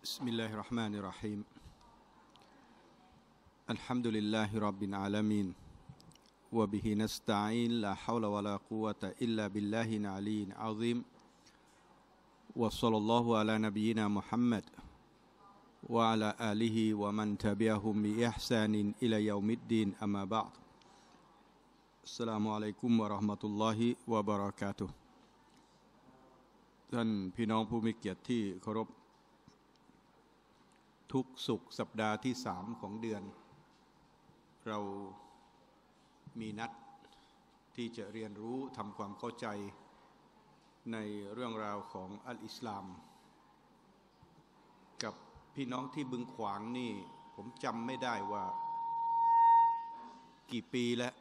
بسم الله الرحمن الرحيم الحمد لله رب العالمين وبه نستعين لا حول ولا قوة إلا بالله العلي العظيم وصلى الله على نبينا محمد وعلى آله ومن تبعهم بإحسان إلى يوم الدين أما بعد السلام عليكم ورحمة الله وبركاته ท่านพี่น้องผู้มีเกียรติที่เคารพทุกศุกร์สัปดาห์ที่3ของเดือนเรามีนัดที่จะเรียนรู้ทำความเข้าใจในเรื่องราวของอัลอิสลามกับพี่น้องที่บึงขวางนี่ผมจำไม่ได้ว่ากี่ปีแล้ว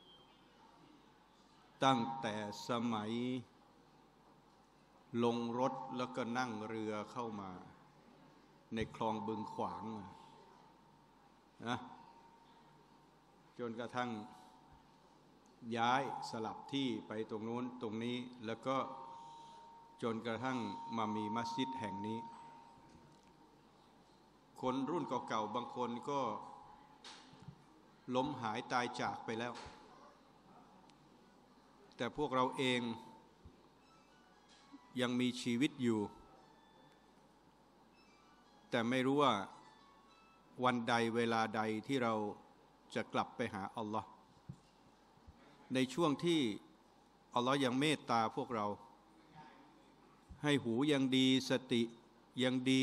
ตั้งแต่สมัยลงรถแล้วก็นั่งเรือเข้ามาในคลองบึงขวางนะจนกระทั่งย้ายสลับที่ไปตรงโน้นตรงนี้แล้วก็จนกระทั่งมามีมัสยิดแห่งนี้คนรุ่นเก่าๆบางคนก็ล้มหายตายจากไปแล้วแต่พวกเราเองยังมีชีวิตอยู่แต่ไม่รู้ว่าวันใดเวลาใดที่เราจะกลับไปหาอัลลอฮ์ในช่วงที่อัลลอฮ์ยังเมตตาพวกเราให้หูยังดีสติยังดี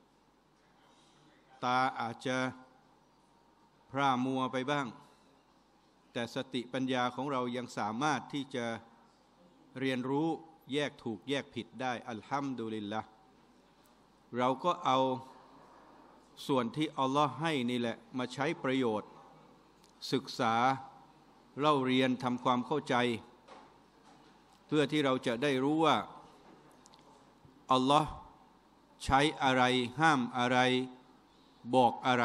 ตาอาจจะพร่ามัวไปบ้างแต่สติปัญญาของเรายังสามารถที่จะเรียนรู้แยกถูกแยกผิดได้อัลฮัมดุลิลละห์เราก็เอาส่วนที่อัลลอฮ์ให้นี่แหละมาใช้ประโยชน์ศึกษาเล่าเรียนทำความเข้าใจเพื่อที่เราจะได้รู้ว่าอัลลอฮ์ใช้อะไรห้ามอะไรบอกอะไร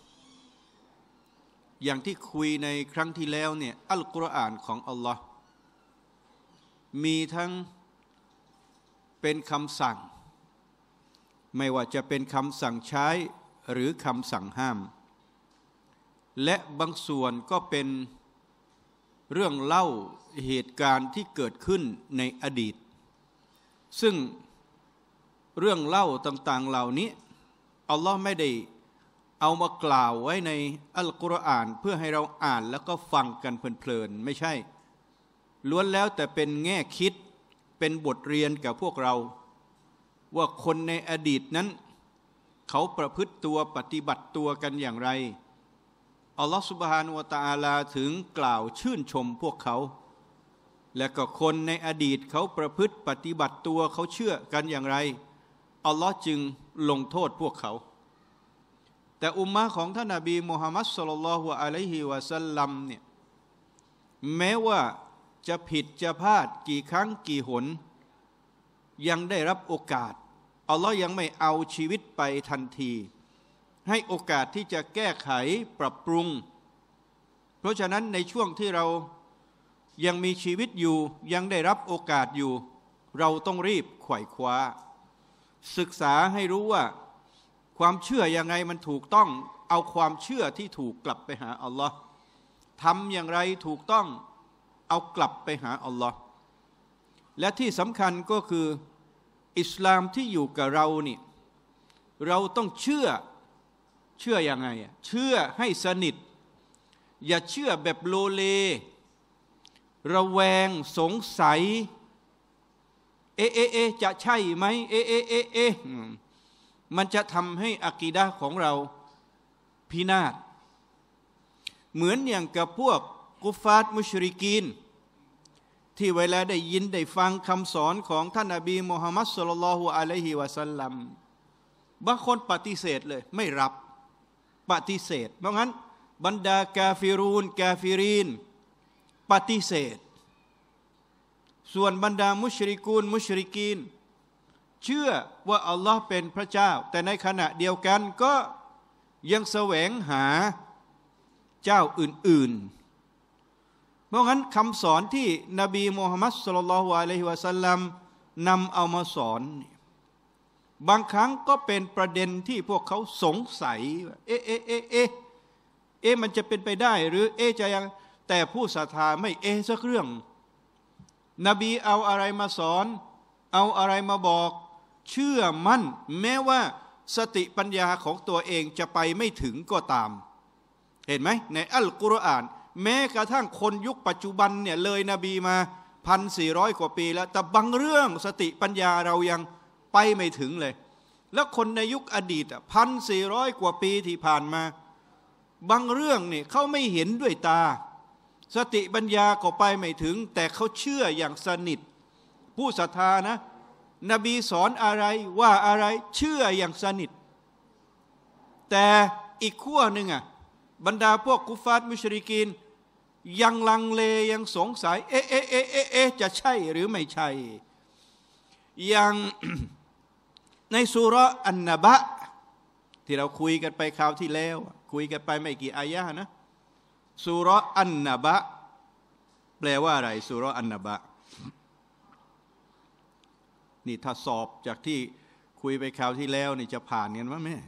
อย่างที่คุยในครั้งที่แล้วเนี่ยอัลกุรอานของอัลลอฮ์มีทั้งเป็นคำสั่งไม่ว่าจะเป็นคำสั่งใช้หรือคำสั่งห้ามและบางส่วนก็เป็นเรื่องเล่าเหตุการณ์ที่เกิดขึ้นในอดีตซึ่งเรื่องเล่าต่างๆเหล่านี้อัลลอฮ์ไม่ได้เอามากล่าวไว้ในอัลกุรอานเพื่อให้เราอ่านแล้วก็ฟังกันเพลินๆไม่ใช่ล้วนแล้วแต่เป็นแง่คิดเป็นบทเรียนกับพวกเราว่าคนในอดีตนั้นเขาประพฤติตัวปฏิบัติตัวกันอย่างไรอัลลอฮฺซุบฮานะฮูวะตะอาลาถึงกล่าวชื่นชมพวกเขาและก็คนในอดีตเขาประพฤติปฏิบัติตัวเขาเชื่อกันอย่างไรอัลลอฮ์จึงลงโทษพวกเขาแต่อุมมะของท่านนบีมุฮัมมัดศ็อลลัลลอฮุอะลัยฮิวะซัลลัมเนี่ยแม้ว่าจะผิดจะพลาดกี่ครั้งกี่หนยังได้รับโอกาสอัลลอฮ์ยังไม่เอาชีวิตไปทันทีให้โอกาสที่จะแก้ไขปรับปรุงเพราะฉะนั้นในช่วงที่เรายังมีชีวิตอยู่ยังได้รับโอกาสอยู่เราต้องรีบไขว่คว้าศึกษาให้รู้ว่าความเชื่อยังไงมันถูกต้องเอาความเชื่อที่ถูกกลับไปหาอัลลอฮ์ทำอย่างไรถูกต้องเอากลับไปหาอัลลอฮ์และที่สำคัญก็คืออิสลามที่อยู่กับเรานี่เราต้องเชื่อยังไงเชื่อให้สนิทอย่าเชื่อแบบโลเลระแวงสงสัยจะใช่ไหมมันจะทำให้อะกีดะห์ของเราพินาศเหมือนอย่างกับพวกกุฟาร์มุชริกีนที่เวลาได้ยินได้ฟังคำสอนของท่านนบีมุฮัมมัดศ็อลลัลลอฮุอะลัยฮิวะซัลลัมบางคนปฏิเสธเลยไม่รับปฏิเสธเพราะงั้นบรรดากาฟิรูนกาฟิรีนปฏิเสธส่วนบรรดามุชริกูนมุชริกีนเชื่อว่าอัลลอฮ์เป็นพระเจ้าแต่ในขณะเดียวกันก็ยังแสวงหาเจ้าอื่นๆเพราะงั้นคำสอนที่นบีมุฮัมมัดศ็อลลัลลอฮุอะลัยฮิวะซัลลัมนำเอามาสอนบางครั้งก็เป็นประเด็นที่พวกเขาสงสัยว่ามันจะเป็นไปได้หรือจะยังแต่ผู้ศรัทธาไม่สักเรื่องนบีเอาอะไรมาสอนเอาอะไรมาบอกเชื่อมั่นแม้ว่าสติปัญญาของตัวเองจะไปไม่ถึงก็ตามเห็นไหมในอัลกุรอานแม้กระทั่งคนยุคปัจจุบันเนี่ยเลยนบีมา 1,400 กว่าปีแล้วแต่บางเรื่องสติปัญญาเรายังไปไม่ถึงเลยแล้วคนในยุคอดีต 1,400 กว่าปีที่ผ่านมาบางเรื่องนี่เขาไม่เห็นด้วยตาสติปัญญาก็ไปไม่ถึงแต่เขาเชื่ออย่างสนิทผู้ศรัทธานะนบีสอนอะไรว่าอะไรเชื่ออย่างสนิทแต่อีกขั้วหนึ่งบรรดาพวกกุฟาร์มุชริกีนยังลังเลยังสงสัยจะใช่หรือไม่ใช่อย่าง ในซูเราะห์อันนะบะที่เราคุยกันไปคราวที่แล้วคุยกันไปไม่กี่อายะห์นะซูเราะห์อันนะบะแปลว่าอะไรซูเราะห์อันนะบะนี่ถ้าสอบจากที่คุยไปคราวที่แล้วนี่จะผ่านกันวะแม่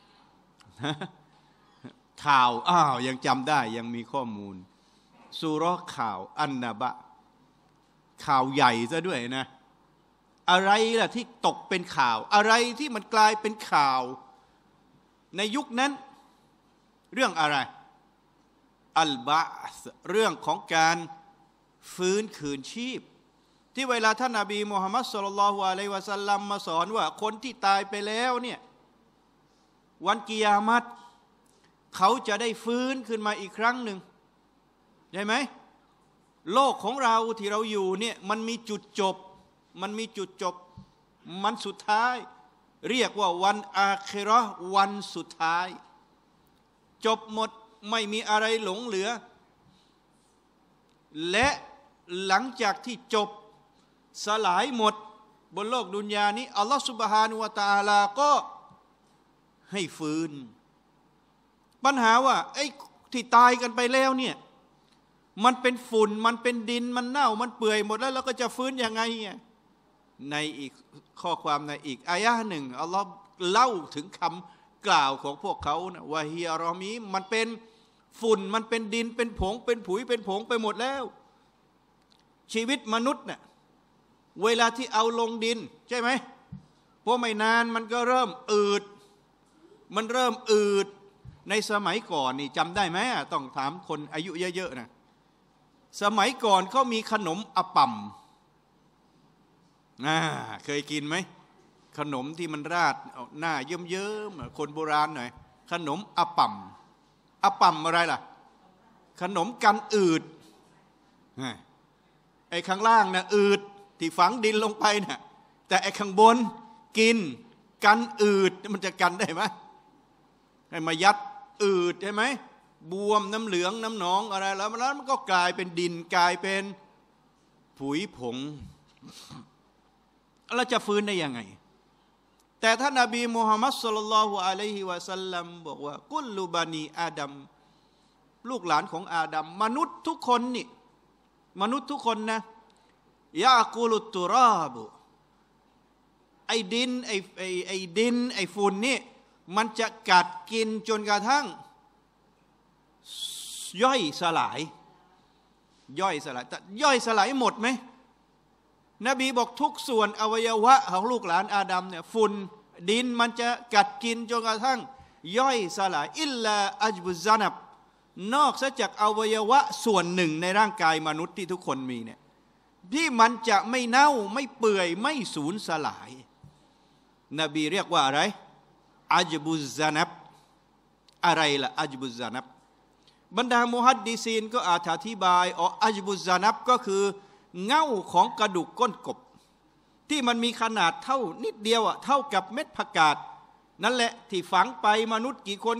ข่าวยังจำได้ยังมีข้อมูลซูเราะห์ข่าวอันนะบะข่าวใหญ่ซะด้วยนะอะไรล่ะที่ตกเป็นข่าวอะไรที่มันกลายเป็นข่าวในยุคนั้นเรื่องอะไรอัลบะษเรื่องของการฟื้นคืนชีพที่เวลาท่านนบีมุฮัมมัดศ็อลลัลลอฮุอะลัยฮิวะซัลลัมมาสอนว่าคนที่ตายไปแล้วเนี่ยวันกิยามัตเขาจะได้ฟื้นขึ้นมาอีกครั้งหนึ่งใช่ไหมโลกของเราที่เราอยู่เนี่ยมันมีจุดจบมันสุดท้ายเรียกว่าวันอาคิเราะห์วันสุดท้ายจบหมดไม่มีอะไรหลงเหลือและหลังจากที่จบสลายหมดบนโลกดุนยานี้อัลลอฮฺซุบฮานะฮูวะตะอาลาก็ให้ฟื้นปัญหาว่าไอ้ที่ตายกันไปแล้วเนี่ยมันเป็นฝุ่นมันเป็นดินมันเน่ามันเปื่อยหมดแล้วเราก็จะฟื้นยังไงในอีกข้อความในอีกอายะห์หนึ่งอัลลอฮ์เล่าถึงคำกล่าวของพวกเขานะวะฮียารอมีมันเป็นฝุ่นมันเป็นดินเป็นผงเป็นผุยเป็นผงไปหมดแล้วชีวิตมนุษย์เนี่ยเวลาที่เอาลงดินใช่ไหมเพราะไม่นานมันก็เริ่มอืดในสมัยก่อนนี่จำได้ไหมต้องถามคนอายุเยอะๆนะสมัยก่อนเขามีขนมอะปั่มเคยกินไหมขนมที่มันราดหน้าเยิ้มๆคนโบราณหน่อยขนมอะปั่มอะไรล่ะขนมกันอืดไอ้ข้างล่างนะอืดที่ฝังดินลงไปนะแต่ไอ้ข้างบนกินกันอืดมันจะกันได้ไหมให้มายัดอืดใช่ไหมบวมน้ำเหลืองน้ำหนองอะไรแล้วมันก็กลายเป็นดินกลายเป็นผุยผงเราจะฟื้นได้ยังไงแต่ท่านนบีมุฮัมมัดศ็อลลัลลอฮุอะลัยฮิวะซัลลัมบอกว่ากุลลุบานีอาดัมลูกหลานของอาดัมมนุษย์ทุกคนนี่มนุษย์ทุกคนนะยากูลุตุราบุไอ้ดินไอ้ฝุ่นนี่มันจะกัดกินจนกระทั่งย่อยสลายแต่ย่อยสลายหมดไหมนบีบอกทุกส่วนอวัยวะของลูกหลานอาดัมเนี่ยฝุ่นดินมันจะกัดกินจนกระทั่งย่อยสลายอิลลาอัจบุซานับนอกจากอวัยวะส่วนหนึ่งในร่างกายมนุษย์ที่ทุกคนมีเนี่ยที่มันจะไม่เน่าไม่เปื่อยไม่สูญสลายนบีเรียกว่าอะไรอัจบุซานับอะไรล่ะอัจบุซานับบรรดามุฮัดดิซีนก็อธิบายอัจบุซานับก็คือเง่าของกระดูกก้นกบที่มันมีขนาดเท่านิดเดียวเท่ากับเม็ดผักกาดนั่นแหละที่ฝังไปมนุษย์กี่คน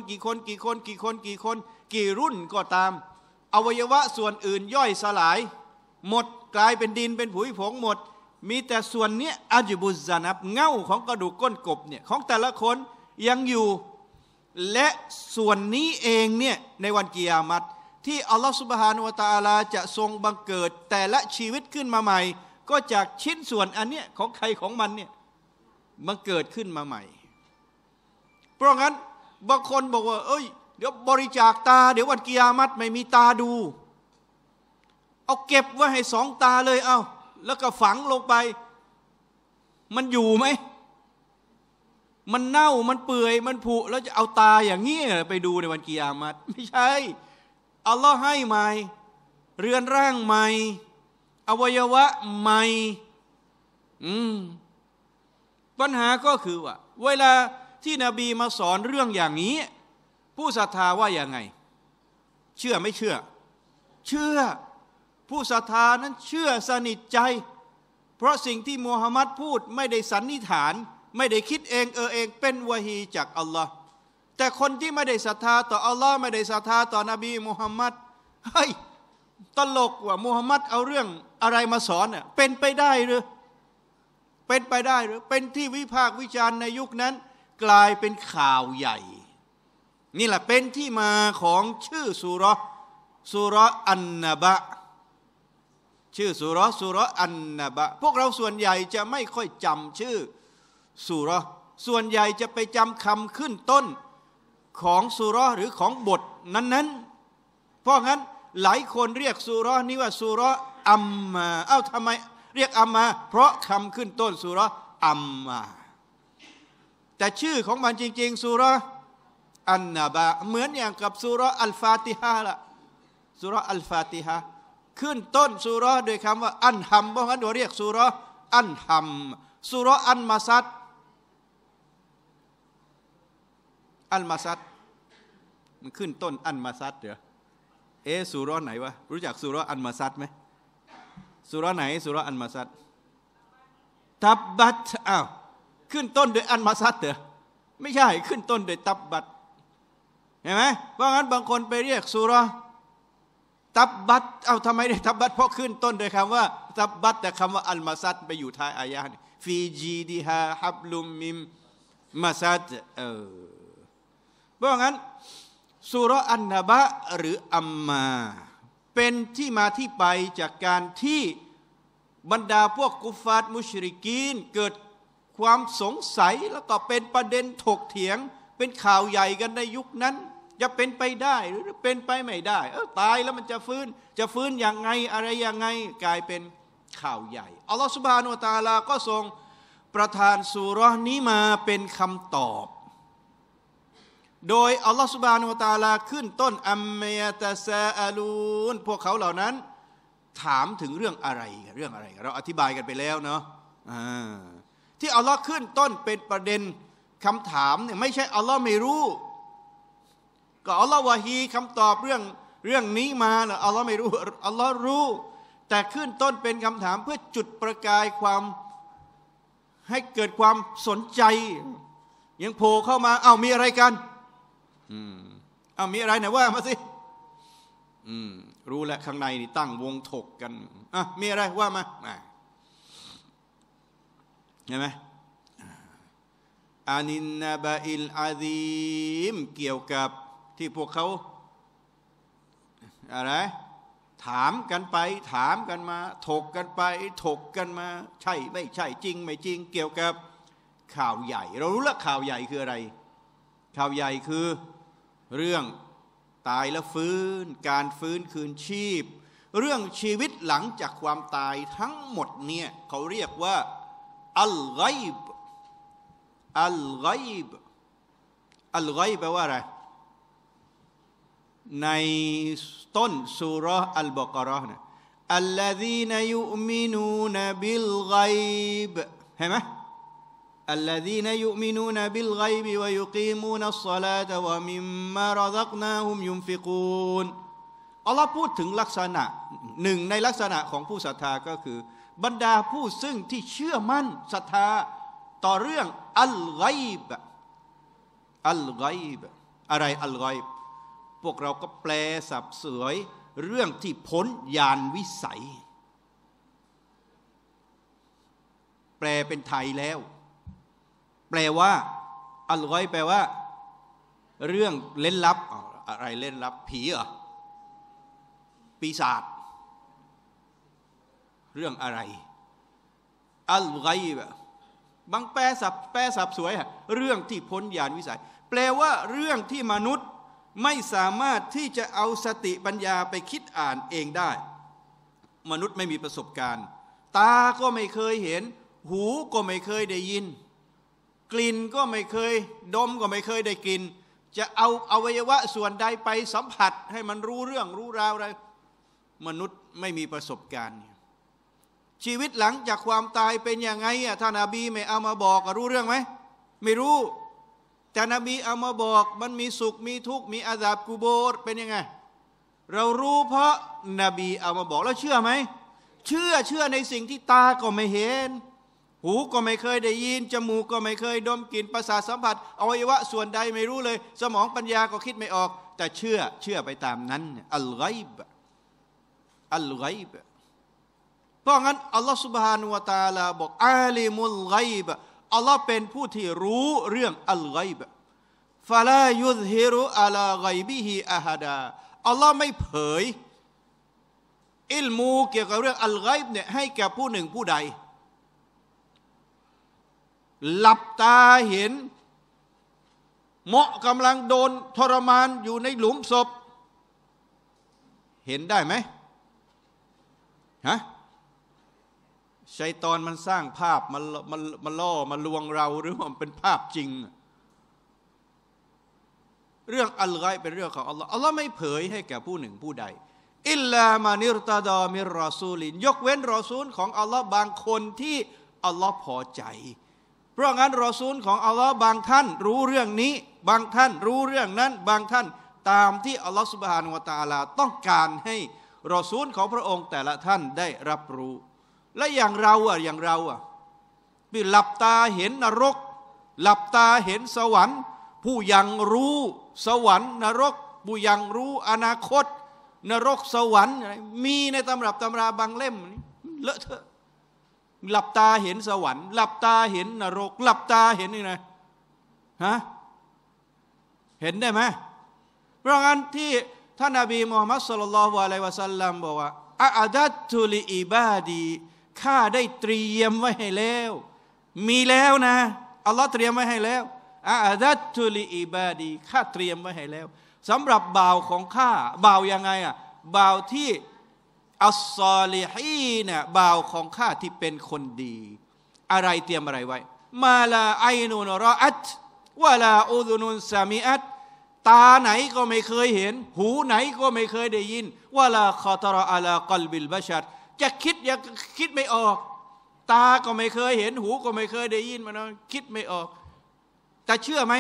กี่รุ่นก็ตามอวัยวะส่วนอื่นย่อยสลายหมดกลายเป็นดินเป็นผุยผงหมดมีแต่ส่วนนี้อัจบุซานับเง่าของกระดูกก้นกบเนี่ยของแต่ละคนยังอยู่และส่วนนี้เองเนี่ยในวันกิยามัตที่อัลลอฮฺซุบฮานะฮูวะตะอาลาจะทรงบังเกิดแต่ละชีวิตขึ้นมาใหม่ก็จากชิ้นส่วนอันเนี้ยของใครของมันเนี่ยมันเกิดขึ้นมาใหม่เพราะงั้นบางคนบอกว่าเอ้ยเดี๋ยวบริจาคตาเดี๋ยววันกิยามัตไม่มีตาดูเอาเก็บไว้ให้สองตาเลยเอาแล้วก็ฝังลงไปมันอยู่ไหมมันเน่ามันเปื่อยมันผุแล้วจะเอาตาอย่างนี้ไปดูในวันกิยามัตไม่ใช่อัลลอฮ์ให้ใหม่เรือนร่างใหม่อวัยวะใหม่ปัญหาก็คือว่าเวลาที่นบีมาสอนเรื่องอย่างนี้ผู้ศรัทธาว่าอย่างไงเชื่อไม่เชื่อเชื่อผู้ศรัทธานั้นเชื่อสนิทใจเพราะสิ่งที่มูฮัมหมัดพูดไม่ได้สันนิษฐานไม่ได้คิดเองเองเป็นวะฮีจากอัลลอฮ์แต่คนที่ไม่ได้ศรัทธาต่ออัลลอฮ์ไม่ได้ศรัทธาต่อนบีมูฮัมหมัดเฮ้ยตลกว่ามูฮัมหมัดเอาเรื่องอะไรมาสอนเป็นไปได้หรือเป็นไปได้หรือเป็นที่วิพากษ์วิจารณ์ในยุคนั้นกลายเป็นข่าวใหญ่นี่แหละเป็นที่มาของชื่อซูเราะห์อันนะบะชื่อซูเราะห์อันนะบะพวกเราส่วนใหญ่จะไม่ค่อยจำชื่อซูเราะห์ส่วนใหญ่จะไปจำคำขึ้นต้นของซูเราะห์หรือของบทนั้นๆเพราะงั้นหลายคนเรียกซูเราะห์นี้ว่าซูเราะห์อัมมาทำไมเรียกอัมมาเพราะคำขึ้นต้นซูเราะห์อัมมาแต่ชื่อของมันจริงๆซูเราะห์อันนะบะเหมือนอย่างกับซูเราะห์อัลฟาติฮะห์ละซูเราะห์อัลฟาติฮะห์ขึ้นต้นซูเราะห์ด้วยคำว่าอันฮัมเพราะงั้นเราเรียกซูเราะห์อันฮัมซูเราะห์อันมาซัดมันขึ้นต้นอันมาซัดเหรอซูเราะห์ไหนวะรู้จักซูเราะห์อันมาซัดไหมซูเราะห์ไหนซูเราะห์อันมาซัดตับบัตขึ้นต้นด้วยอันมาซัดเหรอไม่ใช่ขึ้นต้นด้วยตับบัตเห็นไหมเพราะงั้นบางคนไปเรียกซูเราะห์ตับบัตทำไมได้ตับบัตเพราะขึ้นต้นด้วยคำว่าตับบัตแต่คำว่าอัลมาซัดไปอยู่ท้ายอายะห์ฟีจีดิฮาฮับลุมมิมมาซัดเพราะงั้นซูเราะห์อันนะบะหรืออัมมาเป็นที่มาที่ไปจากการที่บรรดาพวกกุฟาร์มุชริกีนเกิดความสงสัยแล้วก็เป็นประเด็นถกเถียงเป็นข่าวใหญ่กันในยุคนั้นจะเป็นไปได้หรือเป็นไปไม่ได้ตายแล้วมันจะฟื้นอย่างไงอะไรยังไงกลายเป็นข่าวใหญ่อัลลอฮฺซุบฮานะฮูวะตะอาลาก็ทรงประทานซูเราะห์นี้มาเป็นคำตอบโดยอัลลอฮฺซุบฮานะฮูวะตะอาลาขึ้นต้นอัมมายะตะซาอะลูนพวกเขาเหล่านั้นถามถึงเรื่องอะไรเราอธิบายกันไปแล้วเนาะที่อัลลอฮ์ขึ้นต้นเป็นประเด็นคำถามเนี่ยไม่ใช่อัลลอฮ์ไม่รู้ก็อัลลอฮ์วะฮีคำตอบเรื่องนี้มาแล้วอัลลอฮ์ไม่รู้อัลลอฮ์รู้แต่ขึ้นต้นเป็นคำถามเพื่อจุดประกายความให้เกิดความสนใจยังโผล่เข้ามามีอะไรกันมีอะไรไหนว่ามาสิรู้แล้วข้างในนี่ตั้งวงถกกันมีอะไรว่ามาเห็นไหมอานินนาบะอิลอาซีมเกี่ยวกับที่พวกเขาอะไรถามกันไปถามกันมาถกกันไปถกกันมาใช่ไม่ใช่จริงไม่จริงเกี่ยวกับข่าวใหญ่เรารู้แล้วข่าวใหญ่คืออะไรข่าวใหญ่คือเรื่องตายแล้วฟื้นการฟื้นคืนชีพเรื่องชีวิตหลังจากความตายทั้งหมดเนี่ยเขาเรียกว่าอัลฆอยบอัลฆอยบแปลว่าอะไรในต้นซูเราะห์อัลบะเกาะเราะห์อัลลซีนยุมินูนบิลฆอยบเห็นไหมالذين يؤمنون بالغيب ويقيمون الصلاة ومما رزقناهم ينفقون อัลลอฮ์พูดถึงลักษณะหนึ่งในลักษณะของผู้ศรัทธาก็คือบรรดาผู้ซึ่งที่เชื่อมั่นศรัทธาต่อเรื่องอัลฆอยบอะไรอัลฆอยบพวกเราก็แปลสับสวยเรื่องที่พ้นญาณวิสัยแปลเป็นไทยแล้วแปลว่าอัลฆอยบแปลว่าเรื่องเล่นลับอะไรเล่นลับผีเหรอปีศาจเรื่องอะไรอัลฆอยบบางแปลศัพท์สวยอะเรื่องที่พ้นญาณวิสัยแปลว่าเรื่องที่มนุษย์ไม่สามารถที่จะเอาสติปัญญาไปคิดอ่านเองได้มนุษย์ไม่มีประสบการณ์ตาก็ไม่เคยเห็นหูก็ไม่เคยได้ยินกลิ่นก็ไม่เคยดมก็ไม่เคยได้กลิ่นจะเอาอวัยวะส่วนใดไปสัมผัสให้มันรู้เรื่องรู้ราวอะไรมนุษย์ไม่มีประสบการณ์ชีวิตหลังจากความตายเป็นยังไงอ่ะท่านนบีไม่เอามาบอกรู้เรื่องไหมไม่รู้แต่นบีเอามาบอกมันมีสุขมีทุกข์มีอาซาบกุโบรเป็นยังไงเรารู้เพราะนบีเอามาบอกแล้วเชื่อไหมเชื่อในสิ่งที่ตาก็ไม่เห็นหูก็ไม่เคยได้ยินจมูกก็ไม่เคยดมกลิ่นประสาทสัมผัสอวัยวะส่วนใดไม่รู้เลยสมองปัญญาก็คิดไม่ออกแต่เชื่อไปตามนั้นอัลกัยบเพราะงั้นอัลลอฮฺซุบฮานุวะตะอาลาบอกอาลิมุลกัยบอัลลอฮ์เป็นผู้ที่รู้เรื่องอัลกัยบฟะลายุซฮิรุอะลากัยบิฮิอะฮะดาอัลลอฮ์ไม่เผยอิลมูเกี่ยวกับเรื่องอัลกัยบเนี่ยให้แก่ผู้หนึ่งผู้ใดหลับตาเห็นเหมาะกำลังโดนทรมานอยู่ในหลุมศพเห็นได้ไหมฮะชัยฏอนมันสร้างภาพมันล่อมาลวงเราหรือว่ามันเป็นภาพจริงเรื่องอัลกัยบเป็นเรื่องของอัลลอฮ์อัลลอฮ์ไม่เผยให้แก่ผู้หนึ่งผู้ใดอิลลามานิรตาดามิรรอซูลินยกเว้นรอซูลของอัลลอฮ์บางคนที่อัลลอฮ์พอใจเพราะงั้นรอซูลของอัลลอฮ์บางท่านรู้เรื่องนี้บางท่านรู้เรื่องนั้นบางท่านตามที่อัลลอฮ์ซุบฮานะฮูวะตะอาลาต้องการให้รอซูลของพระองค์แต่ละท่านได้รับรู้และอย่างเราที่หลับตาเห็นนรกหลับตาเห็นสวรรค์ผู้ยังรู้สวรรค์นรกผู้ยังรู้อนาคตนรกสวรรค์มีในตำรับตำราบางเล่มเลอะเทอะหลับตาเห็นสวรรค์หลับตาเห็นนรกหลับตาเห็นนี่นะฮะเห็นได้ไหมเพราะงั้นที่ท่านนบีมุฮัมมัดศ็อลลัลลอฮุอะลัยฮิวะซัลลัมบอกว่าอะดัตตุลิอิบาดีข้าได้เตรียมไว้ให้แล้วมีแล้วนะอัลลอฮ์เตรียมไว้ให้แล้วอะดัตตุลิอิบาดีข้าเตรียมไว้ให้แล้วสำหรับบ่าวของข้าบ่าวยังไงบ่าวที่อัสซอลิฮีนบ่าวของข้าที่เป็นคนดีอะไรเตรียมอะไรไว้มาลาไอนุนรออัตวะลาอุซุนุนซามิอัตตาไหนก็ไม่เคยเห็นหูไหนก็ไม่เคยได้ยินวะลาคอตรอะลากัลบิลบะชัรจะคิดไม่ออกตาก็ไม่เคยเห็นหูก็ไม่เคยได้ยินมันคิดไม่ออกแต่เชื่อไหม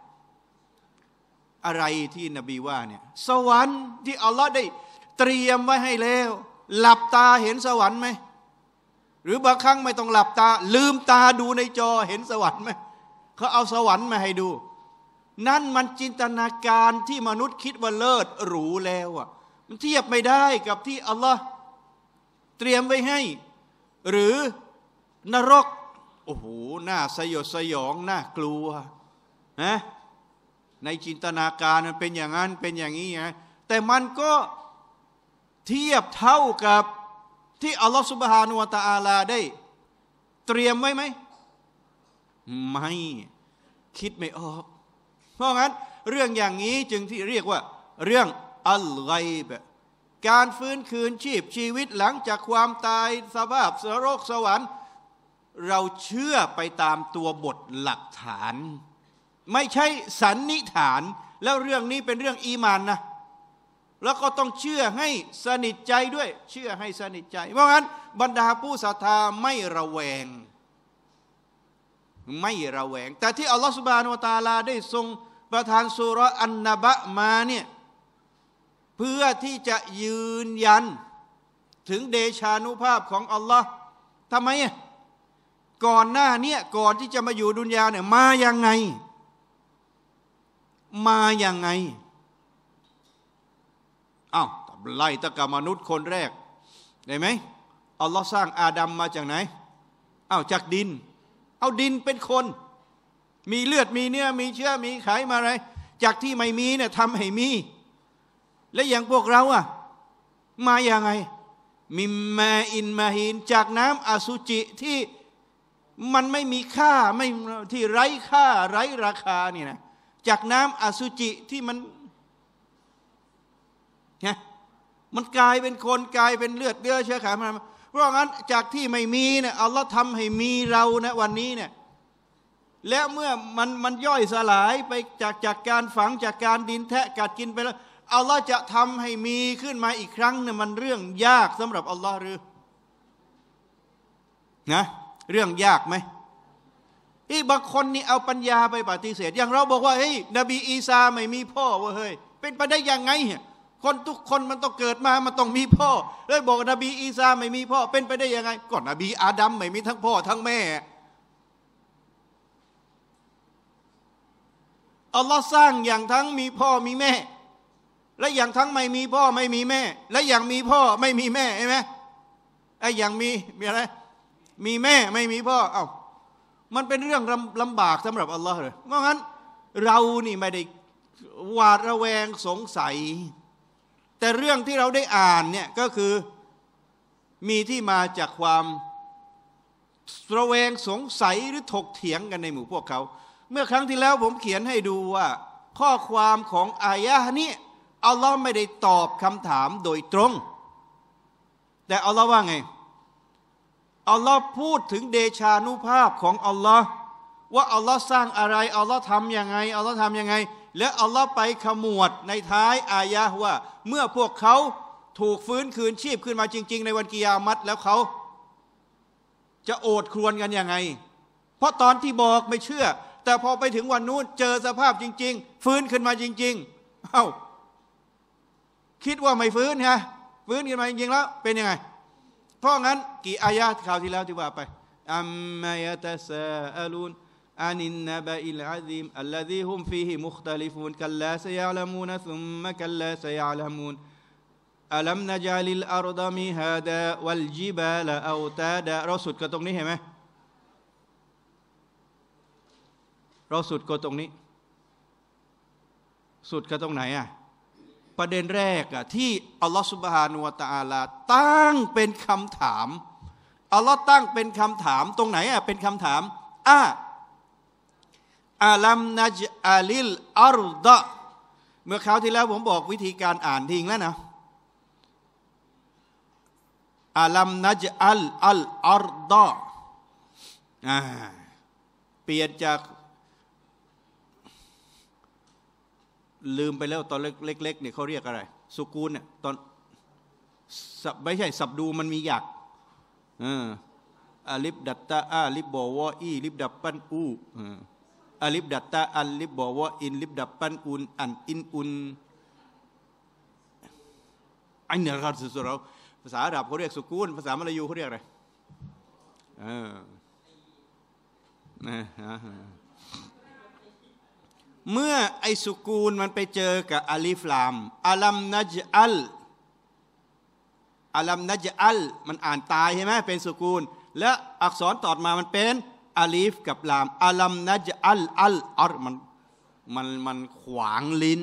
อะไรที่นบีว่าเนี่ยสวรรค์ที่อัลลอฮ์ได้เตรียมไว้ให้แล้วหลับตาเห็นสวรรค์ไหมหรือบางครั้งไม่ต้องหลับตาลืมตาดูในจอเห็นสวรรค์ไหมเขาเอาสวรรค์มาให้ดูนั่นมันจินตนาการที่มนุษย์คิดว่าเลิศหรูแล้วมันเทียบไม่ได้กับที่อัลลอฮ์เตรียมไว้ให้หรือนรกโอ้โหน่าสยดสยองน่ากลัวนะในจินตนาการมันเป็นอย่างนั้นเป็นอย่างนี้นะแต่มันก็เทียบเท่ากับที่อัลลอฮฺซุบฮานะฮูวะตะอาลาได้เตรียมไว้ไหมไม่คิดไม่ออกเพราะงั้นเรื่องอย่างนี้จึงที่เรียกว่าเรื่องอัลกัยบการฟื้นคืนชีวิตหลังจากความตายสภาพนรกสวรรค์เราเชื่อไปตามตัวบทหลักฐานไม่ใช่สันนิษฐานแล้วเรื่องนี้เป็นเรื่องอีมานนะแล้วก็ต้องเชื่อให้สนิทใจด้วยเชื่อให้สนิทใจเพราะงั้นบรรดาผู้ศรัทธาไม่ระแวงแต่ที่อัลลอฮฺซุบฮานะฮูวะตะอาลาได้ทรงประทานซูเราะห์อันนะบะมาเนี่ยเพื่อที่จะยืนยันถึงเดชานุภาพของอัลลอฮ์ทำไมก่อนหน้านี้ก่อนที่จะมาอยู่ดุนยาเนี่ยมายังไงอ้าวไล่ตั้งแต่มนุษย์คนแรกได้ไหมอัลลอฮ์สร้างอาดัมมาจากไหนอ้าวจากดินเอาดินเป็นคนมีเลือดมีเนื้อมีเชื้อมีไขมาอะไรจากที่ไม่มีเนี่ยทำให้มีและอย่างพวกเรามาอย่างไงมิมมาอินมาหินจากน้ำอสุจิที่มันไม่มีค่าไม่ที่ไร้ค่าไร้ราคานี่นะจากน้ำอสุจิที่มันมันกลายเป็นคนกลายเป็นเลือดเนื้อเชื้อไขมันเพราะงั้นจากที่ไม่มีเนี่ยอัลลอฮ์ทำให้มีเรานะวันนี้เนี่ยแล้วเมื่อมันย่อยสลายไปจากการฝังจากการดินแทะกัดกินไปแล้วอัลลอฮ์จะทำให้มีขึ้นมาอีกครั้งเนี่ยมันเรื่องยากสำหรับอัลลอฮ์หรือนะเรื่องยากไหมบางคนนี่เอาปัญญาไปปฏิเสธอย่างเราบอกว่าเฮ้ยนบีอีสาไม่มีพ่อวะเฮ้ยเป็นไปได้ยังไงคนทุกคนมันต้องเกิดมามันต้องมีพ่อแล้วบอกนบีอีสาไม่มีพ่อเป็นไปได้ยังไงก่อนนบีอาดัมไม่มีทั้งพ่อทั้งแม่อัลลอฮ์สร้างอย่างทั้งมีพ่อมีแม่และอย่างทั้งไม่มีพ่อไม่มีแม่และอย่างมีพ่อไม่มีแม่ใช่ไหมอย่างมีอะไรมีแม่ไม่มีพ่อมันเป็นเรื่องลำบากสำหรับอัลลอฮ์เลยเพราะงั้นเรานี่ไม่ได้หวาดระแวงสงสัยแต่เรื่องที่เราได้อ่านเนี่ยก็คือมีที่มาจากความระแวงสงสัยหรือถกเถียงกันในหมู่พวกเขาเมื่อครั้งที่แล้วผมเขียนให้ดูว่าข้อความของอายะห์นี้อัลลอฮ์ไม่ได้ตอบคำถามโดยตรงแต่อัลลอฮ์ว่าไงอัลลอฮ์พูดถึงเดชานุภาพของอัลลอฮ์ว่าอัลลอฮ์สร้างอะไรอัลลอฮ์ทำยังไงอัลลอฮ์ทำยังไงและอัลลอฮ์ไปขมวดในท้ายอายะห์ว่าเมื่อพวกเขาถูกฟื้นคืนชีพขึ้นมาจริงๆในวันกิยามัตแล้วเขาจะโอดครวญกันยังไงเพราะตอนที่บอกไม่เชื่อแต่พอไปถึงวันนู้นเจอสภาพจริงๆฟื้นขึ้นมาจริงๆคิดว่าไม่ฟื้นฮะฟื้นขึ้นมาจริงๆแล้วเป็นยังไงเพราะงั้นกี่อายะห์คราวที่แล้วที่ว่าไปอัมมายะตะซาอะลูนอานินนะบะอิลอะซีมอัลลซีฮุมฟีฮิมุคตะลิฟูนกัลลาซะยะละมูนซุมมะกัลลาซะยะละมูนอัลัมนะญะลิลอัรฎะมิฮาดาวัลญิบาลเอาตาดาเราสุดกันตรงนี้เห็นไหมเราสุดกันตรงนี้สุดกันตรงไหนประเด็นแรกที่อัลลอฮฺซุบฮานะฮูวะตะอาลาตั้งเป็นคำถามอัลลอฮ์ตั้งเป็นคำถามตรงไหนเป็นคำถามอาลัมนัจอาลิลอัรฎะเมื่อคราวที่แล้วผมบอกวิธีการอ่านทิ้งแล้วนะอาลัมนัจอัลอัรฎะเปลี่ยนจากลืมไปแล้วตอนเล็กๆเนี่ยเขาเรียกอะไรสุกูนเนี่ยตอนไม่ใช่สับดูมันมีหยักอาลิบดัตตาอาลิบบอวอีลิบดับปันอูอาลิบดัตตาอัลลิบบอวอินลิบดับปันอุนอันอินอุนอันนี้เราสุดเราภาษาอาหรับเขาเรียกสุกูนภาษามลายูเขาเรียกอะไรเมื่อไอสุกูนมันไปเจอกับอาลิฟลามอาลัมนัจอัลมันอ่านตายใช่ไหมเป็นสุกูนและอักษรต่อมามันเป็นอาลิฟกับลามอาลัมนัจอัลมันขวางลิ้น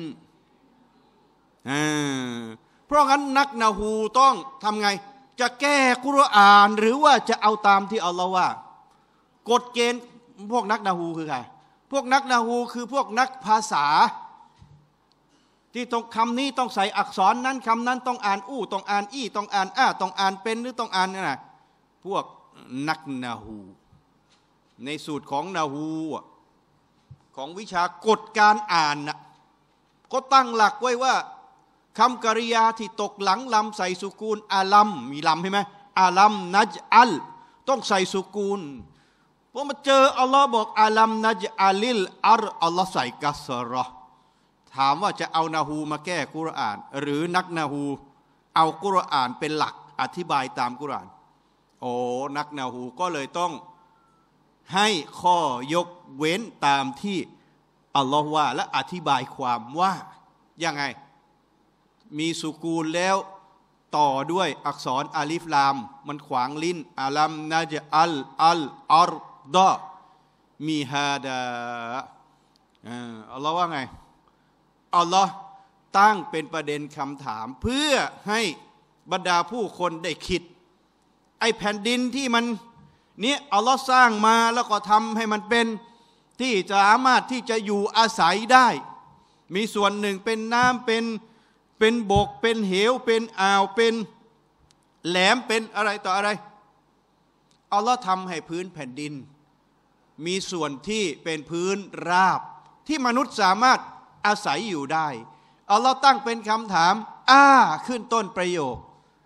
เพราะงั้นนักนะฮูต้องทำไงจะแก้กุรอานหรือว่าจะเอาตามที่อัลลอฮ์ว่ากฎเกณฑ์พวกนักนะฮูคือใครพวกนักนะฮูคือพวกนักภาษาที่ตรงคำนี้ต้องใส่อักษรนั้นคำนั้นต้องอ่านอู้ต้องอ่านอี้ต้องอ่านต้องอ่านเป็นหรือต้องอ่านนะพวกนักนะฮูในสูตรของนะฮูของวิชากฎการอ่านนะก็ตั้งหลักไว้ว่าคำกริยาที่ตกหลังลำใส่สุกูนอาลัมมีลำใช่ไหมอาลัมนัจอัลต้องใส่สุกูนพอมาเจออัลลอฮ์บอกอาลัมนัจอาลิลอัลลอฮ์ใส่กัสเราะห์ถามว่าจะเอานะฮูมาแก้กุรอานหรือนักนะฮูเอากุรอานเป็นหลักอธิบายตามกุรอานนักนะฮูก็เลยต้องให้ข้อยกเว้นตามที่อัลลอฮ์ว่าและอธิบายความว่ายังไงมีสุกูลแล้วต่อด้วยอักษรอาลิฟลามมันขวางลิ้นอาลัมนะจอัลอัรฎะมีฮาดาอัลลอฮ์ว่าไงอัลลอฮ์ตั้งเป็นประเด็นคำถามเพื่อให้บรรดาผู้คนได้คิดไอ้แผ่นดินที่มันเนี่ยอัลลอฮ์สร้างมาแล้วก็ทำให้มันเป็นที่สามารถที่จะอยู่อาศัยได้มีส่วนหนึ่งเป็นน้ำเป็นบกเป็นเหวเป็นอ่าวเป็นแหลมเป็นอะไรต่ออะไรอัลลอฮ์ทำให้พื้นแผ่นดินมีส่วนที่เป็นพื้นราบที่มนุษย์สามารถอาศัยอยู่ได้อัลลอฮ์ตั้งเป็นคำถามขึ้นต้นประโยค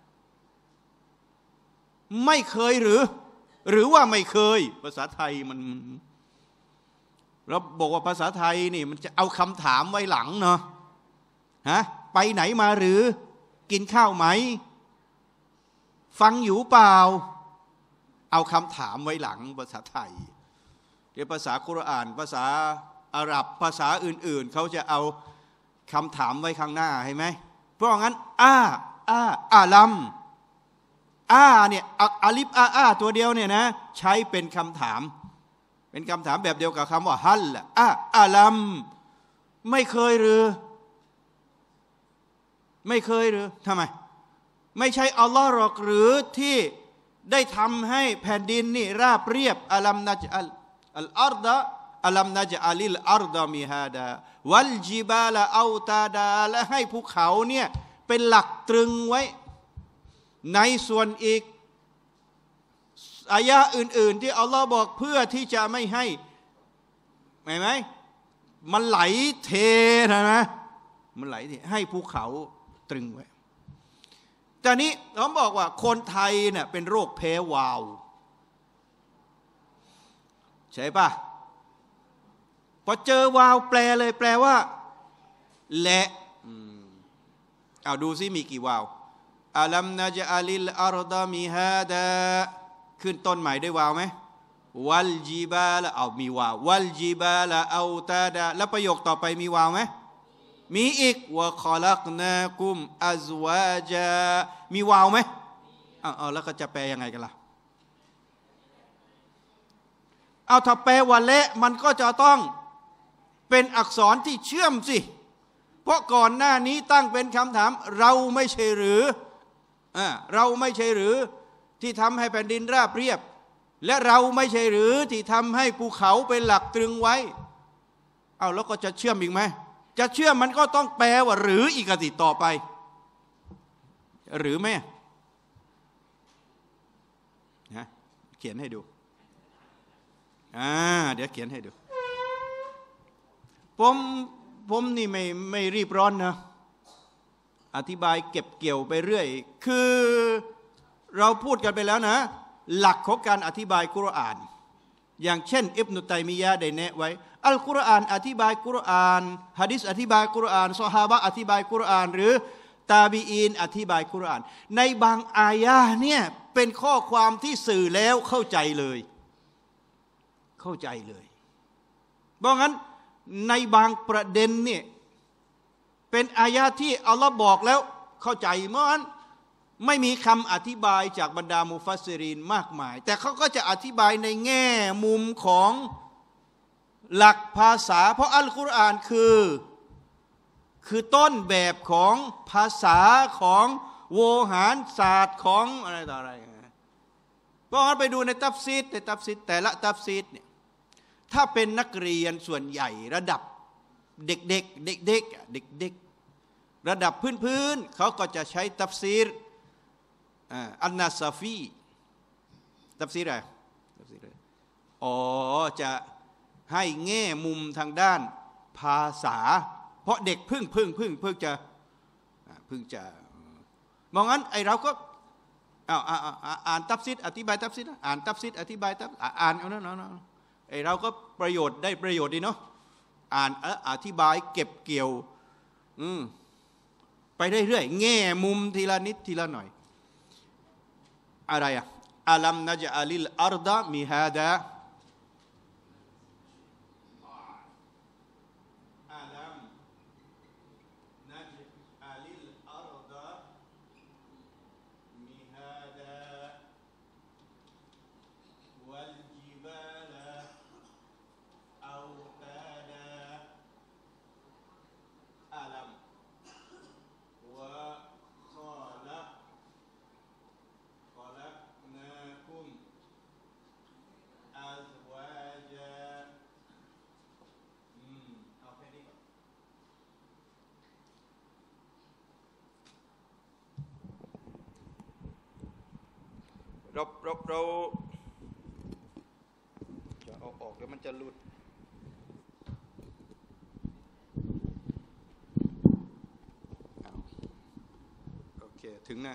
ไม่เคยหรือว่าไม่เคยภาษาไทยมันเราบอกว่าภาษาไทยนี่มันจะเอาคำถามไว้หลังเนาะไปไหนมาหรือกินข้าวไหมฟังอยู่เปล่าเอาคำถามไว้หลังภาษาไทยเดี๋ยวภาษากุรอานภาษาอาหรับภาษาอื่นๆเขาจะเอาคำถามไว้ข้างหน้าเห็นไหมเพราะงั้นอาลัมเนี่ยอาลิฟตัวเดียวเนี่ยนะใช้เป็นคำถามแบบเดียวกับคำว่าฮัลอาลัมไม่เคยหรือทำไมไม่ใช่อัลลอฮ์หรอกหรือที่ได้ทำให้แผ่นดินนี่ราบเรียบอัลัมนัจอัลอาร์ดะอัลัมนัจอัลิลอาร์ดะมิฮาดาวัลจิบาลเอาตาดาและให้ภูเขาเนี่ยเป็นหลักตรึงไว้ในส่วนอีกอายะอื่นๆที่อัลลอฮ์บอกเพื่อที่จะไม่ให้ไหมมันไหลเทนะมันไหลเทให้ภูเขาตรึงไว้แต่นี้เขาบอกว่าคนไทยเนี่ยเป็นโรคแพ้วาวใช่ปะพอเจอวาวแปลเลยแปลว่าและเอาดูซิมีกี่วาวอัลัมนะจอัลิลอาร์ดะมิฮาดาขึ้นต้นใหม่ด้วยวาวไหมวัลจิบาลเอามีวาววัลจิบาลเอาตาดาแล้วประโยคต่อไปมีวาวไหมมีอีกวะคอลักนากุมอัซวาจามีวาวไหมแล้วก็จะแปลยังไงกันล่ะเอาถ้าแปลว่าและมันก็จะต้องเป็นอักษรที่เชื่อมสิเพราะก่อนหน้านี้ตั้งเป็นคำถามเราไม่ใช่หรือเราไม่ใช่หรือที่ทำให้แผ่นดินราบเรียบและเราไม่ใช่หรือที่ทำให้ภูเขาเป็นหลักตรึงไว้แล้วก็จะเชื่อมอีกไหมจะเชื่อมมันก็ต้องแปลว่าหรืออีกติต่อไปหรือไม่นะเขียนให้ดูเดี๋ยวเขียนให้ดูผมนี่ไม่รีบร้อนนะอธิบายเก็บเกี่ยวไปเรื่อยคือเราพูดกันไปแล้วนะหลักของการอธิบายกุรอานอย่างเช่นอิบนุตัยมียะห์ได้แนะไว้อัลกุรอานอธิบายกุรอานหะดีษอธิบายกุรอานซอฮาบะห์อธิบายกุรอานหรือตาบีอีนอธิบายกุรอานในบางอายะห์เนี่ยเป็นข้อความที่สื่อแล้วเข้าใจเลยเพราะงั้นในบางประเด็นเนี่ยเป็นอายะห์ที่อัลลอฮ์บอกแล้วเข้าใจเพราะงั้นไม่มีคำอธิบายจากบรรดามุฟัสซิรินมากมายแต่เขาก็จะอธิบายในแง่มุมของหลักภาษาเพราะอัลกุรอานคือต้นแบบของภาษาของโวหารศาสตร์ของอะไรต่ออะไรเพราะงั้นไปดูในตัฟซีรแต่ละตัฟซีรเนี่ยถ้าเป็นนักเรียนส่วนใหญ่ระดับเด็กระดับพื้นเขาก็จะใช้ตัฟซีรอันนาซาฟีตัฟซีรอะไรจะให้แง่มุมทางด้านภาษาเพราะเด็กเพิ่งจะมองงั้นไอเราก็อ่านตัฟซีรอธิบายตัฟซีรอ่านตัฟซีรอธิบายตัฟอ่านเอานะไอเราก็ได้ประโยชน์ดีเนาะอ่านอธิบายเก็บเกี่ยวไปเรื่อยๆแง่มุมทีละนิดทีละหน่อยอะไรอัลัมนะจอัลิลอาร์ดะมิฮาดาเราจะเอาออกเดี๋ยวมันจะหลุดโอเคถึงนะ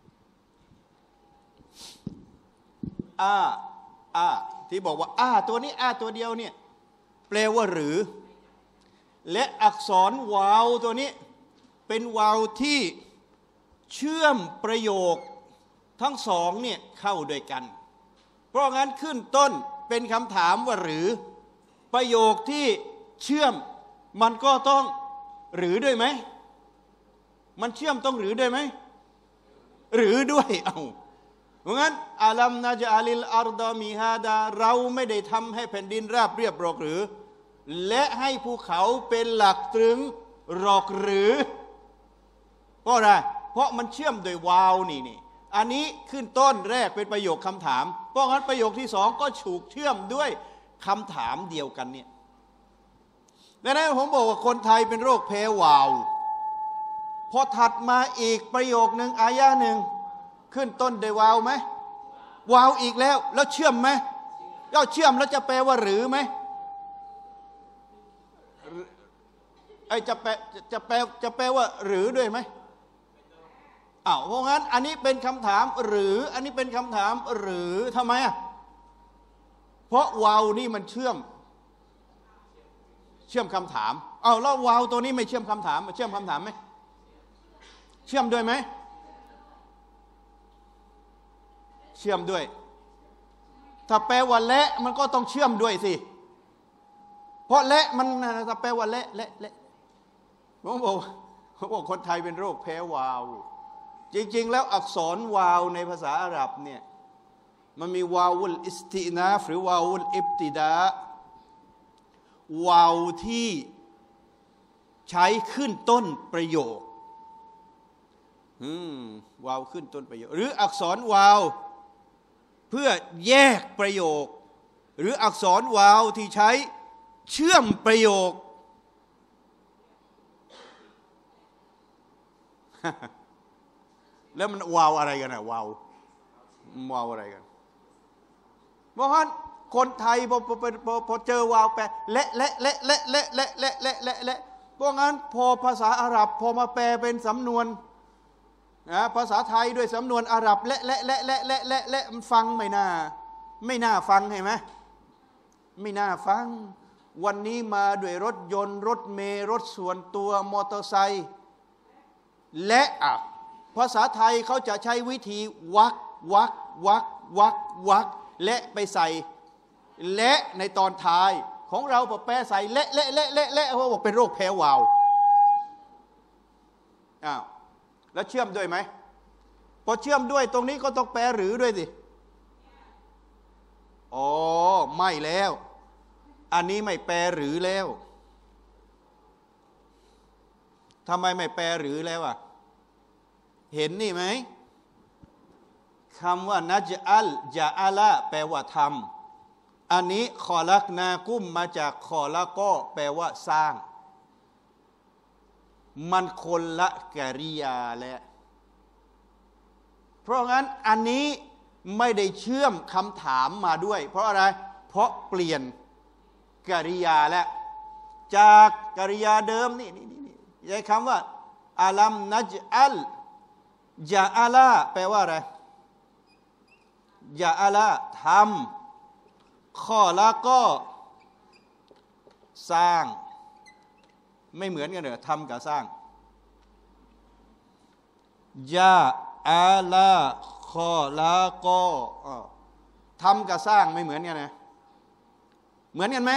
ที่บอกว่าตัวนี้ตัวเดียวเนี่ยแปลว่าหรือและอักษรวาวตัวนี้เป็นวาวที่เชื่อมประโยคทั้งสองเนี่ยเข้าด้วยกันเพราะงั้นขึ้นต้นเป็นคำถามว่าหรือประโยคที่เชื่อมมันก็ต้องหรือด้วยไหมมันเชื่อมต้องหรือด้วยไหมหรือด้วยเพราะงั้นอาลัมนาจาลิลอาร์ดอมีฮาดาเราไม่ได้ทำให้แผ่นดินราบเรียบหรอกหรือและให้ภูเขาเป็นหลักตรึงหรอกหรือเพราะอะไรเพราะมันเชื่อมโดยวาวนี่อันนี้ขึ้นต้นแรกเป็นประโยคคำถามเพราะงั้นประโยคที่สองก็ถูกเชื่อมด้วยคำถามเดียวกันเนี่ยดังนั้นผมบอกว่าคนไทยเป็นโรคแพ้วาวพอถัดมาอีกประโยคนึงอายะหนึ่งขึ้นต้นด้วยวาวไหมวาวอีกแล้วเชื่อมไหมแล้วเชื่อมแล้วจะแปลว่าหรือไหมจะแปลว่าหรือด้วยไหมเพราะงั้นอันนี้เป็นคำถามหรืออันนี้เป็นคำถามหรือทำไมเพราะวาวนี่มันเชื่อมคำถามแล้ววาวตัวนี้ไม่เชื่อมคำถามเชื่อมคำถามไหมเชื่อมด้วยไหมเชื่อมด้วยถ้าแปลว่าและมันก็ต้องเชื่อมด้วยสิเพราะและมันถ้าแปลว่าและผมบอกคนไทยเป็นโรคแพ้วาวจริงๆแล้วอักษรวาวในภาษาอาหรับเนี่ยมันมีวาวุลอิสตินาฟหรือวาวุลอิบติดาวาวที่ใช้ขึ้นต้นประโยควาวขึ้นต้นประโยคหรืออักษรวาวเพื่อแยกประโยคหรืออักษรวาวที่ใช้เชื่อมประโยค แล้วมันวาวอะไรกันวาวอะไรกันเพราะฉะนั้นคนไทยพอเจอวาวแปลและเพราะงั้นพอภาษาอาหรับพอมาแปลเป็นสำนวนภาษาไทยด้วยสำนวนอาหรับและมันฟังไม่น่าฟังเห็นไหมไม่น่าฟังวันนี้มาด้วยรถยนต์รถเมล์รถส่วนตัวมอเตอร์ไซค์และภาษาไทยเขาจะใช้วิธีวักและไปใส่และในตอนท้ายของเราพอแปลใส่และเขาบอกเป็นโรคแพ้วาวแล้วเชื่อมด้วยไหมพอเชื่อมด้วยตรงนี้ก็ต้องแปลหรือด้วยสิไม่แล้วอันนี้ไม่แปลหรือแล้วทำไมไม่แปลหรือแล้วเห็นนี่ไหมคำว่านัจอัลจาอัละแปลว่าทำอันนี้คอลักนากุมมาจากคอละก็แปลว่าสร้างมันคนละกริยาและเพราะงั้นอันนี้ไม่ได้เชื่อมคำถามมาด้วยเพราะอะไรเพราะเปลี่ยนกริยาและจากกริยาเดิมนี่ใช้คำว่าอาลัมนัจอัลจาอัละแปลว่าอะไรจาอัละทำข้อละก็สร้างไม่เหมือนกันเหรอทำกับสร้างยาอาลาคอลาก็ทำกับสร้างไม่เหมือนกันนะเหมือนกันไหม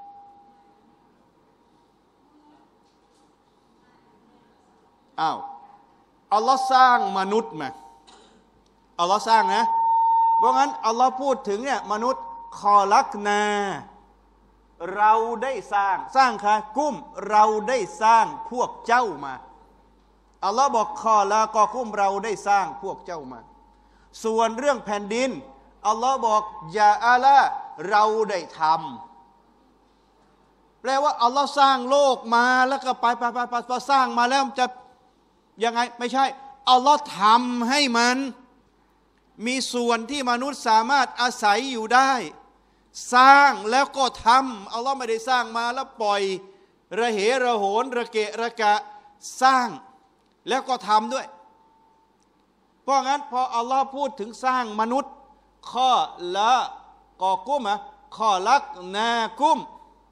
อัลลอฮ์สร้างมนุษย์มาอัลลอฮ์สร้างนะเพราะงั้นอัลลอฮ์พูดถึงเนี่ยมนุษย์คอลักนาเราได้สร้างค่ะกุ้มเราได้สร้างพวกเจ้ามาอัลลอฮ์บอกคอลาก็กุ้มเราได้สร้างพวกเจ้ามาส่วนเรื่องแผ่นดินอัลลอฮ์บอกยาอาละเราได้ทำแปลว่าอัลลอฮ์สร้างโลกมาแล้วก็ไปสร้างมาแล้วจะยังไงไม่ใช่อัลลอฮ์ทำให้มันมีส่วนที่มนุษย์สามารถอาศัยอยู่ได้สร้างแล้วก็ทำอัลลอฮ์ไม่ได้สร้างมาแล้วปล่อยระเหระโหนระเกะระกะสร้างแล้วก็ทำด้วยเพราะงั้นพออัลลอฮ์พูดถึงสร้างมนุษย์ข้อละกอกุ้มข้อลักนากุ้ม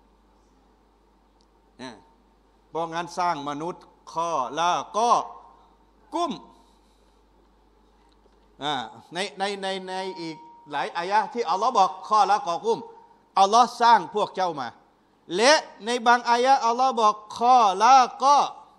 เพราะงั้นสร้างมนุษย์ข้อละก็กุ้มในอีกหลายอายะที่อัลลอฮ์บอกข้อละกอกุ้มอัลลอฮ์สร้างพวกเจ้ามาและในบางอายะอัลลอฮ์บอกข้อละก็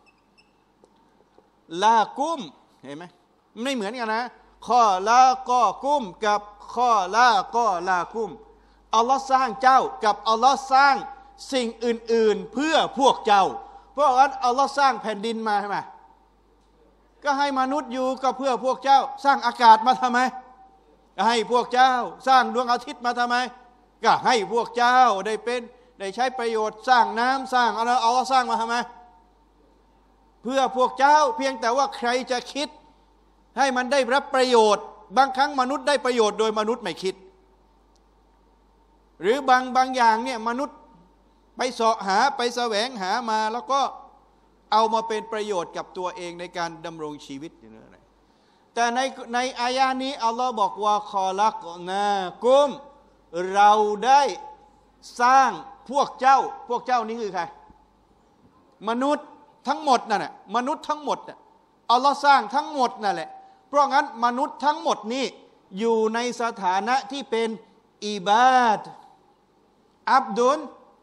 ลากุ้มเห็นไหมไม่เหมือนกันนะข้อละก็กุ้มกับข้อละก็ลากุ้มอัลลอฮ์สร้างเจ้ากับอัลลอฮ์สร้างสิ่งอื่นๆเพื่อพวกเจ้าเพราะงั้นอัลลอฮ์สร้างแผ่นดินมาใช่ไหมก็ให้มนุษย์อยู่ก็เพื่อพวกเจ้าสร้างอากาศมาทำไมให้พวกเจ้าสร้างดวงอาทิตย์มาทำไมก็ให้พวกเจ้าได้ใช้ประโยชน์สร้างน้ำสร้างอะไรอัลลอฮ์สร้างมาทำไมเพื่อพวกเจ้าเพียงแต่ว่าใครจะคิดให้มันได้รับประโยชน์บางครั้งมนุษย์ได้ประโยชน์โดยมนุษย์ไม่คิดหรือบางอย่างเนี่ยมนุษย์ไปเสาะหาไปแสวงหามาแล้วก็เอามาเป็นประโยชน์กับตัวเองในการดำรงชีวิตอย่างนั้นแต่ในอายะนี้อัลลอฮ์บอกว่าคอลักนากุมเราได้สร้างพวกเจ้านี้คือใครมนุษย์ทั้งหมดนั่นแหละมนุษย์ทั้งหมดน่ะอัลลอฮ์สร้างทั้งหมดนั่นแหละเพราะงั้นมนุษย์ทั้งหมดนี้อยู่ในสถานะที่เป็นอิบาดอับดุล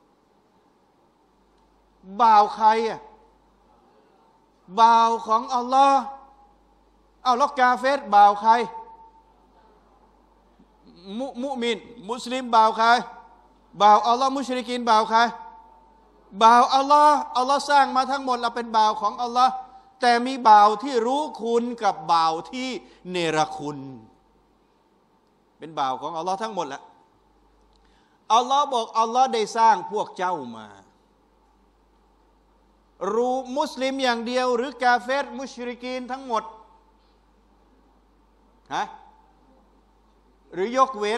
บ่าวใครอ่ะบ่าวของอัลลอฮ์เอาแล้วกาเฟรบ่าวใครมุมินมุสลิมบ่าวใครบ่าวอัลลอฮ์มุชริกีนบ่าวใครบ่าวอัลลอฮ์สร้างมาทั้งหมดเราเป็นบ่าวของอัลลอฮ์แต่มีบ่าวที่รู้คุณกับบ่าวที่เนรคุณเป็นบ่าวของอัลลอฮ์ทั้งหมดแหละอัลลอฮ์บอกอัลลอฮ์ได้สร้างพวกเจ้ามารู้มุสลิมอย่างเดียวหรือกาเฟรมุชริกีนทั้งหมดฮะหรือยกเว้น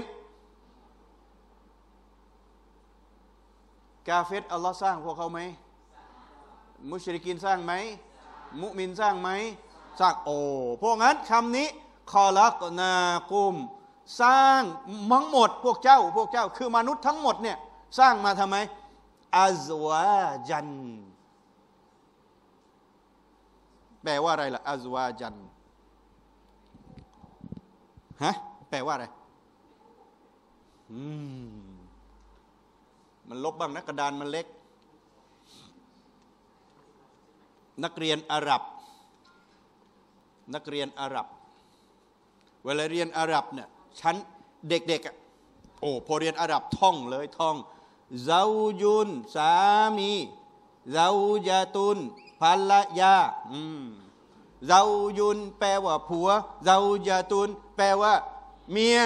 กาเฟรอัลลอฮ์สร้างพวกเขาไหมมุชริกีนสร้างไหมมุมินสร้างไหมสร้างเพราะงั้นคำนี้คอลักนากุมสร้างทั้งหมดพวกเจ้าคือมนุษย์ทั้งหมดเนี่ยสร้างมาทำไมอัซวาจันแปลว่าอะไรล่ะอัซวาจันฮะแปลว่าอะไรมันลบบ้างนะกระดานมันเล็กนักเรียนอาหรับเวลาเรียนอาหรับเนี่ยชั้นเด็กๆพอเรียนอาหรับท่องเลยท่องเจ้ายุนสามีเจ้าญาตุนภรรยาเจ้ายุนแปลว่าผัวเจ้าญาตุนแปลว่าเมีย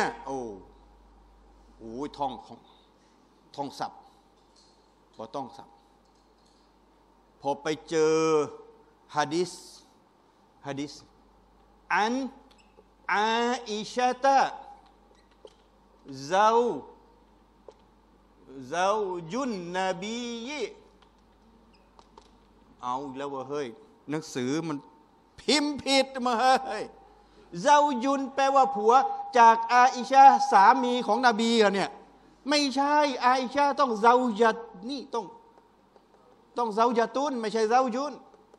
ท่องศัพท์พอต้องศัพท์พอไปเจอหะดีษอันอาอิชะตะเจ้ายุนนบีเอาแล้วว่าเฮ้ยหนังสือมันพิมพ์ผิดมาเฮ้ยเจ้ายุนแปลว่าผัวจากอาอิชะสามีของนบีเนี่ยไม่ใช่อาอิชะต้องเจ้าญัดนี่ต้องเจ้าญาตุนไม่ใช่เจ้ายุน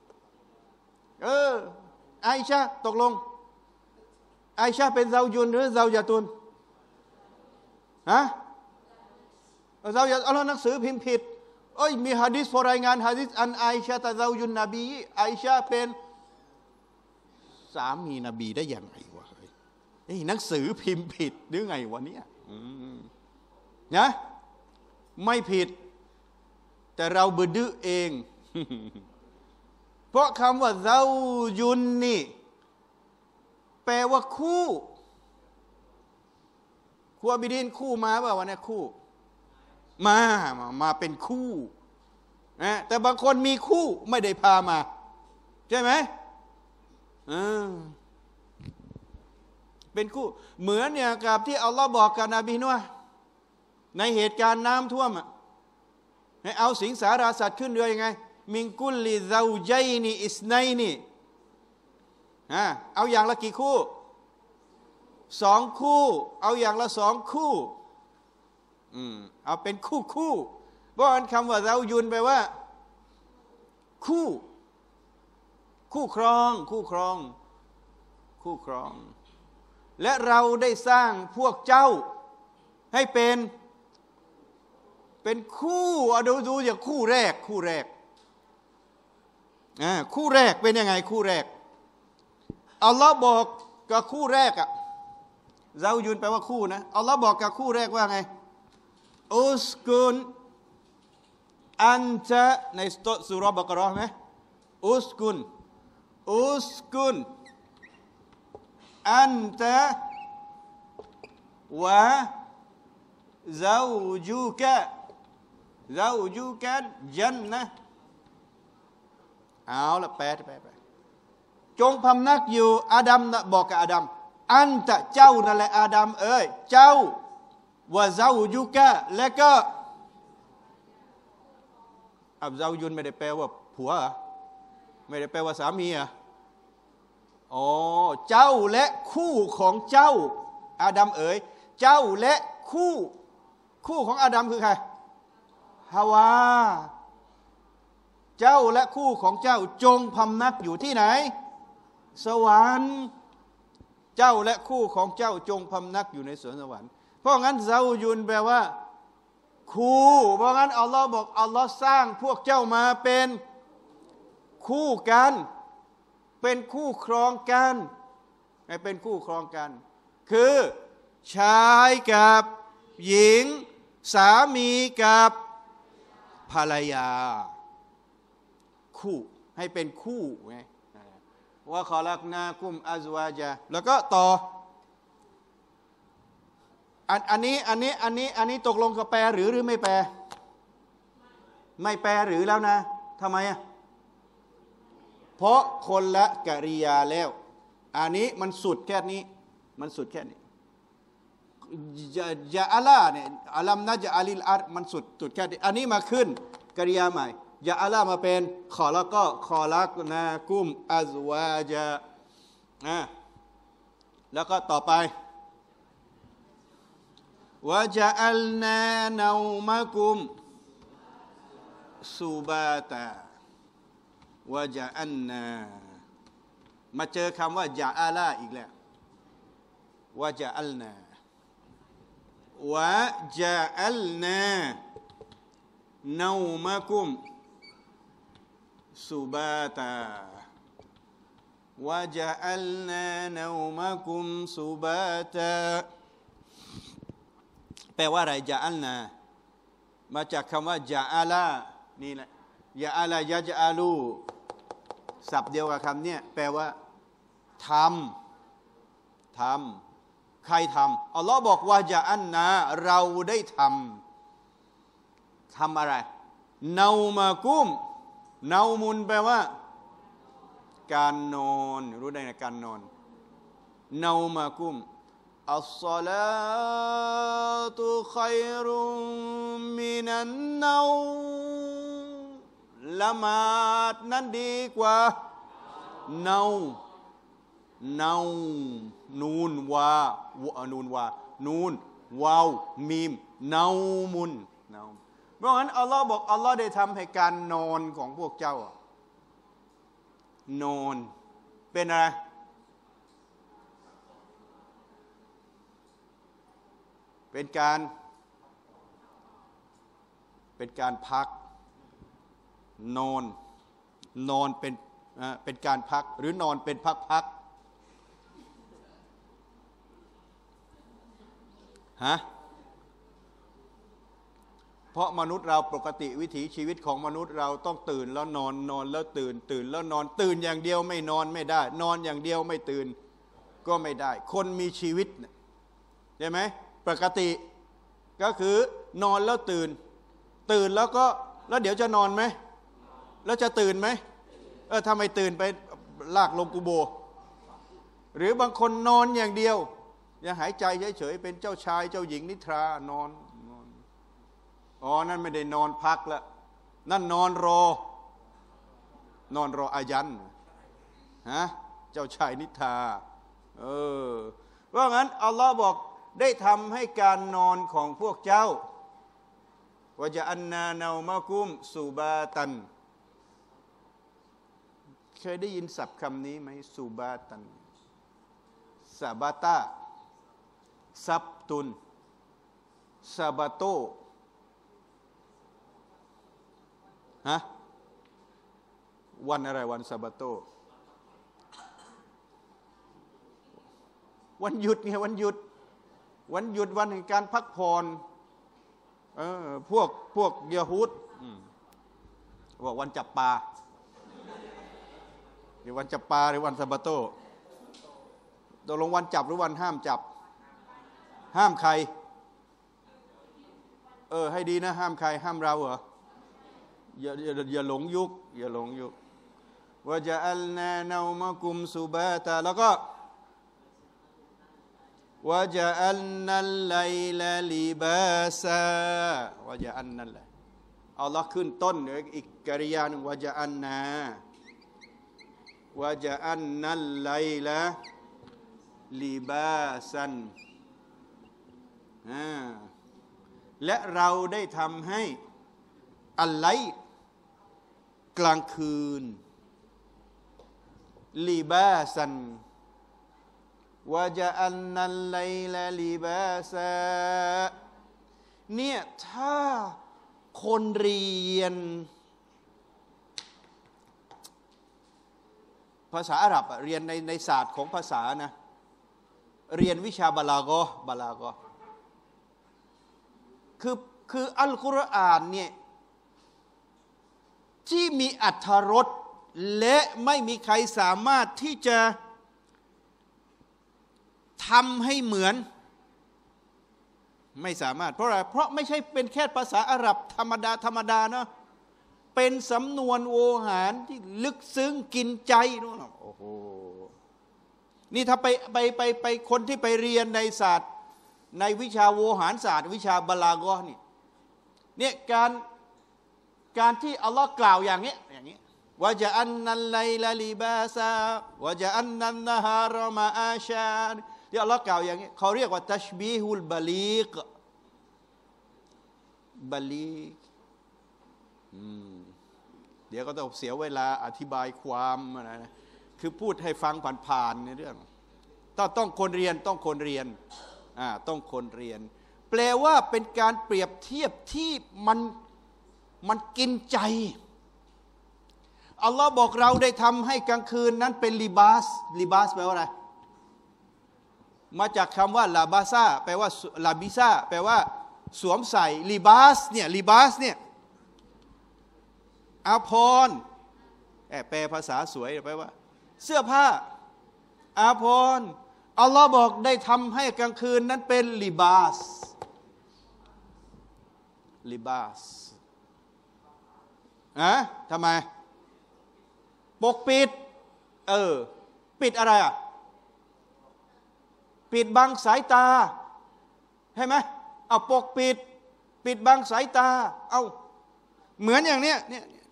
อาอิชะตกลงอาอิชะเป็นเจ้ายุนหรือเจ้าญาตุนฮะเจ้าญาตุนหนังสือพิมพ์ผิดมีหะดีษพอรายงานหะดีษอันอาอิชะตะเจ้ายุนนบีอาอิชะเป็นสามีนบีได้อย่างไรวะหนังสือพิมพ์ผิดหรือไงวะเนี่ยนะไม่ผิดแต่เราบดื้อเอง เพราะคำว่าเจ้ายุนนี่แปลว่าคู่ครูบิดินคู่มาเปล่าวันนี้คู่มาเป็นคู่นะแต่บางคนมีคู่ไม่ได้พามาใช่ไหมเป็นคู่เหมือนเนี่ยกับที่อัลลอฮ์บอกกับนบีนูห์ในเหตุการณ์น้ำท่วมให้เอาสิงสาราสัตว์ขึ้นเรือยังไงมิงกุลลิซาอุจัยนีอิสไนนีเอาอย่างละกี่คู่2 คู่เอาอย่างละ2 คู่เอาเป็นคู่เพราะอันคำว่าเรายุนแปลว่าคู่ครองและเราได้สร้างพวกเจ้าให้เป็นคู่ดูอย่างคู่แรกคู่แรกเป็นยังไงคู่แรกอัลลอฮ์บอกกับคู่แรกเรายุนแปลว่าคู่นะอัลลอฮ์บอกกับคู่แรกว่าไงอุสกุนอันตะในสุเราะห์บักเราะห์ไหมอุสกุนอันตะวะซาจูกะจันนะเอาละแปลจงพำนักอยู่อาดัมนะบอกกับอาดัมอันตะเจ้านั่นแหละอาดัมเจ้าวะซาจูกะและก็ซายุนไม่ได้แปลว่าผัวไม่ได้แปลว่าสามีเจ้าและคู่ของเจ้าอาดัมเจ้าและคู่ของอาดัมคือใครฮาวาเจ้าและคู่ของเจ้าจงพำนักอยู่ที่ไหนสวรรค์เจ้าและคู่ของเจ้าจงพำนักอยู่ในสวนสวรรค์เพราะงั้นซายุนแปลว่าคู่เพราะงั้นอัลลอฮ์บอกอัลลอฮ์สร้างพวกเจ้ามาเป็นคู่กันเป็นคู่ครองกันให้เป็นคู่ครองกันคือชายกับหญิงสามีกับภรรยาคู่ให้เป็นคู่ไงว่าขอลักนากุมอัซวาจาแล้วก็ต่ออันนี้ตกลงกับแปลหรือไม่แปลไม่แปลหรือแล้วนะทำไมเพราะคนละกริยาแล้วอันนี้มันสุดแค่นี้ยะอัลลาเนี่ยอัลัมนะจะอาลิลอาร์มันสุดแค่นี้อันนี้มาขึ้นกริยาใหม่ยะอัลลามาเป็นขอแล้วก็ขอลักนากุมอัซวาจาแล้วก็ต่อไปวะจะอัลนาเนามากุมซูบาตาวะจะอันนามาเจอคำว่าจะอัลลาอีกแล้ววะจะอัลนาวะจะอัลนาเนามากุมซูบาตาวะจะอัลนาเนามากุมซูบาตาแปลว่าอะไรจะอัลนามาจากคำว่าจะอัลานี่แหละยะอัลายะจะอาลูศัพท์เดียวกับคำนี้แปลว่าทำใครทำอัลลอฮ์บอกว่าจะอันนาเราได้ทำอะไรเนามากุมเนามุนแปลว่าการนอนรู้ได้ไงการนอนเนามากุมอัศศอลาตุขัยรุมินันเนาละหมาดนั้นดีกว่าเนานูนวานูนวาวมีมเนามุนเพราะงั้นอัลลอฮ์บอกอัลลอฮ์ได้ทำให้การนอนของพวกเจ้านอนเป็นอะไรเป็นการพักนอนเป็นการพักหรือนอนเป็นพักเพราะมนุษย์เราปกติวิถีชีวิตของมนุษย์เราต้องตื่นแล้วนอนแล้วตื่นแล้วนอนตื่นอย่างเดียวไม่นอนไม่ได้นอนอย่างเดียวไม่ตื่นก็ไม่ได้คนมีชีวิตใช่ไหมปกติก็คือนอนแล้วตื่นแล้วเดี๋ยวจะนอนไหมแล้วจะตื่นไหมถ้าไม่ตื่นไปลากลงกุโบร์หรือบางคนนอนอย่างเดียวอย่าหายใจเฉยๆเป็นเจ้าชายเจ้าหญิงนิทรานอนอ๋อนั่นไม่ได้นอนพักละนั่นนอนรอายันฮะเจ้าชายนิทราเพราะงั้นอัลลอฮ์บอกได้ทำให้การนอนของพวกเจ้าวะจะอันนาเนามากุมสุบาตันเคยได้ยินศัพท์คำนี้ไหมสุบาตันซาบาตาซับตุนซาบาโตฮะวันอะไรวันซาบาโตวันหยุดไงวันหยุดวันแห่งการพักผ่อนพวกยะฮูดบอกวันจับปลาหรือวันจับปลาหรือวันซาบาโตตกลงวันจับหรือวันห้ามจับห้ามใครให้ดีนะห้ามใครห้ามเราเหรออย่าหลงยุควะจะอัลนาเนามากุมสุบาตาแล้วก็วะจะอัลนัลไลลาลิบาซาวะจะอันนั่นแหละอัลลอฮ์ขึ้นต้นอีกกริยาหนึ่งวะจะอันนาวะจะอันนัลไลลาลิบาซันและเราได้ทำให้อัลไลกลางคืนลิบาซันวะจะอันนัลไลลาลิบาซาเนี่ยถ้าคนเรียนภาษาอาหรับเรียนในศาสตร์ของภาษานะเรียนวิชาบาลากอคืออัลกุรอานเนี่ยที่มีอรรถรสและไม่มีใครสามารถที่จะทำให้เหมือนไม่สามารถเพราะอะไรเพราะไม่ใช่เป็นแค่ภาษาอาหรับธรรมดาเนาะเป็นสำนวนโวหารที่ลึกซึ้งกินใจนู่นโอ้โหนี่ถ้าไปคนที่ไปเรียนในศาสตร์ในวิชาโวหารศาสตร์วิชาบาลากอเนี่ยการที่อัลลอฮ์กล่าวอย่างนี้วะจะอันนัลไลลาลิบาซาวะจะอันนันนะฮารอมาอาชาที่อัลลอฮ์กล่าวอย่างนี้เขาเรียกว่าตัชบีฮุลบาลีกเดี๋ยวก็ต้องเสียเวลาอธิบายความนะคือพูดให้ฟังผ่านๆในเรื่องต้องคนเรียนต้องคนเรียนแปลว่าเป็นการเปรียบเทียบที่มันกินใจอัลลอฮ์บอกเราได้ทำให้กลางคืนนั้นเป็นลิบาสแปลว่าอะไรมาจากคำว่าลาบาซาแปลว่าลาบิซาแปลว่าสวมใส่ลิบาสเนี่ยอาภรณ์แปลภาษาสวยแปลว่าเสื้อผ้าอาภรณ์อัลลอฮ์บอกได้ทำให้กลางคืนนั้นเป็นลิบาสทำไมปกปิดปิดอะไรปิดบังสายตาใช่ไหมเอาปกปิดบังสายตาเอาเหมือนอย่างเนี้ย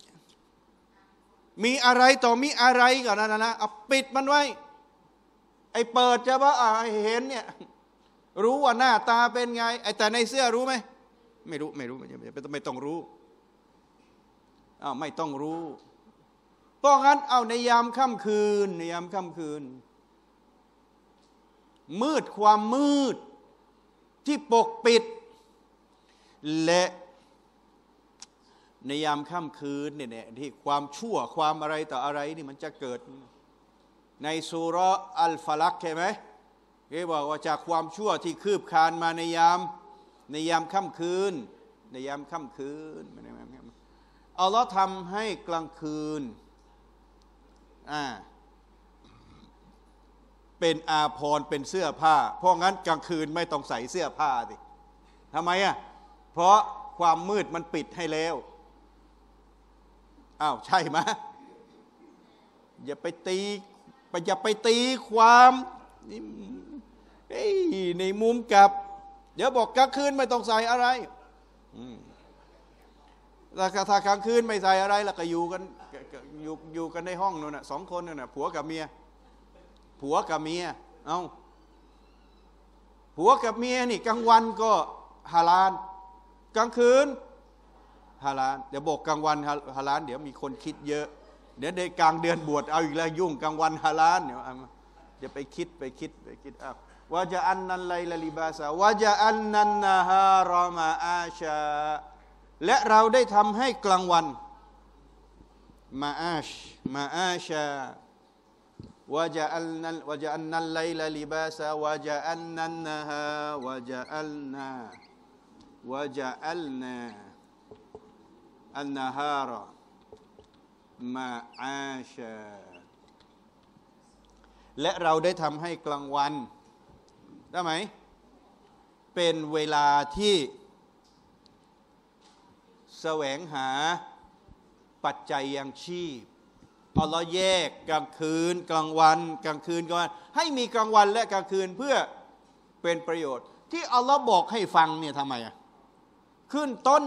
มีอะไรต่อมีอะไรก่อนนะเอาปิดมันไว้ไอ้เปิดจะว่าเห็นเนี่ยรู้ว่าหน้าตาเป็นไงไอ้แต่ในเสื้อรู้ไหมไม่รู้ไม่ต้องรู้ไม่ต้องรู้เพราะงั้นเอาในยามค่ำคืนมืดความมืดที่ปกปิดและในยามค่ำคืนเนี่ยที่ความชั่วความอะไรต่ออะไรนี่มันจะเกิดในซูเราะห์อัลฟะลักใช่ไหมที่บอกว่าจากความชั่วที่คืบคลานมาในยามค่ำคืนอัลลอฮ์ทำให้กลางคืนเป็นอาภรณ์เป็นเสื้อผ้าเพราะงั้นกลางคืนไม่ต้องใส่เสื้อผ้าสิทำไมเพราะความมืดมันปิดให้แล้วใช่ไหมอย่าไปตีความในมุมกับเดี๋ยวบอกกลางคืนไม่ต้องใส่อะไรถ้ากลางคืนไม่ใส่อะไรแล้วก็อยู่กันในห้องนั่นน่ะสองคนนั่นน่ะผัวกับเมียเอาผัวกับเมียนี่กลางวันก็ฮาลาลกลางคืนฮาลาลเดี๋ยวบอกกลางวันฮาลาลเดี๋ยวมีคนคิดเยอะเดี๋ยวในกลางเดือนบวชเอาอีกแล้วยุ่งกลางวันฮาลาลเดี๋ยวไปคิดอ้าววะจะอันนันไลลาลิบาซาวะจะอันนันนาฮารอมาอาชาและเราได้ทำให้กลางวันมาอาชาวะจะอันนันไลลาลิบาซาวะจะอันนันนาฮาวะจะอัลนาอันนาฮารอมาอาชาและเราได้ทำให้กลางวันได้ไหมเป็นเวลาที่แสวงหาปัจจัยยังชีพอัลลอฮ์แยกกลางคืนกลางวันกลางคืนกลางวันให้มีกลางวันและกลางคืนเพื่อเป็นประโยชน์ที่อัลลอฮ์บอกให้ฟังเนี่ยทำไมขึ้นต้น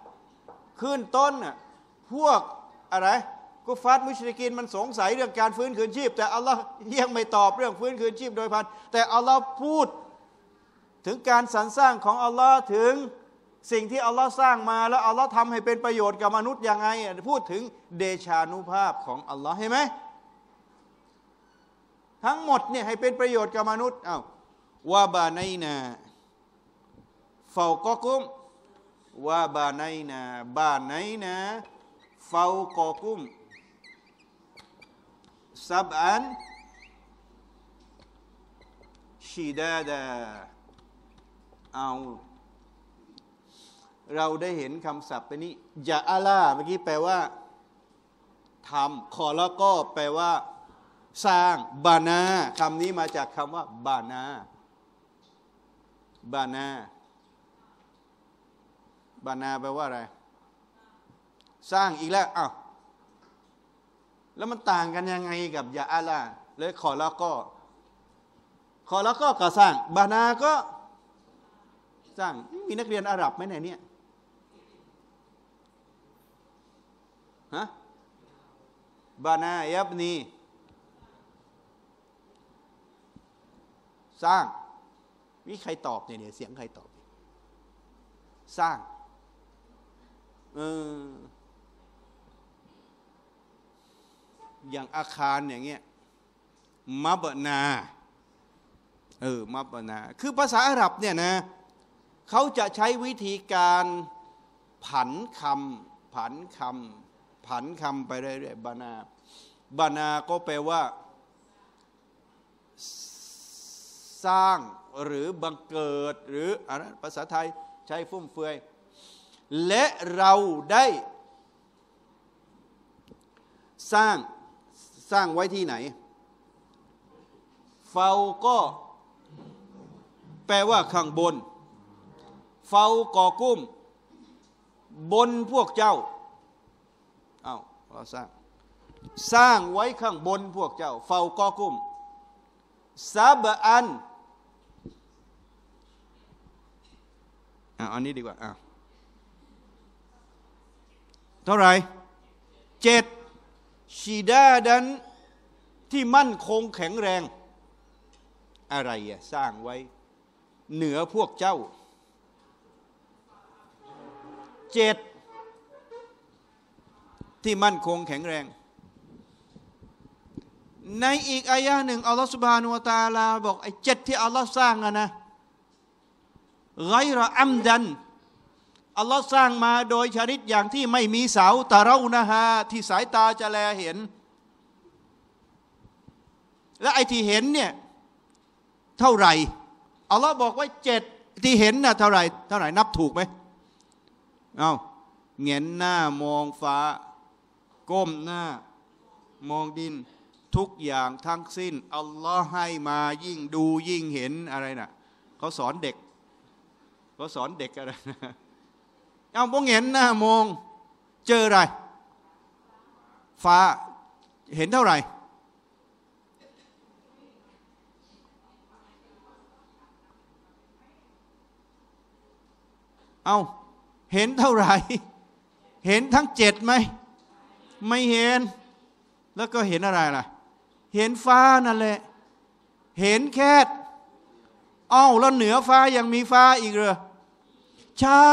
พวกอะไรกุฟาร์มุชริกีนมันสงสัยเรื่องการฟื้นคืนชีพแต่อัลลอฮ์ยังไม่ตอบเรื่องฟื้นคืนชีพโดยพันแต่อัลลอฮ์พูดถึงการสรรสร้างของอัลลอฮ์ถึงสิ่งที่อัลลอฮ์สร้างมาแล้วอัลลอฮ์ทำให้เป็นประโยชน์กับมนุษย์ยังไงพูดถึงเดชานุภาพของอัลลอฮ์เห็นไหมทั้งหมดเนี่ยให้เป็นประโยชน์กับมนุษย์วะบานัยนาฟาวกอกุมวะบานัยนาฟาวกอกุมซับอันชิดาดาเราได้เห็นคำศัพท์ไปนี้ยะอาลาเมื่อกี้แปลว่าทำขอแล้วก็แปลว่าสร้างบานาคำนี้มาจากคำว่าบานาแปลว่าอะไรสร้างอีกแล้วแล้วมันต่างกันยังไงกับยะอาลาเลยขอแล้วก็สร้างบานาก็สร้างมีนักเรียนอาหรับไหมเนี่ยบานายับนีสร้างมีใครตอบเนี่ยเสียงใครตอบสร้างอย่างอาคารอย่างเงี้ยมับนามับนาคือภาษาอาหรับเนี่ยนะเขาจะใช้วิธีการผันคำไปเรื่อยๆบานาก็แปลว่าสร้างหรือบังเกิดหรืออะไรภาษาไทยใช้ฟุ่มเฟือยและเราได้สร้างไว้ที่ไหนเฟาก็แปลว่าข้างบนเฟากอกุ้มบนพวกเจ้าเราสร้างไว้ข้างบนพวกเจ้าเฟากอกุ้มซับอันอันนี้ดีกว่าเท่าไหร่7ชีดาดันที่มั่นคงแข็งแรงอะไรสร้างไว้เหนือพวกเจ้า7ที่มั่นคงแข็งแรงในอีกอายะหนึ่งอัลลอฮฺซุบฮานะฮูวะตะอาลาบอกไอ้7ที่อัลลอฮฺสร้างนะไกรอัมดันอัลลอฮฺสร้างมาโดยชนิดอย่างที่ไม่มีเสาตะเรานะฮะที่สายตาจะแลเห็นและไอ้ที่เห็นเนี่ยเท่าไหร่อัลลอฮฺบอกว่า7ที่เห็นน่ะเท่าไหร่นับถูกไหมเงยหน้ามองฟ้าก้มหน้ามองดินทุกอย่างทั้งสิ้นอัลลอฮ์ให้มายิ่งดูยิ่งเห็นอะไรน่ะเขาสอนเด็กอะไรมองเห็นหน้ามองเจออะไรฟ้าเห็นเท่าไหร่เอาเห็นเท่าไหร่เห็นทั้ง7ไหมไม่เห็นแล้วก็เห็นอะไรล่ะเห็นฟ้านั่นแหละเห็นแค่แล้วเหนือฟ้ายังมีฟ้าอีกเหรอใช่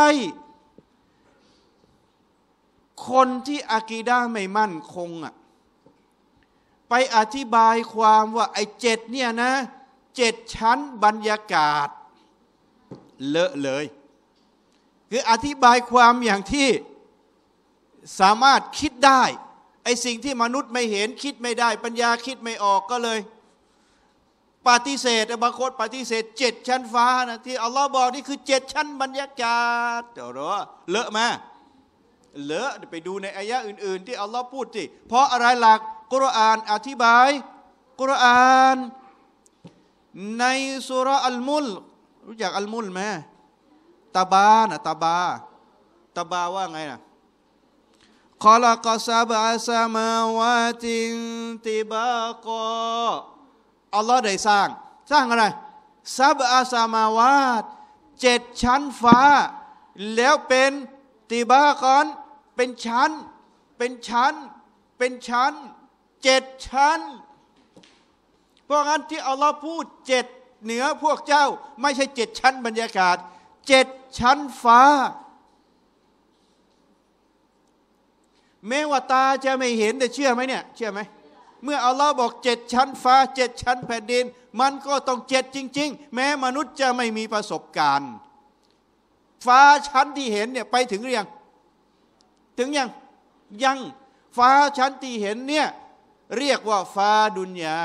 คนที่อากีดะห์ไม่มั่นคงไปอธิบายความว่าไอ้7เนี่ยนะ7ชั้นบรรยากาศเลอะเลยคืออธิบายความอย่างที่สามารถคิดได้ไอ้สิ่งที่มนุษย์ไม่เห็นคิดไม่ได้ปัญญาคิดไม่ออกก็เลยปฏิเสธบางคนปฏิเสธ7ชั้นฟ้านะที่อัลลอฮ์บอกนี่คือ7ชั้นบรรยากาศเดี๋ยวเลอะมาเลอะไปดูในอายะอื่นๆที่อัลลอฮ์พูดสิเพราะอะไรหลักกุรอานอธิบายกุรอานในซูเราะห์อัลมุลรู้จักอัลมุลไหมตาบานะตาบาว่าไงนะขอละกอซาบะซามาวาตินติบากออัลลอฮ์ได้สร้างอะไรซับอาซามาวาต7ชั้นฟ้าแล้วเป็นติบากอนเป็นชั้น7ชั้นเพราะงั้นที่อัลลอฮ์พูด7เหนือพวกเจ้าไม่ใช่7ชั้นบรรยากาศ7ชั้นฟ้าแม้ว่าตาจะไม่เห็นแต่เชื่อไหมเนี่ยเชื่อไหมเมื่ออัลลอฮ์บอก7ชั้นฟ้า7ชั้นแผ่นดินมันก็ต้อง7จริงๆแม้มนุษย์จะไม่มีประสบการณ์ฟ้าชั้นที่เห็นเนี่ยไปถึงหรือยังถึงยังฟ้าชั้นที่เห็นเนี่ยเรียกว่าฟ้าดุนยา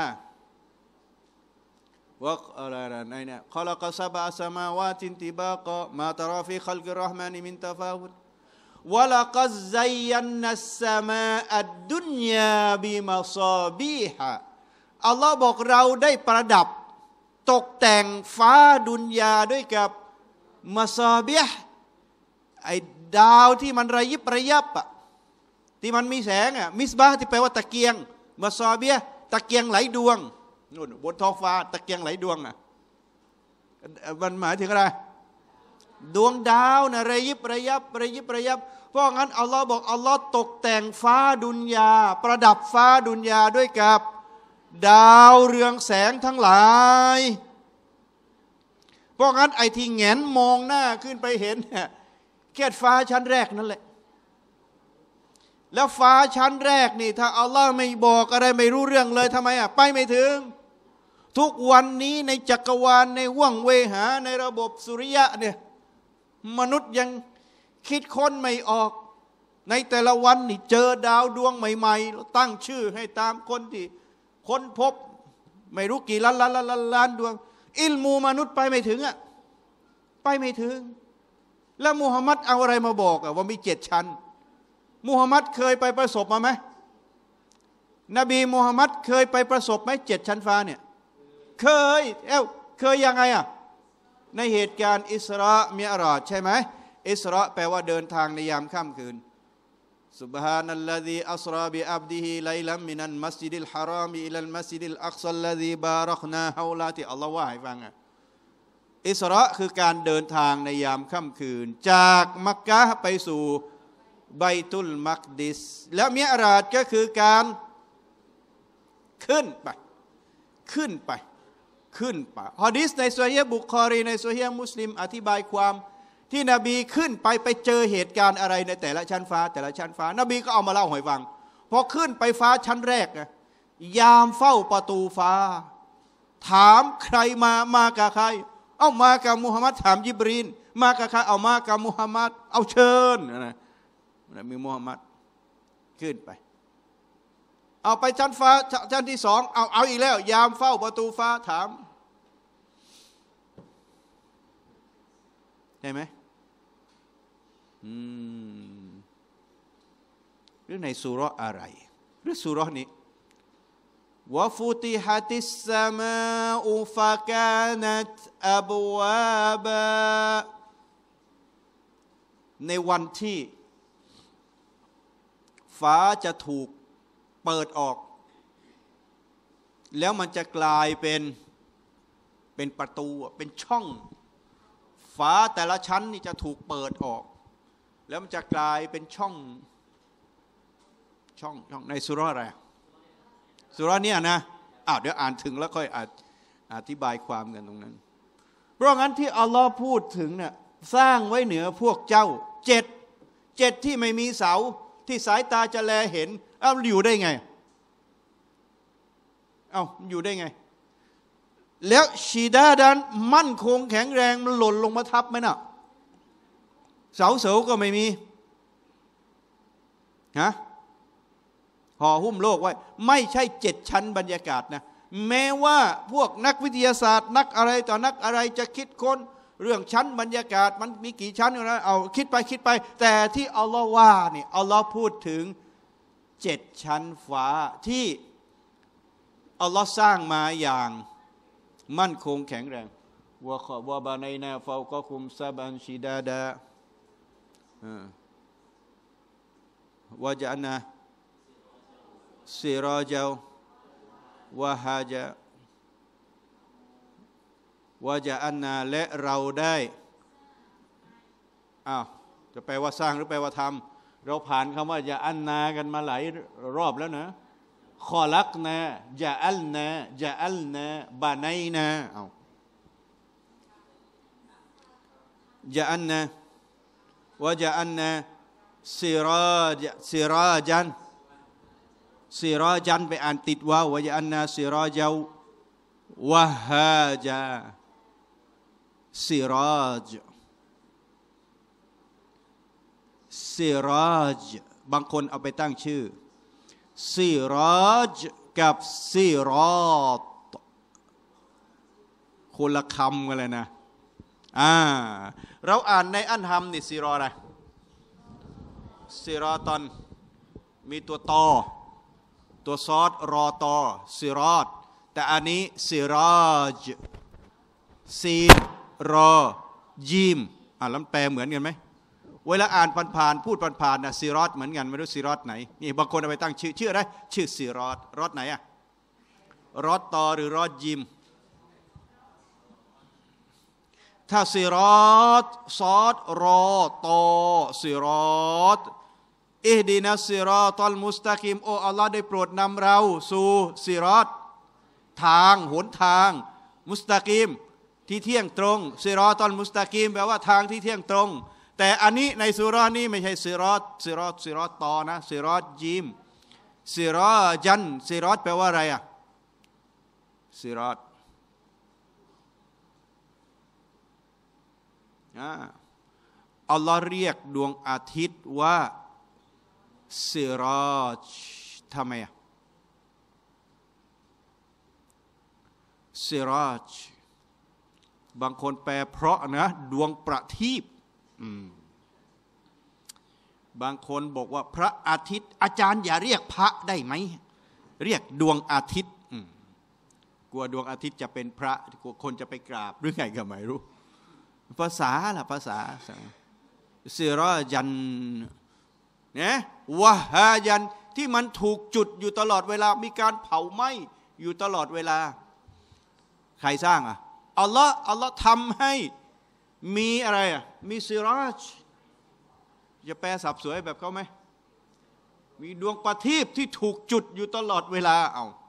ว่าอะไรนะเนี่ยขลักซับะสมาวาตินติบากะมาตราฟีขัลกิรเราะห์มานิมินตะฟาวุตวะลักัซซัยยันนัสสมาอัดดุนยาบิมัศอบีฮะอัลลอฮ์บอกเราได้ประดับตกแต่งฟ้าดุนยาด้วยกับมัศอบีฮ์ไอ้ดาวที่มันระยิบระยับที่มันมีแสงมิสบาห์ที่แปลว่าตะเกียงมัศอบีฮ์ตะเกียงหลายดวงนู่นบนท้องฟ้าตะเกียงหลายดวงมันหมายถึงอะไรดวงดาวนะระยิบระยับเพราะงั้นอัลลอฮ์บอกอัลลอฮ์ตกแต่งฟ้าดุนยาประดับฟ้าดุนยาด้วยกับดาวเรืองแสงทั้งหลายเพราะงั้นไอ้ที่แงนมองหน้าขึ้นไปเห็นแค่ฟ้าชั้นแรกนั่นแหละแล้วฟ้าชั้นแรกนี่ถ้าอัลลอฮ์ไม่บอกอะไรไม่รู้เรื่องเลยทำไมไปไม่ถึงทุกวันนี้ในจักรวาลในห้วงเวหาในระบบสุริยะเนี่ยมนุษย์ยังคิดค้นไม่ออกในแต่ละวันนี่เจอดาวดวงใหม่ๆตั้งชื่อให้ตามคนที่ค้นพบไม่รู้กี่ล้านดวงอิลมูมนุษย์ไปไม่ถึงไปไม่ถึงแล้วมุฮัมมัดเอาอะไรมาบอกว่ามี7ชั้นมุฮัมมัดเคยไปประสบมาไหมนบีมุฮัมมัดเคยไปประสบไหม7ชั้นฟ้าเนี่ยเคยยังไงในเหตุการณ์อิสรามิอ์ราจใช่ไหมอิสราแปลว่าเดินทางในยามค่ำคืนซุบฮานัลลซีอัสราบิอับดิฮิไลลัมมินัลมัสยิดิลฮารอมอิลัลมัสยิดิลอักซัลลซีบารักนาฮาวลาที่อัลลอฮ์ว่าให้ฟังอิสราคือการเดินทางในยามค่ำคืนจากมักกะฮ์ไปสู่ไบตุลมักดิสแล้วมิอ์ราจก็คือการขึ้นไปหะดีษในซอฮีฮ์บุคอรีในซอฮีฮ์มุสลิมอธิบายความที่นบีขึ้นไปเจอเหตุการณ์อะไรในแต่ละชั้นฟ้านบีก็เอามาเล่าให้ฟังพอขึ้นไปฟ้าชั้นแรกยามเฝ้าประตูฟ้าถามใครมากับใครมากับมุฮัมมัดถามยิบรีนมากับใครมากับมุฮัมมัดเอาเชิญมีมุฮัมมัดขึ้นไปเอาไปชั้นฟ้าชั้นที่2เอาอีกแล้วยามเฝ้าประตูฟ้าถามได้ไหมหรือในซูเราะห์อะไรหรือซูเราะห์นี้วะฟุติฮัติสสมาอุฟะกานัตอับวาบะในวันที่ฟ้าจะถูกเปิดออกแล้วมันจะกลายเป็นประตูเป็นช่องฝาแต่ละชั้นนี่จะถูกเปิดออกแล้วมันจะกลายเป็นช่องในสุราอะไรสุราเนี่ยนะเดี๋ยวอ่านถึงแล้วค่อยอธิบายความกันตรงนั้นเพราะงั้นที่อัลลอฮ์พูดถึงเนี่ยสร้างไว้เหนือพวกเจ้าเจ็ดที่ไม่มีเสาที่สายตาจะแลเห็นอยู่ได้ไงอยู่ได้ไงแล้วชีดาดันมั่นคงแข็งแรงมันหล่นลงมาทับไหมน่ะเสาก็ไม่มีห่อหุ้มโลกไว้ไม่ใช่7 ชั้นบรรยากาศนะแม้ว่าพวกนักวิทยาศาสตร์นักอะไรต่อนักอะไรจะคิดค้นเรื่องชั้นบรรยากาศมันมีกี่ชั้นนะเอาคิดไปแต่ที่อัลลอฮ์ว่านี่อัลลอฮ์พูดถึง7 ชั้นฟ้าที่อัลลอฮ์สร้างมาอย่างมั่นคงแข็งแรงวะบานัยนาฟาวกะคุมซะบันชิดาดาวะจะนะซิราจาวะฮาจาวะจะนะและเราได้จะแปลว่าสร้างหรือแปลว่าทำเราผ่านคำว่าจะอันนากันมาหลายรอบแล้วนะขอลักนะจะอัลนะบานัยนะจะอันนะวะจะอันนะซิราจันไปอ่านติดว่าวะจะอันนะซิราจาวะฮาจาซิราจบางคนเอาไปตั้งชื่อซิราจกับซิรอตคนละคำกันเลยนะเราอ่านในอันฮัมนี่ซิรออะไรซิรอตอนมีตัวตอตัวซอดรอตอซิรอตแต่อันนี้ซิราจซีนรอยีมแล้วแปลเหมือนกันไหมเวลาอ่านผ่านพูดผ่านนะซีรอตเหมือนกันไม่รู้ซีรอตไหนนี่บางคนเอาไปตั้งชื่ออะไรชื่อซีรอตรอตไหนรอตตอหรือรอตยิมถ้าซีรอตซอดรอตอซีรอตอิฮดีนัสซิรอตัลมุสตะกีมโอ้อัลลอฮ์ได้โปรดนำเราสู่ซีรอตทางหนทางมุสตะกีมที่เที่ยงตรงซิรอตัลมุสตะกีมแปลว่าทางที่เที่ยงตรงแต่อันนี้ในสุรานี้ไม่ใช่ซิรอตตอนะซิรอตยิมซิรอจันซิรอตแปลว่าอะไรซิรอตอัลลอฮ์เรียกดวงอาทิตย์ว่าซิรอจทำไมซิรอจบางคนแปลเพราะนะดวงประทีปบางคนบอกว่าพระอาทิตย์อาจารย์อย่าเรียกพระได้ไหมเรียกดวงอาทิตย์กลัวดวงอาทิตย์จะเป็นพระกลัวคนจะไปกราบหรือไงก็ไม่รู้ภาษาซิรอจันนะวะฮายันที่มันถูกจุดอยู่ตลอดเวลามีการเผาไหม้อยู่ตลอดเวลาใครสร้างอัลลอฮ์ทำให้มีอะไรมีซิราจจะแปลสับสวยแบบเขาไหมมีดวงประทีปที่ถูกจุดอยู่ตลอดเวลา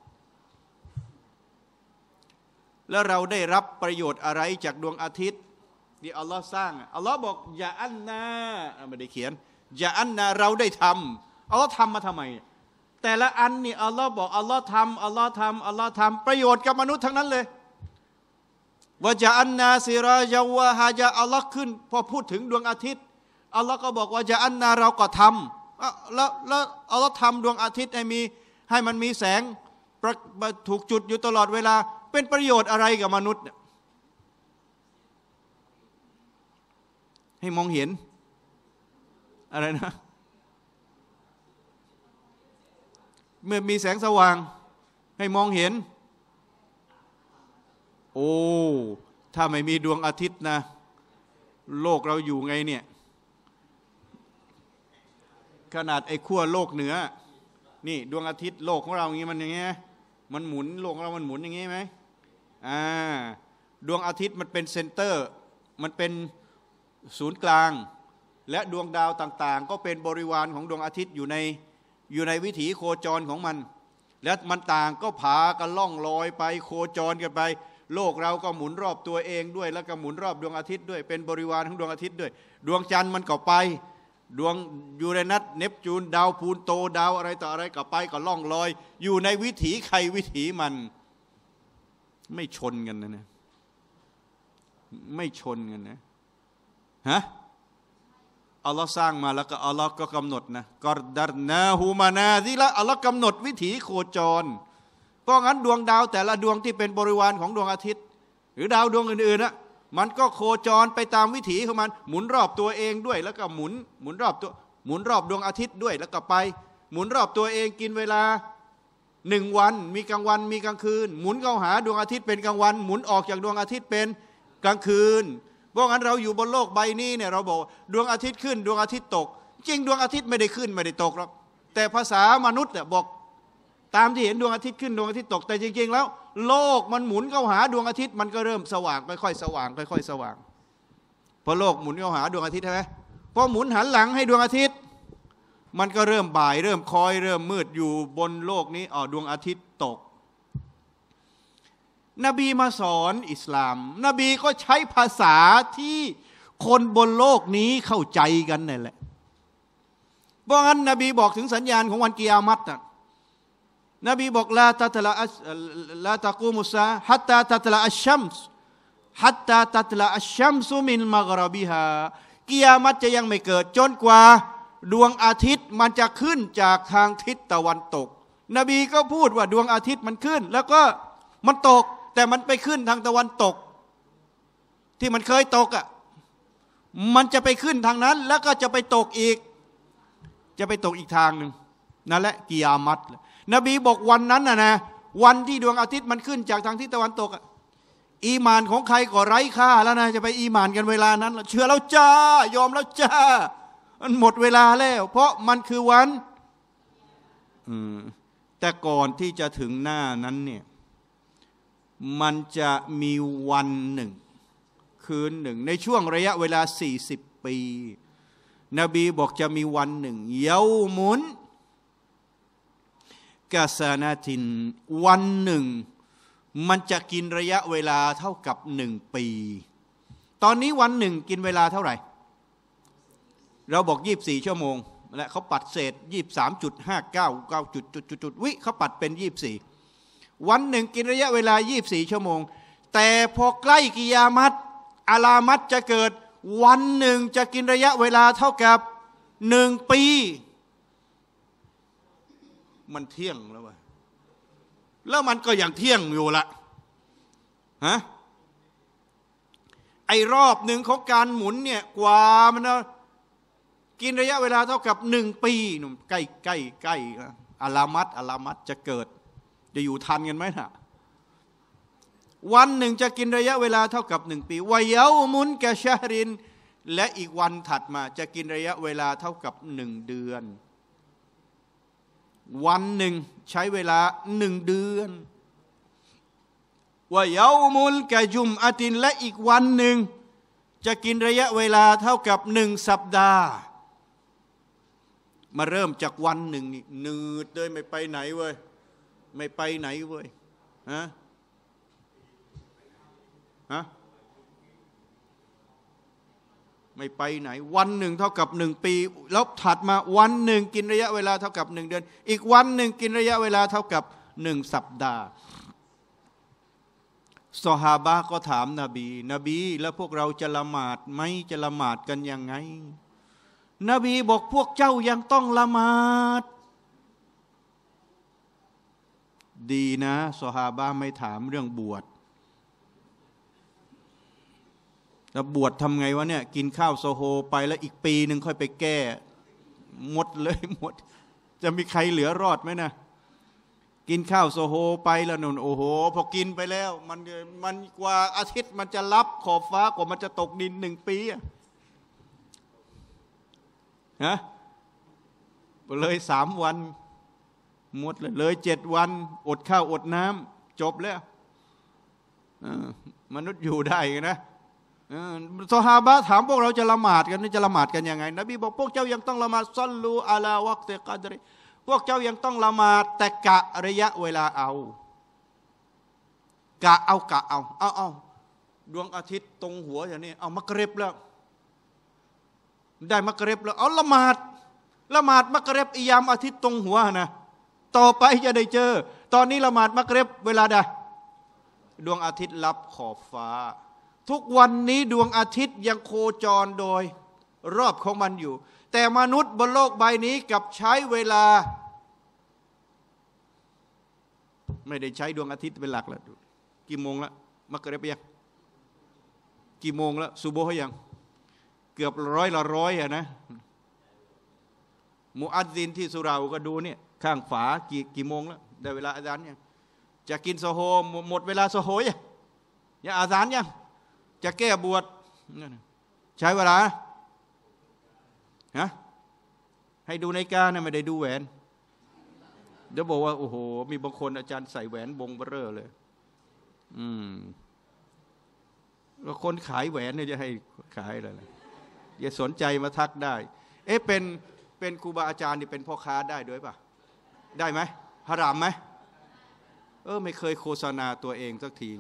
แล้วเราได้รับประโยชน์อะไรจากดวงอาทิตย์ที่อัลลอฮ์สร้างอัลลอฮ์บอกอย่าอันนาไม่ได้เขียนอย่าอันนาเราได้ทำอัลลอฮ์ทำมาทำไมแต่ละอันนี่อัลลอฮ์บอกอัลลอฮ์ทำประโยชน์กับมนุษย์ทั้งนั้นเลยวะจะอันนาซิราจาวะฮาจาอัลลอฮ์ขึ้นพอพูดถึงดวงอาทิตย์อัลลอฮ์ก็บอกว่าจะอันนาเราก็ทำแล้วอัลลอฮ์ทำดวงอาทิตย์ให้มันมีแสงถูกจุดอยู่ตลอดเวลาเป็นประโยชน์อะไรกับมนุษย์ให้มองเห็นอะไรนะเมื่อมีแสงสว่างให้มองเห็นโอ้ถ้าไม่มีดวงอาทิตย์นะโลกเราอยู่ไงเนี่ยขนาดไอ้ขั้วโลกเหนือนี่ดวงอาทิตย์โลกของเราอย่างนี้มันอย่างเงี้ยมันหมุนโลกของเรามันหมุนอย่างงี้ไหมดวงอาทิตย์มันเป็นเซนเตอร์มันเป็นศูนย์กลางและดวงดาวต่างๆก็เป็นบริวารของดวงอาทิตย์อยู่ในวิถีโคจรของมันและมันต่างก็พากันล่องลอยไปโคจรกันไปโลกเราก็หมุนรอบตัวเองด้วยแล้วก็หมุนรอบดวงอาทิตย์ด้วยเป็นบริวารของดวงอาทิตย์ด้วยดวงจันทร์มันก็ไปดวงยูเรนัสเนปจูนดาวพูนโตดาวอะไรต่ออะไรก็ไปก็ล่องลอยอยู่ในวิถีใครวิถีมันไม่ชนกันนะไม่ชนกันนะฮะอัลลอฮ์สร้างมาแล้วก็อัลลอฮ์ก็กำหนดนะกอรดัรนาฮูมานาซิละอัลลอฮ์กำหนดวิถีโคจรเพราะงั้นดวงดาวแต่ละดวงที่เป็นบริวารของดวงอาทิตย์หรือดาวดวงอื่นๆนะมันก็โคจรไปตามวิถีของมันหมุนรอบตัวเองด้วยแล้วก็หมุนรอบตัวหมุนรอบดวงอาทิตย์ด้วยแล้วก็ไปหมุนรอบตัวเองกินเวลา1 วันมีกลางวันมีกลางคืนหมุนเข้าหาดวงอาทิตย์เป็นกลางวันหมุนออกจากดวงอาทิตย์เป็นกลางคืนเพราะงั้นเราอยู่บนโลกใบนี้เนี่ยเราบอกดวงอาทิตย์ขึ้นดวงอาทิตย์ตกจริงดวงอาทิตย์ไม่ได้ขึ้นไม่ได้ตกหรอกแต่ภาษามนุษย์เนี่ยบอกตามที่เห็นดวงอาทิตย์ขึ้นดวงอาทิตย์ตกแต่จริงๆแล้วโลกมันหมุนเข้าหาดวงอาทิตย์มันก็เริ่มสว่างค่อยๆสว่างค่อยๆสว่างพอโลกหมุนเข้าหาดวงอาทิตย์ใช่ไหมพอหมุนหันหลังให้ดวงอาทิตย์มันก็เริ่มบ่ายเริ่มคอยเริ่มมืดอยู่บนโลกนี้ดวงอาทิตย์ตกนบีมาสอนอิสลามนบีก็ใช้ภาษาที่คนบนโลกนี้เข้าใจกันนั่นแหละเพราะงั้นนบีบอกถึงสัญญาณของวันกิยามัตนะนบีบอกลาตะกูมุสซาฮัตตาตัตละอัชชัมส์ฮัตตาตัตละอัชชัมซุมินมักรบิฮากิยามัตจะยังไม่เกิดจนกว่าดวงอาทิตย์มันจะขึ้นจากทางทิศตะวันตกนบีก็พูดว่าดวงอาทิตย์มันขึ้นแล้วก็มันตกแต่มันไปขึ้นทางตะวันตกที่มันเคยตกมันจะไปขึ้นทางนั้นแล้วก็จะไปตกอีกทางหนึ่งนั่นแหละกิยามัตนบีบอกวันนั้นนะวันที่ดวงอาทิตย์มันขึ้นจากทางทิศตะวันตกอีหม่านของใครก็ไร้ค่าแล้วนะจะไปอีหม่านกันเวลานั้นเชื่อแล้วจ้ายอมแล้วจ้ามันหมดเวลาแล้วเพราะมันคือวันแต่ก่อนที่จะถึงหน้านั้นเนี่ยมันจะมีวันหนึ่งคืนหนึ่งในช่วงระยะเวลา40 ปีนบีบอกจะมีวันหนึ่งเยามุนกาซานาตินวันหนึ่งมันจะกินระยะเวลาเท่ากับ1 ปีตอนนี้วันหนึ่งกินเวลาเท่าไหร่เราบอก24 ชั่วโมงและเขาปัดเศษ 23.59 วิเขาปัดเป็น24วันหนึ่งกินระยะเวลา24 ชั่วโมงแต่พอใกล้กิยามัตอาลามัตจะเกิดวันหนึ่งจะกินระยะเวลาเท่ากับ1 ปีมันเที่ยงแล้ววะแล้วมันก็ยังเที่ยงอยู่ละฮะไอ้รอบหนึ่งของการหมุนเนี่ยกว่ามันกินระยะเวลาเท่ากับ1 ปีหนุ่มใกล้อาลามัตจะเกิดจะอยู่ทันกันไหมน่ะวันหนึ่งจะกินระยะเวลาเท่ากับ1 ปีวะเยามุนกะชะฮรินและอีกวันถัดมาจะกินระยะเวลาเท่ากับ1 เดือนวันหนึ่งใช้เวลา1 เดือนวะเยามุนกะจุมอะตินและอีกวันหนึ่งจะกินระยะเวลาเท่ากับ1 สัปดาห์มาเริ่มจากวันหนึ่งนี่นืดเลยไม่ไปไหนเว้ยไม่ไปไหนเว้ยฮะไม่ไปไหนวันหนึ่งเท่ากับ1 ปีแล้วถัดมาวันหนึ่งกินระยะเวลาเท่ากับ1 เดือนอีกวันหนึ่งกินระยะเวลาเท่ากับ1 สัปดาห์ซอฮาบะห์ก็ถามนบีแล้วพวกเราจะละหมาดไหมจะละหมาดกันยังไงนบีบอกพวกเจ้ายังต้องละหมาดดีนะซอฮาบะห์ไม่ถามเรื่องบวชแล้วบวชทำไงวะเนี่ยกินข้าวโซโฮไปแล้วอีกปีหนึ่งค่อยไปแก้หมดเลยหมดจะมีใครเหลือรอดไหมนะกินข้าวโซโฮไปแล้วนุ่นโอ้โหพอกินไปแล้วมันกว่าอาทิตย์มันจะรับขอบฟ้ากว่ามันจะตกดิน1 ปีฮะเลย3 วันหมดเลย7 วันอดข้าวอดน้ำจบแล้วมนุษย์อยู่ได้นะซอฮาบะห์ถามพวกเราจะละหมาดกันนี่จะละหมาดกันยังไงนบีบอกพวกเจ้ายังต้องละหมาดซัลลูอะลาวักติกัดริพวกเจ้ายังต้องละหมาดแต่กะระยะเวลาเอาดวงอาทิตย์ตรงหัวอย่างนี้เอามักริบแล้วได้มักริบแล้วเอาละหมาดมักริบอิยามอาทิตย์ตรงหัวนะต่อไปจะได้เจอตอนนี้ละหมาดมักริบเวลาใดดวงอาทิตย์ลับขอบฟ้าทุกวันนี้ดวงอาทิตย์ยังโคจรโดยรอบของมันอยู่แต่มนุษย์บนโลกใบนี้กับใช้เวลาไม่ได้ใช้ดวงอาทิตย์เป็นหลักแล้วกี่โมงแล้วมักริบยังกี่โมงแล้วซุโบฮ์ยังเกือบร้อยนะมุอัซซินที่สุราก็ดูเนี่ยข้างฝากี่โมงแล้วได้เวลาอาซานยังจะกินโซโฮหมดเวลาโซโฮยังอาซานยังจะแก้บวชใช้เวลาฮะให้ดูนาฬิกานะไม่ได้ดูแหวนเดี๋ยวบอกว่าโอ้โหมีบางคนอาจารย์ใส่แหวนวงเบ้อเลยแล้วคนขายแหวนเนี่ยจะให้ขายอะไรอย่าสนใจมาทักได้เป็นครูบาอาจารย์นี่เป็นพ่อค้าได้ด้วยป่ะได้ไหมฮารามไหมไม่เคยโฆษณาตัวเองสักที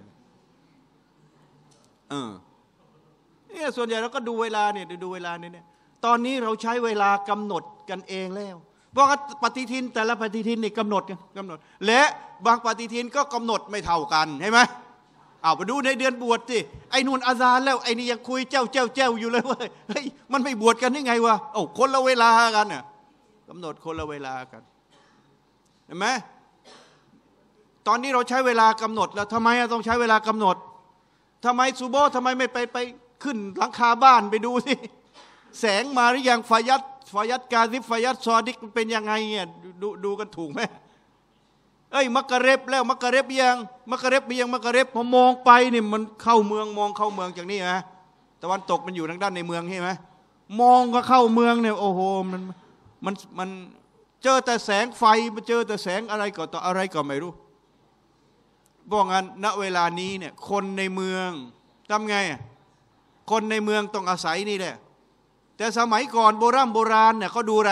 เนี่ยส่วนใหญ่เราก็ดูเวลาเนี่ยดูเวลาเนี่ยตอนนี้เราใช้เวลากำหนดกันเองแล้วเพราะปฏิทินแต่ละปฏิทินนี่กำหนดและบางปฏิทินก็กำหนดไม่เท่ากันใช่ไหมเอาไปดูในเดือนบวชสิไอ้นู่นอาซานแล้วไอ้นี่ยังคุยเจ้าอยู่เลยเว้ยเฮ้ยมันไม่บวชกันได้ไงวะคนละเวลากันเนี่ยกำหนดคนละเวลากันเห็นไหมตอนนี้เราใช้เวลากำหนดแล้วทำไมต้องใช้เวลากำหนดทำไมซูโบทำไมไม่ไปขึ้นหลังคาบ้านไปดูสิแสงมาหรือยังฟายัดกาซิฟฟายัดซอดิกมันเป็นยังไงเนี่ยดูกันถูกไหมมักกะเร็บแล้วมักกะเร็บยังมักกะเร็บมียังมักกะเร็บพอมองไปนี่มันเข้าเมืองมองเข้าเมืองจากนี่นะตะวันตกมันอยู่ทางด้านในเมืองใช่ไหมมองก็เข้าเมืองเนี่ยโอ้โหมันเจอแต่แสงไฟมันเจอแต่แสงอะไรก็ต่ออะไรก็ไม่รู้บอกงั้นณเวลานี้เนี่ยคนในเมืองทำไงคนในเมืองต้องอาศัยนี่แหละแต่สมัยก่อนโบราณเนี่ยเขาดูอะไร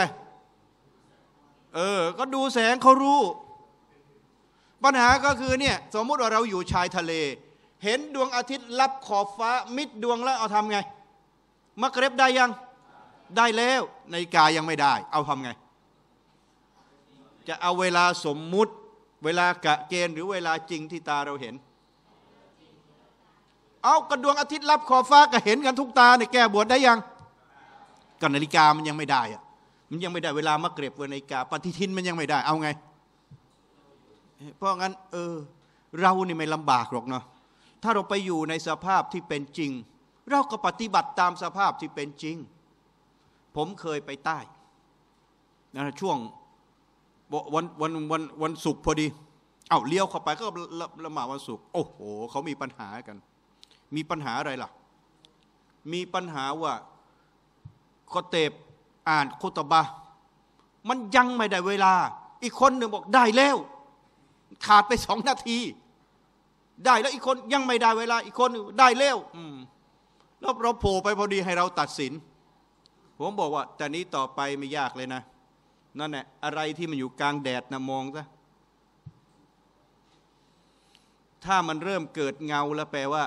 ก็ดูแสงเขารู้ปัญหาก็คือเนี่ยสมมุติว่าเราอยู่ชายทะเลเห็นดวงอาทิตย์ลับขอบฟ้ามิดดวงแล้วเอาทำไงมักริบได้ยังได้แล้วนาฬิกายังไม่ได้เอาทำไงจะเอาเวลาสมมุติเวลากะเกณฑ์หรือเวลาจริงที่ตาเราเห็นเอากระดวงอาทิตย์ลับขอบฟ้าก็เห็นกันทุกตาเนี่ยแก้บวชได้ยังก็นาฬิกามันยังไม่ได้มันยังไม่ได้เวลามักริบนาฬิกาปฏิทินมันยังไม่ได้เอาไงเพราะงั้นเรานี่ไม่ลำบากหรอกเนาะถ้าเราไปอยู่ในสภาพที่เป็นจริงเราก็ปฏิบัติตามสภาพที่เป็นจริงผมเคยไปใต้นะช่วงวันศุกร์พอดีเลี้ยวเข้าไปก็ละหมาดวันศุกร์โอ้โหเขามีปัญหากันมีปัญหาอะไรล่ะมีปัญหาว่าคอเตบอ่านคุตบะห์มันยังไม่ได้เวลาอีกคนหนึ่งบอกได้แล้วขาดไป2 นาทีได้แล้วอีกคนยังไม่ได้เวลาอีกคนได้แล้วแล้วเราโผล่ไปพอดีให้เราตัดสินผมบอกว่าแต่นี้ต่อไปไม่ยากเลยนะนั่นแหละอะไรที่มันอยู่กลางแดดนะมองซะถ้ามันเริ่มเกิดเงาแล้วแปลว่า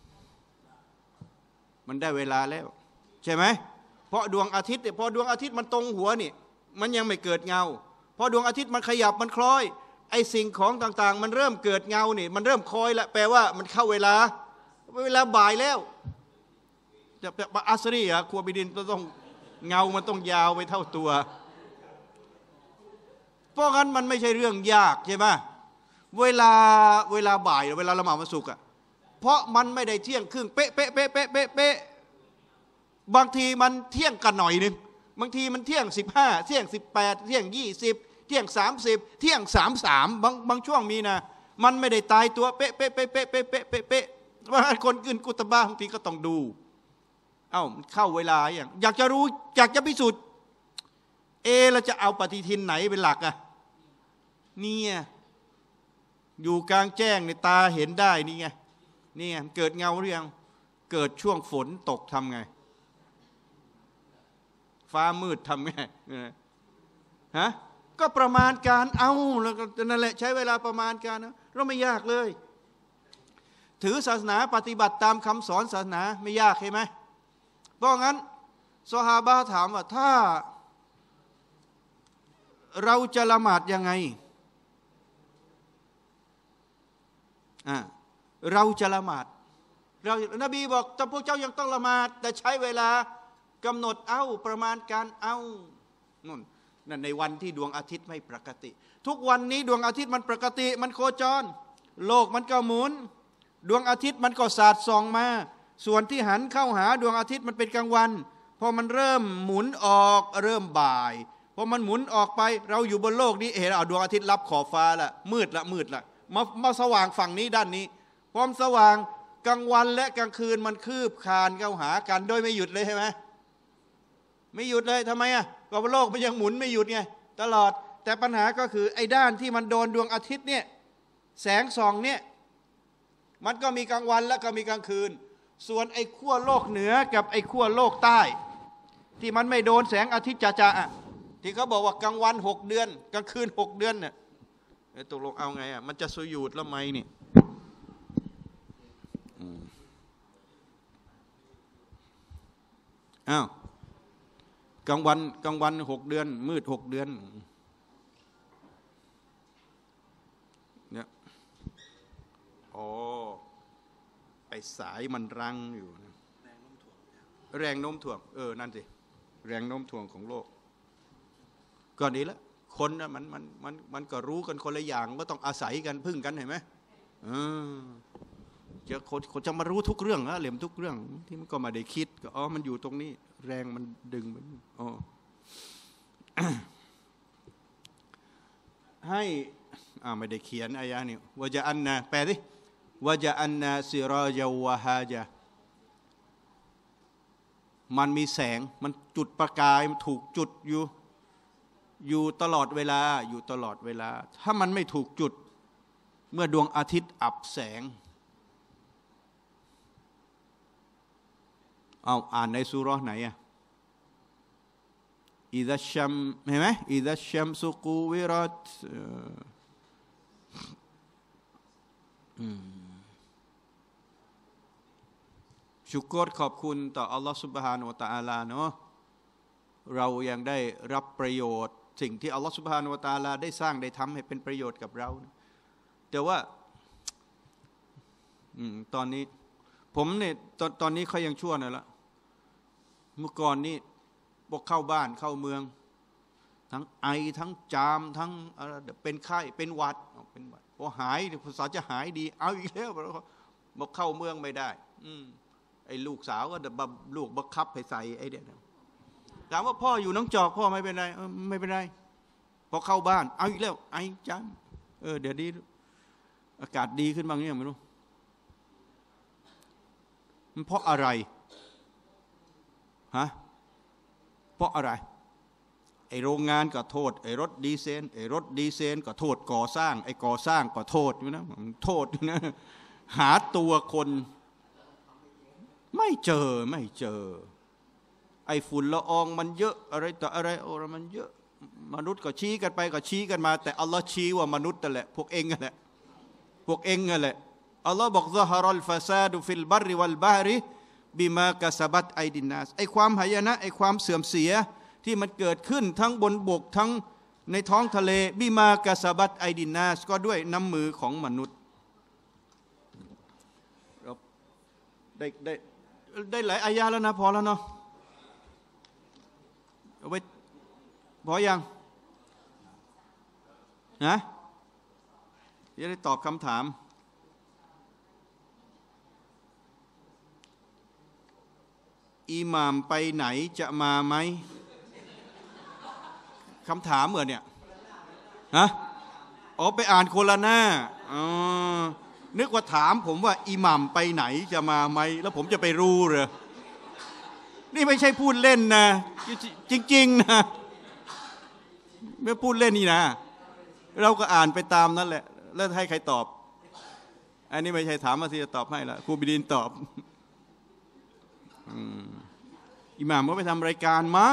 มันได้เวลาแล้วใช่ไหมเพราะดวงอาทิตย์พอดวงอาทิตย์มันตรงหัวนี่มันยังไม่เกิดเงาพอดวงอาทิตย์มันขยับมันคล้อยไอ้สิ่งของต่างๆมันเริ่มเกิดเงานี่มันเริ่มคอยแล้วแปลว่ามันเข้าเวลาบ่ายแล้วจะอัสรีครัวบิดินต้องเงามันต้องยาวไปเท่าตัวเพราะงั้นมันไม่ใช่เรื่องยากใช่ไหมเวลาบ่ายเวลาละหมาดวันศุกร์เพราะมันไม่ได้เที่ยงครึ่งเป๊ะบางทีมันเที่ยงกันหน่อยนึงบางทีมันเที่ยง15เที่ยง18เที่ยง20เที่ยง30เที่ยง33บางช่วงมีนะมันไม่ได้ตายตัวเป๊ะว่าคนอื่นกุตบะบางทีก็ต้องดูเข้าเวลาอย่างอยากจะรู้อยากจะพิสูจน์เราจะเอาปฏิทินไหนเป็นหลักเนี่ยอยู่กลางแจ้งในตาเห็นได้นี่ไงเกิดเงาหรือยังเกิดช่วงฝนตกทำไงฟ้ามืดทำไงฮะก็ประมาณการเอาแล้วก็นั่นแหละใช้เวลาประมาณการนะเราไม่ยากเลยถือศาสนาปฏิบัติตามคำสอนศาสนาไม่ยากใช่ไหมเพราะงั้นซอฮาบะห์ถามว่าถ้าเราจะละหมาดยังไงเราจะละหมาดนบีบอกแต่พวกเจ้ายังต้องละหมาดแต่ใช้เวลากำหนดเอาประมาณการเอานั่นในวันที่ดวงอาทิตย์ไม่ปกติทุกวันนี้ดวงอาทิตย์มันปกติมันโคจรโลกมันก็หมุนดวงอาทิตย์มันก็สาดส่องมาส่วนที่หันเข้าหาดวงอาทิตย์มันเป็นกลางวันพอมันเริ่มหมุนออกเริ่มบ่ายพอมันหมุนออกไปเราอยู่บนโลกนี้เห็นดวงอาทิตย์รับขอบฟ้าละมืดละมาสว่างฝั่งนี้ด้านนี้ความสว่างกลางวันและกลางคืนมันคืบคลานเข้าหากันโดยไม่หยุดเลยใช่ไหมไม่หยุดเลยทำไมก็โลกมันยังหมุนไม่หยุดไงตลอดแต่ปัญหาก็คือไอ้ด้านที่มันโดนดวงอาทิตย์เนี่ยแสงส่องเนี่ยมันก็มีกลางวันและก็มีกลางคืนส่วนไอ้ขั้วโลกเหนือกับไอ้ขั้วโลกใต้ที่มันไม่โดนแสงอาทิตย์จ้าที่เขาบอกว่ากลางวัน6 เดือนกลางคืน6 เดือนเนี่ยตกลงเอาไงมันจะสุญูดแล้วไหมนี่อ้าวกลางวัน6 เดือนมืด6 เดือนเนี่ยไอสายมันรังอยู่แรงโน้มถ่วงนั่นสิแรงโน้มถ่วงของโลกก็นี้ละคนนะมันก็รู้กันคนละอย่างก็ต้องอาศัยกันพึ่งกันเห็นไหมคนจะมารู้ทุกเรื่องเหลี่ยมทุกเรื่องที่มันก็มาได้คิดก็มันอยู่ตรงนี้แรงมันดึงมันให้ไม่ได้เขียนอายะนี้วะจะอันนะแปลดิวะจะอันนะซิรอญาวะฮาญะมันมีแสงมันจุดประกายมันถูกจุดอยู่ตลอดเวลาอยู่ตลอดเวลาถ้ามันไม่ถูกจุดเมื่อดวงอาทิตย์อับแสงอ่านในซูเราะห์ไหนอิซัชชัมเห็นไหมอิซัชชัมสุกูวิรัตชุกรขอบคุณต่ออัลลอฮฺ سبحانه และ تعالى เนาะเรายังได้รับประโยชน์สิ่งที่อัลลอฮฺ سبحانه และ تعالى ได้สร้างได้ทำให้เป็นประโยชน์กับเราแต่ว่าตอนนี้ผมเนี่ยตอนนี้เขายังชั่วหน่อยละเมื่อก่อนนี้บอกเข้าบ้านเข้าเมืองทั้งไอทั้งจามทั้งเป็นไข้เป็นหวัดพอหายภาษาจะหายดีเอาอีกแล้วบอกเข้าเมืองไม่ได้ไอ้ลูกสาวก็ลูกบังคับให้ใส่ไอ้เด็กถามว่าพ่ออยู่น้องจอกพ่อไม่เป็นไรไม่เป็นไรพอเข้าบ้านเอาอีกแล้วไอจามเดี๋ยวนี้อากาศดีขึ้นบ้างเนี่ยไม่รู้มันเพราะอะไรเพราะอะไรไอโรงงานก็โทษไอรถดีเซลก็โทษก่อสร้างไอก่อสร้างก็โทษอยู่นะโทษอยู่นะหาตัวคนไม่เจอไอฝุ่นละอองมันเยอะอะไรต่ออะไรมันเยอะมนุษย์ก็ชี้กันไปก็ชี้กันมาแต่อัลลอฮ์ชี้ว่ามนุษย์นั่นแหละพวกเองนั่นแหละอัลลอฮ์บอกซะฮารัลฟาซาดุฟิลบัรริวัลบาริบิมากะซะบัตไอดินนัสไอความหายนะไอความเสื่อมเสียที่มันเกิดขึ้นทั้งบนบกทั้งในท้องทะเลบิมากะซะบัตไอดินนัสก็ด้วยน้ำมือของมนุษย์ได้หลายอายะแล้วนะพอแล้วเนาะเอาไว้พอยังจะได้ตอบคำถามอิหม่ามไปไหนจะมาไหมคำถามเหมือนเนี่ยไปอ่านโคลาน่านึกว่าถามผมว่าอิหม่ามไปไหนจะมาไหมแล้วผมจะไปรู้เหรอนี่ไม่ใช่พูดเล่นนะจริงๆนะไม่พูดเล่นนี่นะเราก็อ่านไปตามนั่นแหละแล้วให้ใครตอบอันนี้ไม่ใช่ถามมาสิจะตอบให้ละครูบิดินตอบอิหม่ามก็ไปทำรายการมั้ง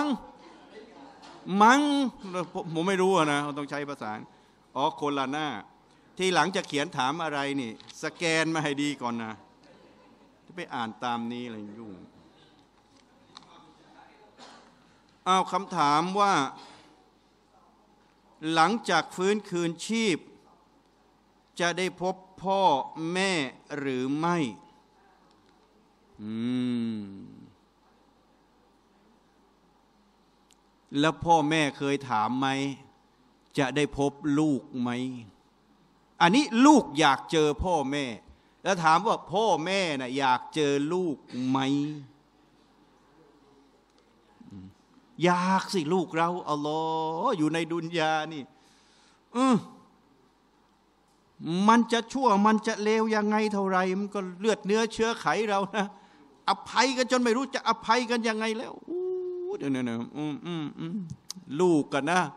ผมไม่รู้นะต้องใช้ภาษาคนละหน้าที่หลังจะเขียนถามอะไรนี่สแกนมาให้ดีก่อนนะจะไปอ่านตามนี้อะไรยุ่งคำถามว่าหลังจากฟื้นคืนชีพจะได้พบพ่อแม่หรือไม่แล้วพ่อแม่เคยถามไหมจะได้พบลูกไหมอันนี้ลูกอยากเจอพ่อแม่แล้วถามว่าพ่อแม่น่ะอยากเจอลูกไหมอยากสิลูกเราอัลลอฮ์อยู่ในดุนยานี่มันจะชั่วมันจะเลวยังไงเท่าไรมันก็เลือดเนื้อเชื้อไขเรานะอภัยกันจนไม่รู้จะอภัยกันยังไงแล้วเดี๋ยวลูกกันนะ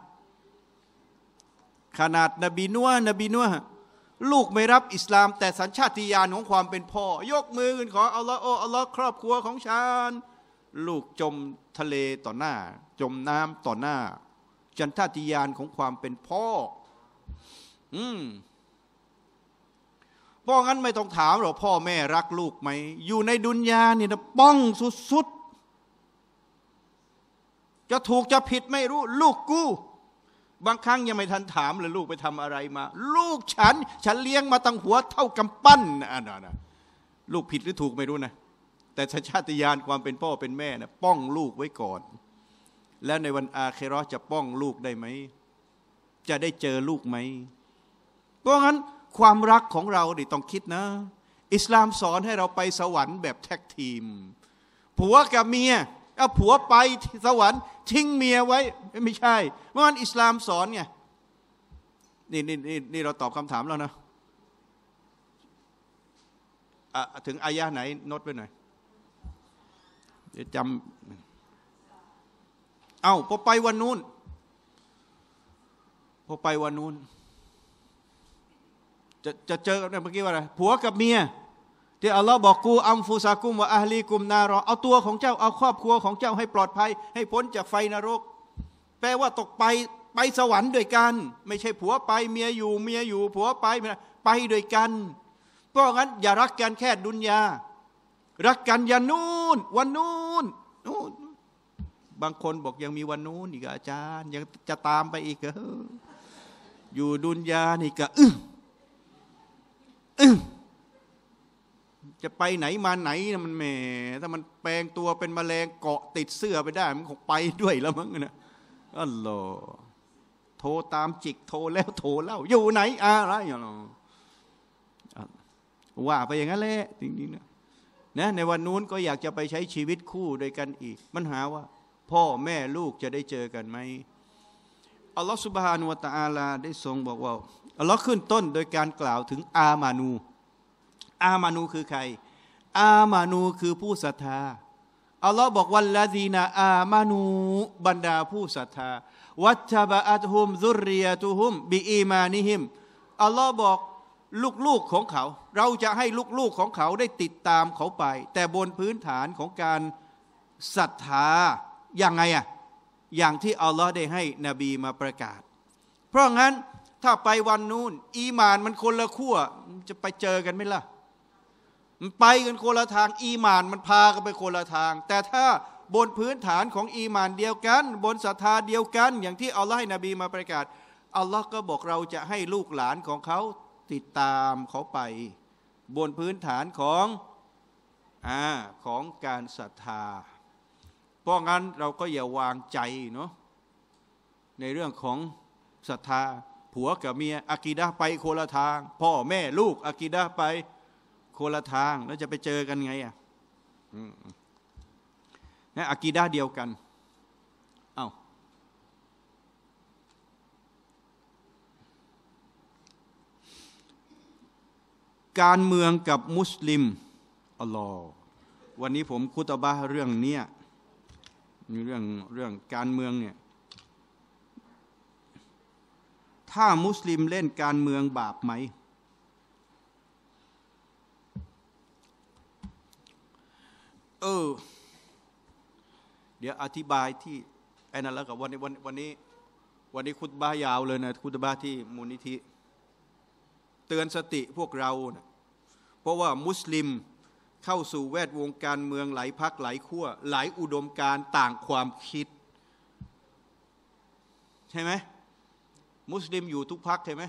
ขนาดนบีนัวลูกไม่รับอิสลามแต่สัญชาติญาณของความเป็นพ่อยกมือขึ้นขออัลลอฮ์อัลลอฮ์ครอบครัวของฉันลูกจมทะเลต่อหน้าจมน้ำต่อหน้าสัญชาติญาณของความเป็นพ่อเพราะงั้นไม่ต้องถามหรอกพ่อแม่รักลูกไหมอยู่ในดุนยานี่นะป้องสุดๆจะถูกจะผิดไม่รู้ลูกกูบางครั้งยังไม่ทันถามเลยลูกไปทำอะไรมาลูกฉันเลี้ยงมาตั้งหัวเท่ากำปั้นนะลูกผิดหรือถูกไม่รู้นะแต่สัญชาตญาณความเป็นพ่อเป็นแม่นะป้องลูกไว้ก่อนแล้วในวันอาคิเราะห์จะป้องลูกได้ไหมจะได้เจอลูกไหมเพราะงั้นความรักของเราดิต้องคิดนะอิสลามสอนให้เราไปสวรรค์แบบแท็กทีมผัวกับเมียเอาผัวไปสวรรค์ทิ้งเมียไว้ไม่ใช่เพราะงั้นอิสลามสอนไงนี่เราตอบคำถามแล้วนะถึงอายะไหนโน้ตไว้หน่อยเดี๋ยวจำพอไปวันนู้นจะเจอกันเมื่อกี้ว่าอะไรผัวกับเมียที่อัลลอฮ์บอกกูอัมฟุซากุมวะอะฮลีกุมนารอเอาตัวของเจ้าเอาครอบครัวของเจ้าให้ปลอดภัยให้พ้นจากไฟนรกแปลว่าตกไปสวรรค์ด้วยกันไม่ใช่ผัวไปเมียอยู่ผัวไปด้วยกันเพราะงั้นอย่ารักกันแค่ดุนยารักกันอย่านู่นวันนู้นบางคนบอกยังมีวันนู้นอีกอาจารย์ยังจะตามไปอีกอยู่ดุนยานี่ก็จะไปไหนมาไหนมันแหมถ้ามันแปลงตัวเป็นแมลงเกาะติดเสื้อไปได้มันคงไปด้วยแล้วมั้งนะอัลลอฮ์โทรตามจิกโทรแล้วโทรเล่าอยู่ไหนอะไรอย่างนั้นว่าไปอย่างนั้นแหละจริงๆนะในวันนู้นก็อยากจะไปใช้ชีวิตคู่ด้วยกันอีกปัญหาว่าพ่อแม่ลูกจะได้เจอกันไหมอัลลอฮฺซุบฮานะฮูวะตะอาลาได้ทรงบอกว่าอัลลอฮ์ขึ้นต้นโดยการกล่าวถึงอามานูคือใครอามานูคือผู้ศรัทธาอัลลอฮ์บอกวัลลซีนาอามานูบรรดาผู้ศรัทธาวัตบะอัตฮุมซุรริยะตุฮุมบิอีมานิฮิมอัลลอฮ์บอกลูกๆของเขาเราจะให้ลูกๆของเขาได้ติดตามเขาไปแต่บนพื้นฐานของการศรัทธาอย่างไงอย่างที่อัลลอฮ์ได้ให้นบีมาประกาศเพราะงั้นถ้าไปวันนู้นอีหม่านมันคนละขั้วจะไปเจอกันไหมล่ะมันไปกันคนละทางอีหม่านมันพากันไปคนละทางแต่ถ้าบนพื้นฐานของอีหม่านเดียวกันบนศรัทธาเดียวกันอย่างที่อัลลอฮ์ให้นบีมาประกาศอัลลอฮ์ก็บอกเราจะให้ลูกหลานของเขาติดตามเขาไปบนพื้นฐานของการศรัทธาเพราะงั้นเราก็อย่าวางใจเนาะในเรื่องของศรัทธาผัวกับเมียอากีดะห์ไปคนละทางพ่อแม่ลูกอากีดะห์ไปคนละทางแล้วจะไปเจอกันไงอากีดะห์เดียวกันการเมืองกับมุสลิมอัลลอฮ์วันนี้ผมคุตบะห์เรื่องเนี้ยเรื่องการเมืองเนี่ยถ้ามุสลิมเล่นการเมืองบาปไหมเดี๋ยวอธิบายที่ไอ้นั่นแล้วกับวันนี้คุตบะห์ยาวเลยนะคุตบะห์ที่มูลนิธิเตือนสติพวกเรานะเพราะว่ามุสลิมเข้าสู่แวดวงการเมืองหลายพรรคหลายขั้วหลายอุดมการณ์ต่างความคิดใช่ไหมมุสลิมอยู่ทุกพรรคใช่ไหม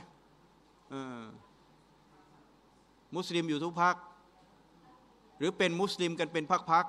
มุสลิมอยู่ทุกพรรคหรือเป็นมุสลิมกันเป็นพรรค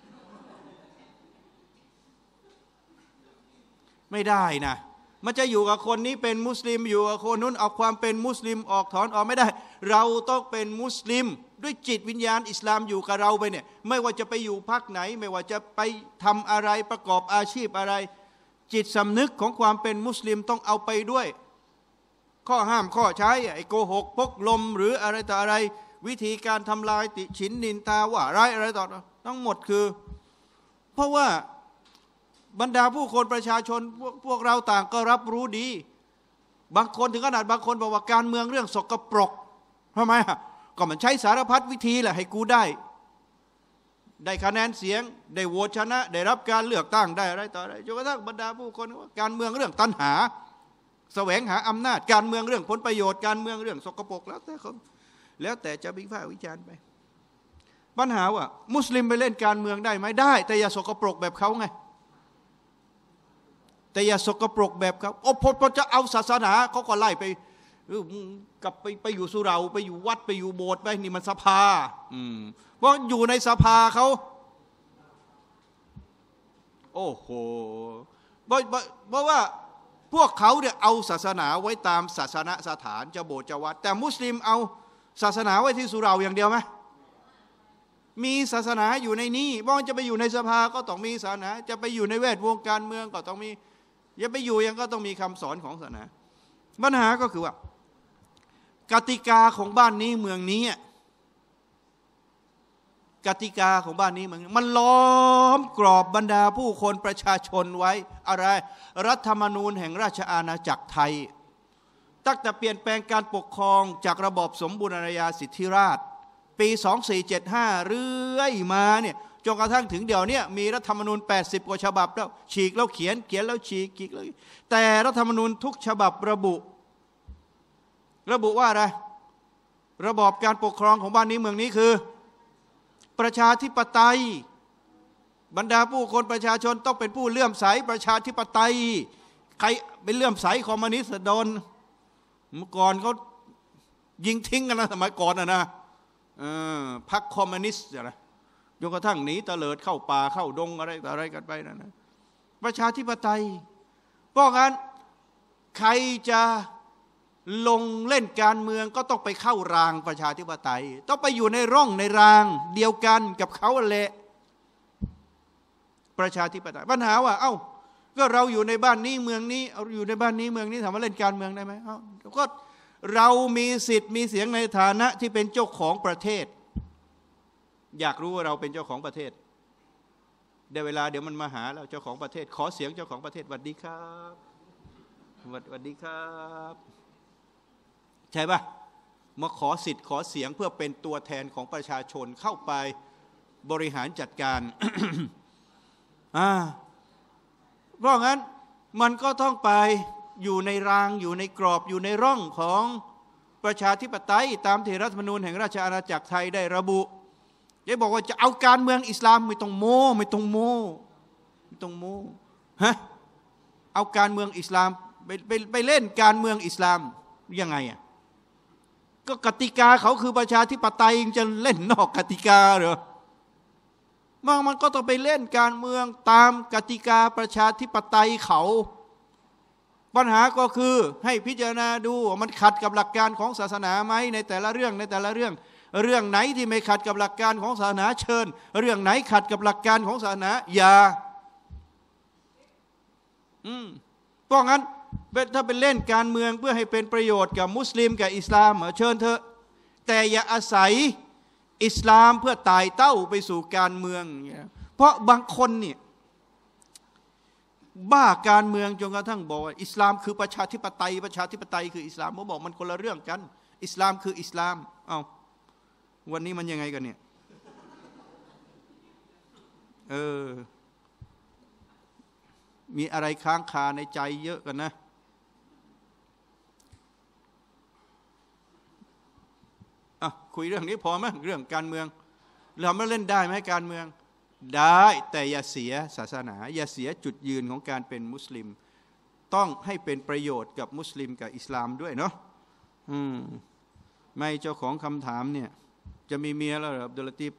ไม่ได้นะมันจะอยู่กับคนนี้เป็นมุสลิมอยู่กับคนนู้นเอาความเป็นมุสลิมออกถอนออกไม่ได้เราต้องเป็นมุสลิมด้วยจิตวิญญาณอิสลามอยู่กับเราไปเนี่ยไม่ว่าจะไปอยู่พรรคไหนไม่ว่าจะไปทำอะไรประกอบอาชีพอะไรจิตสำนึกของความเป็นมุสลิมต้องเอาไปด้วยข้อห้ามข้อใช้ไอ้โกหกพกลมหรืออะไรต่ออะไรวิธีการทำลายติฉินนินทาว่าร้ายอะไรต่อทั้งหมดคือเพราะว่าบรรดาผู้คนประชาชนพวกเราต่างก็รับรู้ดีบางคนถึงขนาดบางคนบอกว่าการเมืองเรื่องสกปรกทำไมก็มันใช้สารพัดวิธีแหละให้กูได้คะแนนเสียงได้โหวตชนะได้รับการเลือกตั้งได้อะไรต่ออะไรจนกระทั่งบรรดาผู้คนว่าการเมืองเรื่องตัณหาแสวงหาอำนาจการเมืองเรื่องผลประโยชน์การเมืองเรื่องสกปรกแล้วแต่จะวิพากษ์วิจารณ์ไปปัญหาว่ามุสลิมไปเล่นการเมืองได้ไหมได้แต่อย่าสกปรกแบบเขาไงแต่อย่าสกปรกแบบเขาพอจะเอาศาสนาเขาก็ไล่ไปกลับไปอยู่สุเหร่าไปอยู่วัดไปอยู่โบสถ์ไปนี่มันสภาเพราะอยู่ในสภาเขาโอ้โหเพราะว่าพวกเขาเนี่ยเอาศาสนาไว้ตามศาสนสถานจะโบสถ์จะวัดแต่มุสลิมเอาศาสนาไว้ที่สุเหร่าอย่างเดียวไหมมีศาสนาอยู่ในนี้ว่าจะไปอยู่ในสภาก็ต้องมีศาสนาจะไปอยู่ในแวดวงการเมืองก็ต้องมีอย่าไปอยู่ยังก็ต้องมีคำสอนของศาสนาปัญหาก็คือว่ากติกาของบ้านนี้เมืองนี้กติกาของบ้านนี้มันล้อมกรอบบรรดาผู้คนประชาชนไว้อะไรรัฐธรรมนูญแห่งราชอาณาจักรไทยตั้งแต่เปลี่ยนแปลงการปกครองจากระบอบสมบูรณาญาสิทธิราชย์ปี2475เรื่อยมาเนี่ยจนกระทั่งถึงเดี๋ยวนี้มีรัฐธรรมนูญ80กว่าฉบับแล้วฉีกแล้วเขียนแล้วฉีกแล้วแต่รัฐธรรมนูญทุกฉบับระบุว่าอะไรระบอบการปกครองของบ้านนี้เมืองนี้คือประชาธิปไตยบรรดาผู้คนประชาชนต้องเป็นผู้เลื่อมใสประชาธิปไตยใครเป็นเลื่อมใสคอมมิวนิสต์โดนเมื่อก่อนเขายิงทิ้งกันนะสมัยก่อนนะพรรคคอมมิวนิสต์นะจนกระทั่งหนีเตลิดเข้าป่าเข้าดงอะไรกันไปนะประชาธิปไตยเพราะงั้นใครจะลงเล่นการเมืองก็ต้องไปเข้ารางประชาธิปไตยต้องไปอยู่ในร่องในรางเดียวกันกับเขาแหละประชาธิปไตยปัญหาว่าก็เราอยู่ในบ้านนี้เมืองนี้อยู่ในบ้านนี้เมืองนี้ถามว่าเล่นการเมืองได้ไหมก็เรามีสิทธิ์มีเสียงในฐานะที่เป็นเจ้าของประเทศอยากรู้ว่าเราเป็นเจ้าของประเทศได้เวลาเดี๋ยวมันมาหาเราเจ้าของประเทศขอเสียงเจ้าของประเทศสวัสดีครับสวัสดีครับใช่ป่ะมาขอสิทธิ์ขอเสียงเพื่อเป็นตัวแทนของประชาชนเข้าไปบริหารจัดการ เพราะงั้นมันก็ต้องไปอยู่ในรางอยู่ในกรอบอยู่ในร่องของประชาธิปไตยตามที่รัฐธรรมนูญแห่งราชอาณาจักรไทยได้ระบุได้บอกว่าจะเอาการเมืองอิสลามไม่ต้องโม้ฮะเอาการเมืองอิสลามไปเล่นการเมืองอิสลามยังไงก็กติกาเขาคือประชาธิปไตยจะเล่นนอกกติกาเหรอมันก็ต้องไปเล่นการเมืองตามกติกาประชาธิปไตยเขาปัญหาก็คือให้พิจารณาดูว่ามันขัดกับหลักการของศาสนาไหมในแต่ละเรื่องเรื่องไหนที่ไม่ขัดกับหลักการของศาสนาเชิญเรื่องไหนขัดกับหลักการของศาสนาอย่าเพราะงั้นถ้าเป็นเล่นการเมืองเพื่อให้เป็นประโยชน์กับมุสลิมกับอิสลามเชิญเถอะแต่อย่าอาศัยอิสลามเพื่อไต่เต้าไปสู่การเมืองเพราะบางคนเนี่ยบ้าการเมืองจนกระทั่งบอกว่าอิสลามคือประชาธิปไตยคืออิสลามเขาบอกมันคนละเรื่องกันอิสลามคืออิสลามวันนี้มันยังไงกันเนี่ยมีอะไรค้างคาในใจเยอะกันนะคุยเรื่องนี้พอไหมเรื่องการเมืองเราไม่เล่นได้ไหมการเมืองได้แต่อย่าเสียศาสนาอย่าเสียจุดยืนของการเป็นมุสลิมต้องให้เป็นประโยชน์กับมุสลิมกับอิสลามด้วยเนาะไม่เจ้าของคำถามเนี่ยจะมีเมียแล้วหรืออับดุลลาตีฟ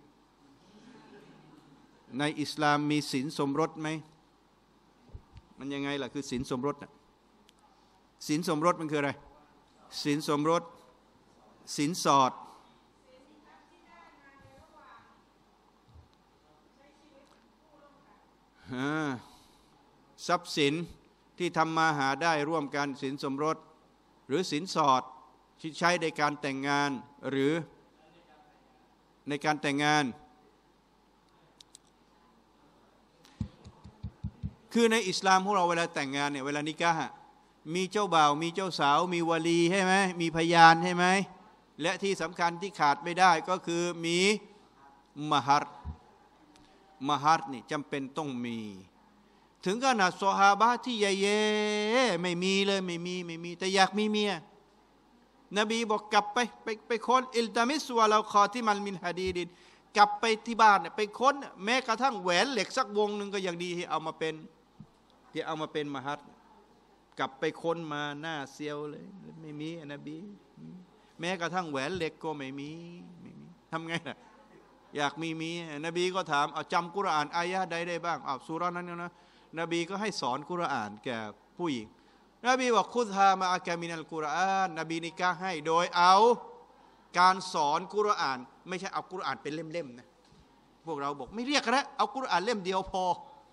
ในอิสลามมีสินสมรสไหมมันยังไงล่ะคือสินสมรสสินสมรสมันคืออะไรสินสมรสสินสอดทรัพย์สินที่ทำมาหาได้ร่วมกันสินสมรสหรือสินสอดที่ใช้ในการแต่งงานหรือในการแต่งงานคือในอิสลามพวกเราเวลาแต่งงานเนี่ยเวลานิกะฮ์มีเจ้าบ่าวมีเจ้าสาวมีวลีใช่ไหมมีพยานใช่ไหมและที่สำคัญที่ขาดไม่ได้ก็คือมีมะฮัรนี่จำเป็นต้องมีถึงขนาดซอฮาบะห์ที่เย่ๆไม่มีเลยไม่มีแต่อยากมีเมียนบีบอกกลับไปค้นอิลตามิสวะลาคอที่มันมินฮะดีดินกลับไปที่บ้านไปค้นแม้กระทั่งแหวนเหล็กสักวงหนึ่งก็ยังดีที่เอามาเป็นมะฮัรกลับไปค้นมาหน้าเซียวเลยไม่มีนบีแม้กระทั่งแหวนเหล็กก็ไม่มีทำไงล่ะอยากมีนบีก็ถามเอาจำกุรอานอายะห์ใดได้บ้างเอาซูเราะห์นั้นนะนบีก็ให้สอนกุรอานแก่ผู้หญิงนบีบอกคุซฮามาอะกะมินัลกุรอานนบีนิกะห์ให้โดยเอาการสอนกุรอานไม่ใช่เอากุรอานเป็นเล่มๆนะพวกเราบอกไม่เรียกนะเอากุรอานเล่มเดียวพอ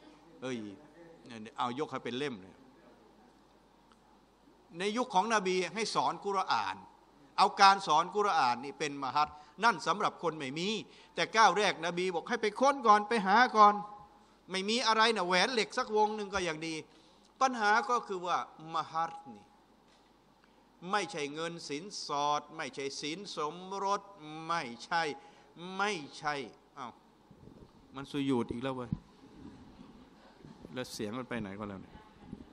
เอายกให้เป็นเล่มเลยในยุคของนบีให้สอนกุรอานเอาการสอนกุรอานนี่เป็นมะฮัรนั่นสำหรับคนไม่มีแต่ก้าวแรกนบีบอกให้ไปค้นก่อนไปหาก่อนไม่มีอะไรนะแหวนเหล็กสักวงหนึ่งก็อย่างดีปัญหาก็คือว่ามะฮัรนี่ไม่ใช่เงินสินสอดไม่ใช่สินสมรสไม่ใช่อ้าวมันสุญูดอีกแล้วเว้ยแล้วเสียงมันไปไหนก็แล้วเนี่ย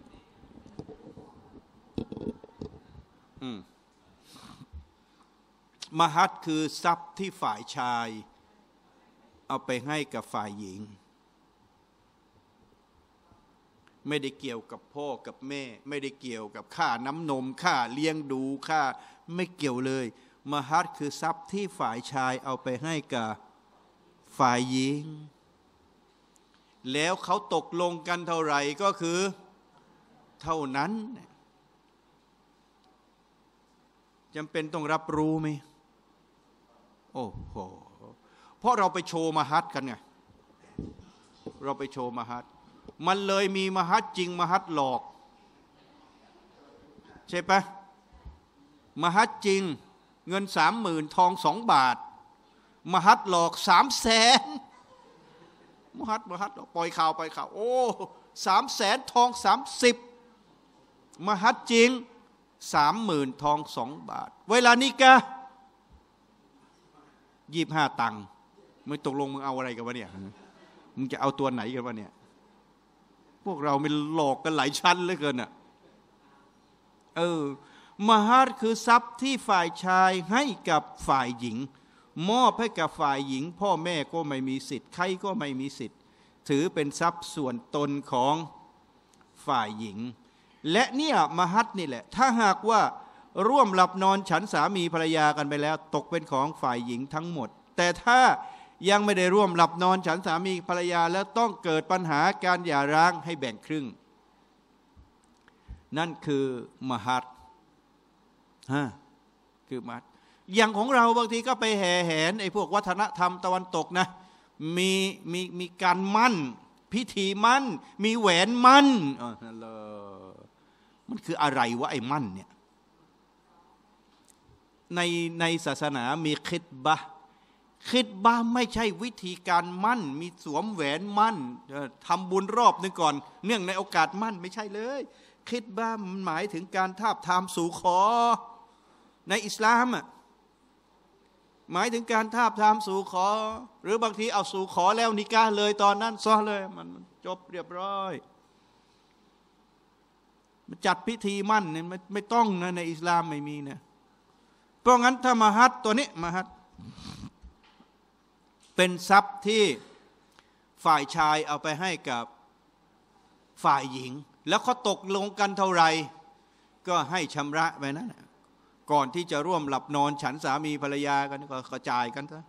มะฮัรคือทรัพย์ที่ฝ่ายชายเอาไปให้กับฝ่ายหญิงไม่ได้เกี่ยวกับพ่อกับแม่ไม่ได้เกี่ยวกับค่าน้ำนมค่าเลี้ยงดูค่าไม่เกี่ยวเลยมะฮัรคือทรัพย์ที่ฝ่ายชายเอาไปให้กับฝ่ายหญิงแล้วเขาตกลงกันเท่าไหร่ก็คือเท่านั้นจำเป็นต้องรับรู้ไหมโอ้โหเพราะเราไปโชว์มะฮัรกันไงเราไปโชว์มะฮัรมันเลยมีมะฮัรจริงมะฮัรหลอกใช่ปะมะฮัรจริงเงิน30,000ทอง2 บาทมะฮัรหลอก300,000มะฮัรปล่อยข่าวโอ้300,000ทอง30มะฮัรจริง30,000ทอง2 บาทเวลานี้กะ25 ตังค์ไม่ตกลงมึงเอาอะไรกันวะเนี่ยมึงจะเอาตัวไหนกันวะเนี่ยพวกเราไม่หลอกกันหลายชั้นเหลือเกินอ่ะมะฮัรคือทรัพย์ที่ฝ่ายชายให้กับฝ่ายหญิงมอบให้กับฝ่ายหญิงพ่อแม่ก็ไม่มีสิทธิ์ใครก็ไม่มีสิทธิ์ถือเป็นทรัพย์ส่วนตนของฝ่ายหญิงและเนี่ยมะฮัรนี่แหละถ้าหากว่าร่วมหลับนอนฉันสามีภรรยากันไปแล้วตกเป็นของฝ่ายหญิงทั้งหมดแต่ถ้ายังไม่ได้ร่วมหลับนอนฉันสามีภรรยาแล้วต้องเกิดปัญหาการหย่าร้างให้แบ่งครึ่งนั่นคือมะฮัรคือมะฮัรอย่างของเราบางทีก็ไปแห่แหนไอ้พวกวัฒนธรรมตะวันตกนะมีการมั่นพิธีมั่นมีแหวนมั่นมันคืออะไรวะไอ้มั่นเนี่ยในศาสนามีคิดบะไม่ใช่วิธีการมั่นมีสวมแหวนมั่นทำบุญรอบนึงก่อนเนื่องในโอกาสมั่นไม่ใช่เลยคิดบะมันหมายถึงการทาบทามสู่ขอในอิสลามหมายถึงการทาบทามสู่ขอหรือบางทีเอาสู่ขอแล้วนิกะห์เลยตอนนั้นซ้อเลยมันจบเรียบร้อยจัดพิธีมั่นเนี่ยไม่ต้องนะในอิสลามไม่มีนะเพราะงั้นถ้ามาฮัดตัวนี้มาฮัดเป็นทรัพย์ที่ฝ่ายชายเอาไปให้กับฝ่ายหญิงแล้วเขาตกลงกันเท่าไหร่ก็ให้ชำระไปนะก่อนที่จะร่วมหลับนอนฉันสามีภรรยากันก็กระจายกันซะ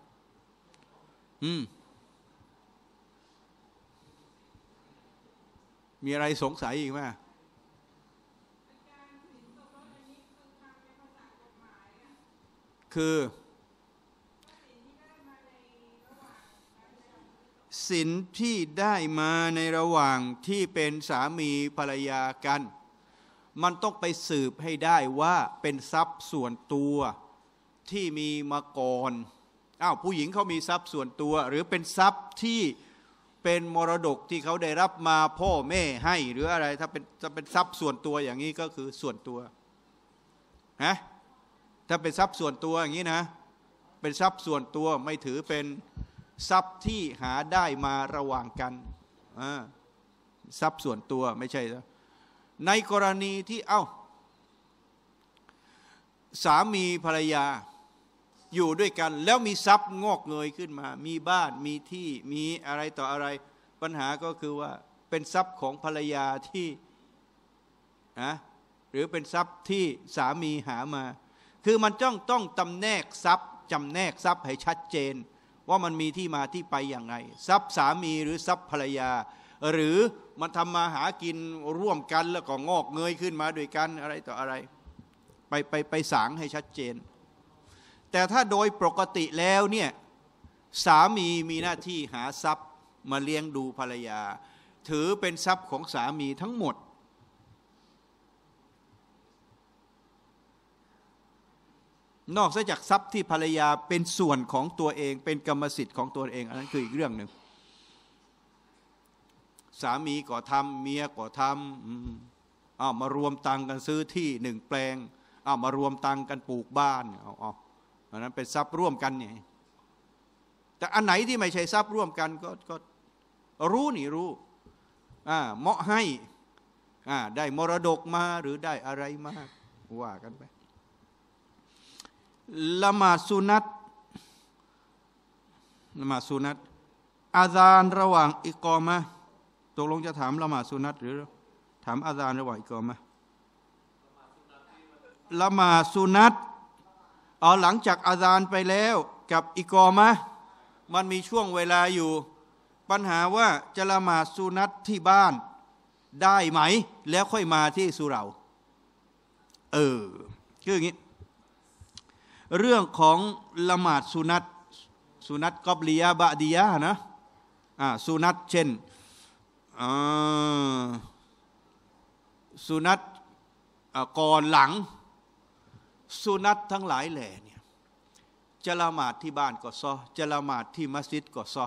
มีอะไรสงสัยอีกไหมคือสินที่ได้มาในระหว่างที่เป็นสามีภรรยากันมันต้องไปสืบให้ได้ว่าเป็นทรัพย์ส่วนตัวที่มีมาก่อนผู้หญิงเขามีทรัพย์ส่วนตัวหรือเป็นทรัพย์ที่เป็นมรดกที่เขาได้รับมาพ่อแม่ให้หรืออะไรถ้าเป็นทรัพย์ส่วนตัวอย่างนี้ก็คือส่วนตัวนะถ้าเป็นทรัพย์ส่วนตัวอย่างนี้นะเป็นทรัพย์ส่วนตัวไม่ถือเป็นทรัพย์ที่หาได้มาระหว่างกันทรัพย์ส่วนตัวไม่ใช่ในกรณีที่สามีภรรยาอยู่ด้วยกันแล้วมีทรัพย์งอกเงยขึ้นมามีบ้านมีที่มีอะไรต่ออะไรปัญหาก็คือว่าเป็นทรัพย์ของภรรยาที่หรือเป็นทรัพย์ที่สามีหามาคือมันต้องจำแนกทรัพย์ให้ชัดเจนว่ามันมีที่มาที่ไปอย่างไรทรัพย์สามีหรือทรัพย์ภรรยาหรือมันทำมาหากินร่วมกันแล้วก็งอกเงยขึ้นมาด้วยกันอะไรต่ออะไรไปสางให้ชัดเจนแต่ถ้าโดยปกติแล้วเนี่ยสามีหน้าที่หาทรัพย์มาเลี้ยงดูภรรยาถือเป็นทรัพย์ของสามีทั้งหมดนอกจากทรัพย์ที่ภรรยาเป็นส่วนของตัวเองเป็นกรรมสิทธิ์ของตัวเองอันนั้นคืออีกเรื่องหนึ่งสามีก็ทำเมียก็ทำมารวมตังกันซื้อที่1 แปลงมารวมตังกันปลูกบ้านอันนั้นเป็นทรัพย์ร่วมกันเนี่ยแต่อันไหนที่ไม่ใช่ทรัพย์ร่วมกันก็รู้เหมาะให้ได้มรดกมาหรือได้อะไรมาว่ากันไปละหมาดสุนัตอาซานระหว่างอิกอมะห์ตกลงจะถามละหมาดสุนัตหรือถามอาซานระหว่างอิกอมะห์ละหมาดสุนัตหลังจากอาซานไปแล้วกับอิกอมะห์มันมีช่วงเวลาอยู่ปัญหาว่าจะละหมาดสุนัตที่บ้านได้ไหมแล้วค่อยมาที่สุเหร่าคืออย่างนี้เรื่องของละหมาดสุนัตกอบลียะบะดียะนะสุนัตเช่นสุนัตก่อนหลังสุนัตทั้งหลายแหล่เนี่ยจะละหมาดที่บ้านก็ซอจะละหมาดที่มัสยิดก็ซอ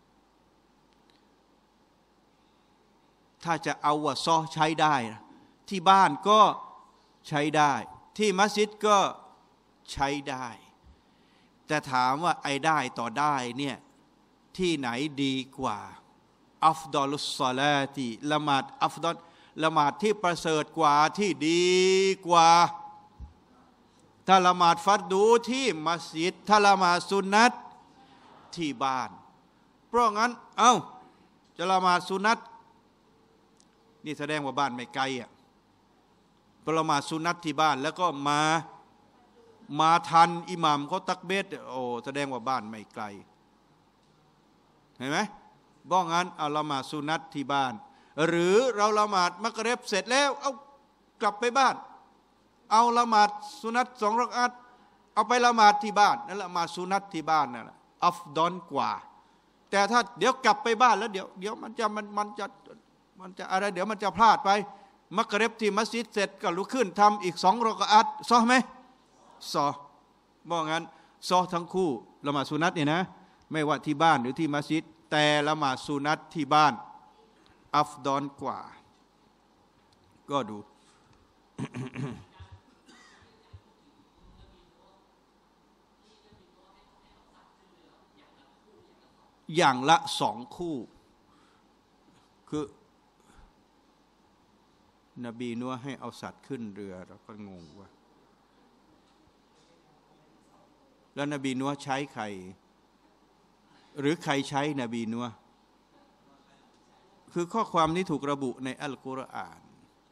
ถ้าจะเอาว่าซอใช้ได้ที่บ้านก็ใช้ได้ที่มัสยิดก็ใช้ได้แต่ถามว่าไอ้ได้ต่อได้เนี่ยที่ไหนดีกว่าอัฟฎอลุสศอลาติละหมาดอัฟฎอลละหมาดที่ประเสริฐกว่าที่ดีกว่าถ้าละหมาดฟัรดูที่มัสยิดถ้าละหมาดสุนนัตที่บ้านเพราะงั้นจะละหมาดสุนนัตนี่แสดงว่าบ้านไม่ไกลละหมาดสุนนัตที่บ้านแล้วก็มาทันอิหม่ามเขาตักเบสแสดงว่าบ้านไม่ไกลเห็นไหมบ้องงั้นเอาละหมาดสุนัตที่บ้านหรือเราละหมาดมักริบเสร็จแล้วเอากลับไปบ้านเอาละหมาดสุนัต2 รักอัตเอาไปละหมาดที่บ้านนั่นละหมาดสุนัตที่บ้านนั่นแหละอัฟฎอลกว่าแต่ถ้าเดี๋ยวกลับไปบ้านแล้วเดี๋ยวมันจะอะไรเดี๋ยวมันจะพลาดไปมักริบที่มัสยิดเสร็จก็ลุกขึ้นทำอีก2 รักอัตซ้อไหมบอกงั้นทั้งคู่ละหมาดสุนัตเนี่ยนะไม่ว่าที่บ้านหรือที่มัสยิดแต่ละหมาดสุนัตที่บ้านอัฟฎอลกว่าก็ดู อย่างละ2 คู่คือนบีนัวให้เอาสัตว์ขึ้นเรือเราก็งงว่าแล้วนบีนัวใช้ใครหรือใครใช้นบีนัวคือข้อความนี้ถูกระบุในอัลกุรอาน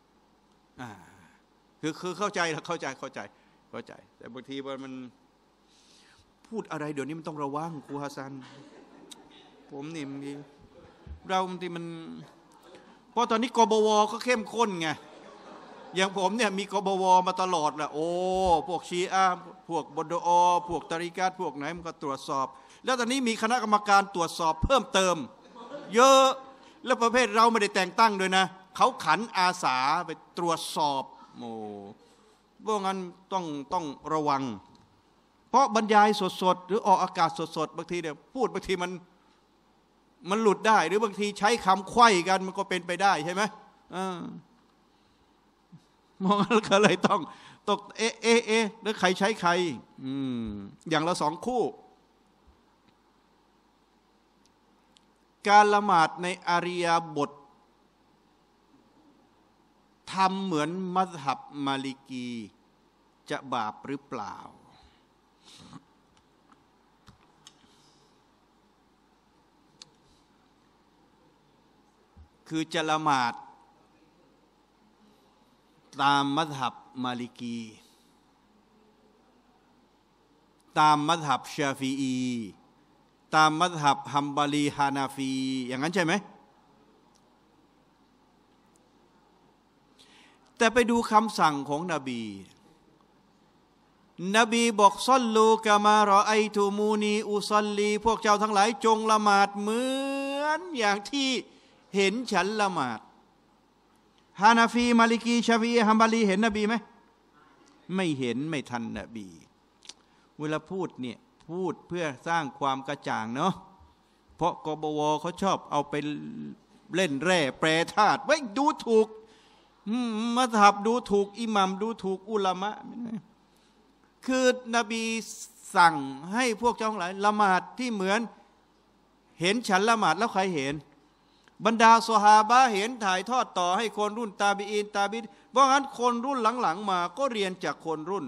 คือเข้าใจแล้วเข้าใจแต่บางทีมันพูดอะไรเดี๋ยวนี้มันต้องระวังครูฮัสซันผมนี่บางทีมันเพราะตอนนี้กบวก็เข้มข้นไงอย่างผมเนี่ยมีกบวมาตลอดแหละโอ้พวกชีอะห์พวกบดอพวกตาริกาตพวกไหนมันก็ตรวจสอบแล้วตอนนี้มีคณะกรรมการตรวจสอบเพิ่มเติมเยอะแล้วประเภทเราไม่ได้แต่งตั้งด้วยนะเขาขันอาสาไปตรวจสอบโอ้เพราะงั้นต้องระวังเพราะบรรยายสดๆหรือออกอากาศสดๆบางทีเนี่ยพูดบางทีมันหลุดได้หรือบางทีใช้คำไขว้กันมันก็เป็นไปได้ใช่ไหมมองก็เลยต้องตกแล้วใครใช้ใครอย่างละ2 คู่การละหมาดในอาริยบททำเหมือนมัซฮับมาลิกีจะบาปหรือเปล่าคือจะละหมาดตามมัซฮับมาลิกีตามมัซฮับชาฟีอีตามมัซฮับฮัมบาลีฮานาฟีอย่างนั้นใช่ไหมแต่ไปดูคำสั่งของนบีบอกซัลลูกะมารอไอทูมูนีอุซัลลีพวกเจ้าทั้งหลายจงละหมาดเหมือนอย่างที่เห็นฉันละหมาดฮานาฟีมาลิกีชาฟีฮัมบาลีเห็นนบีไหมไม่เห็นไม่ทันนบีเวลาพูดเนี่ยพูดเพื่อสร้างความกระจ่างเนาะเพราะกบวเขาชอบเอาไปเล่นแร่แปรธาตุไว้ดูถูกมัซฮับดูถูกอิหมัมดูถูกอุลามะคือนบีสั่งให้พวกเจ้าทั้งหลายละหมาดที่เหมือนเห็นฉันละหมาดแล้วใครเห็นบรรดาซอฮาบะห์เห็นถ่ายทอดต่อให้คนรุ่นตาบีอีนตาบิดเพราะงั้นคนรุ่นหลังๆมาก็เรียนจากคนรุ่น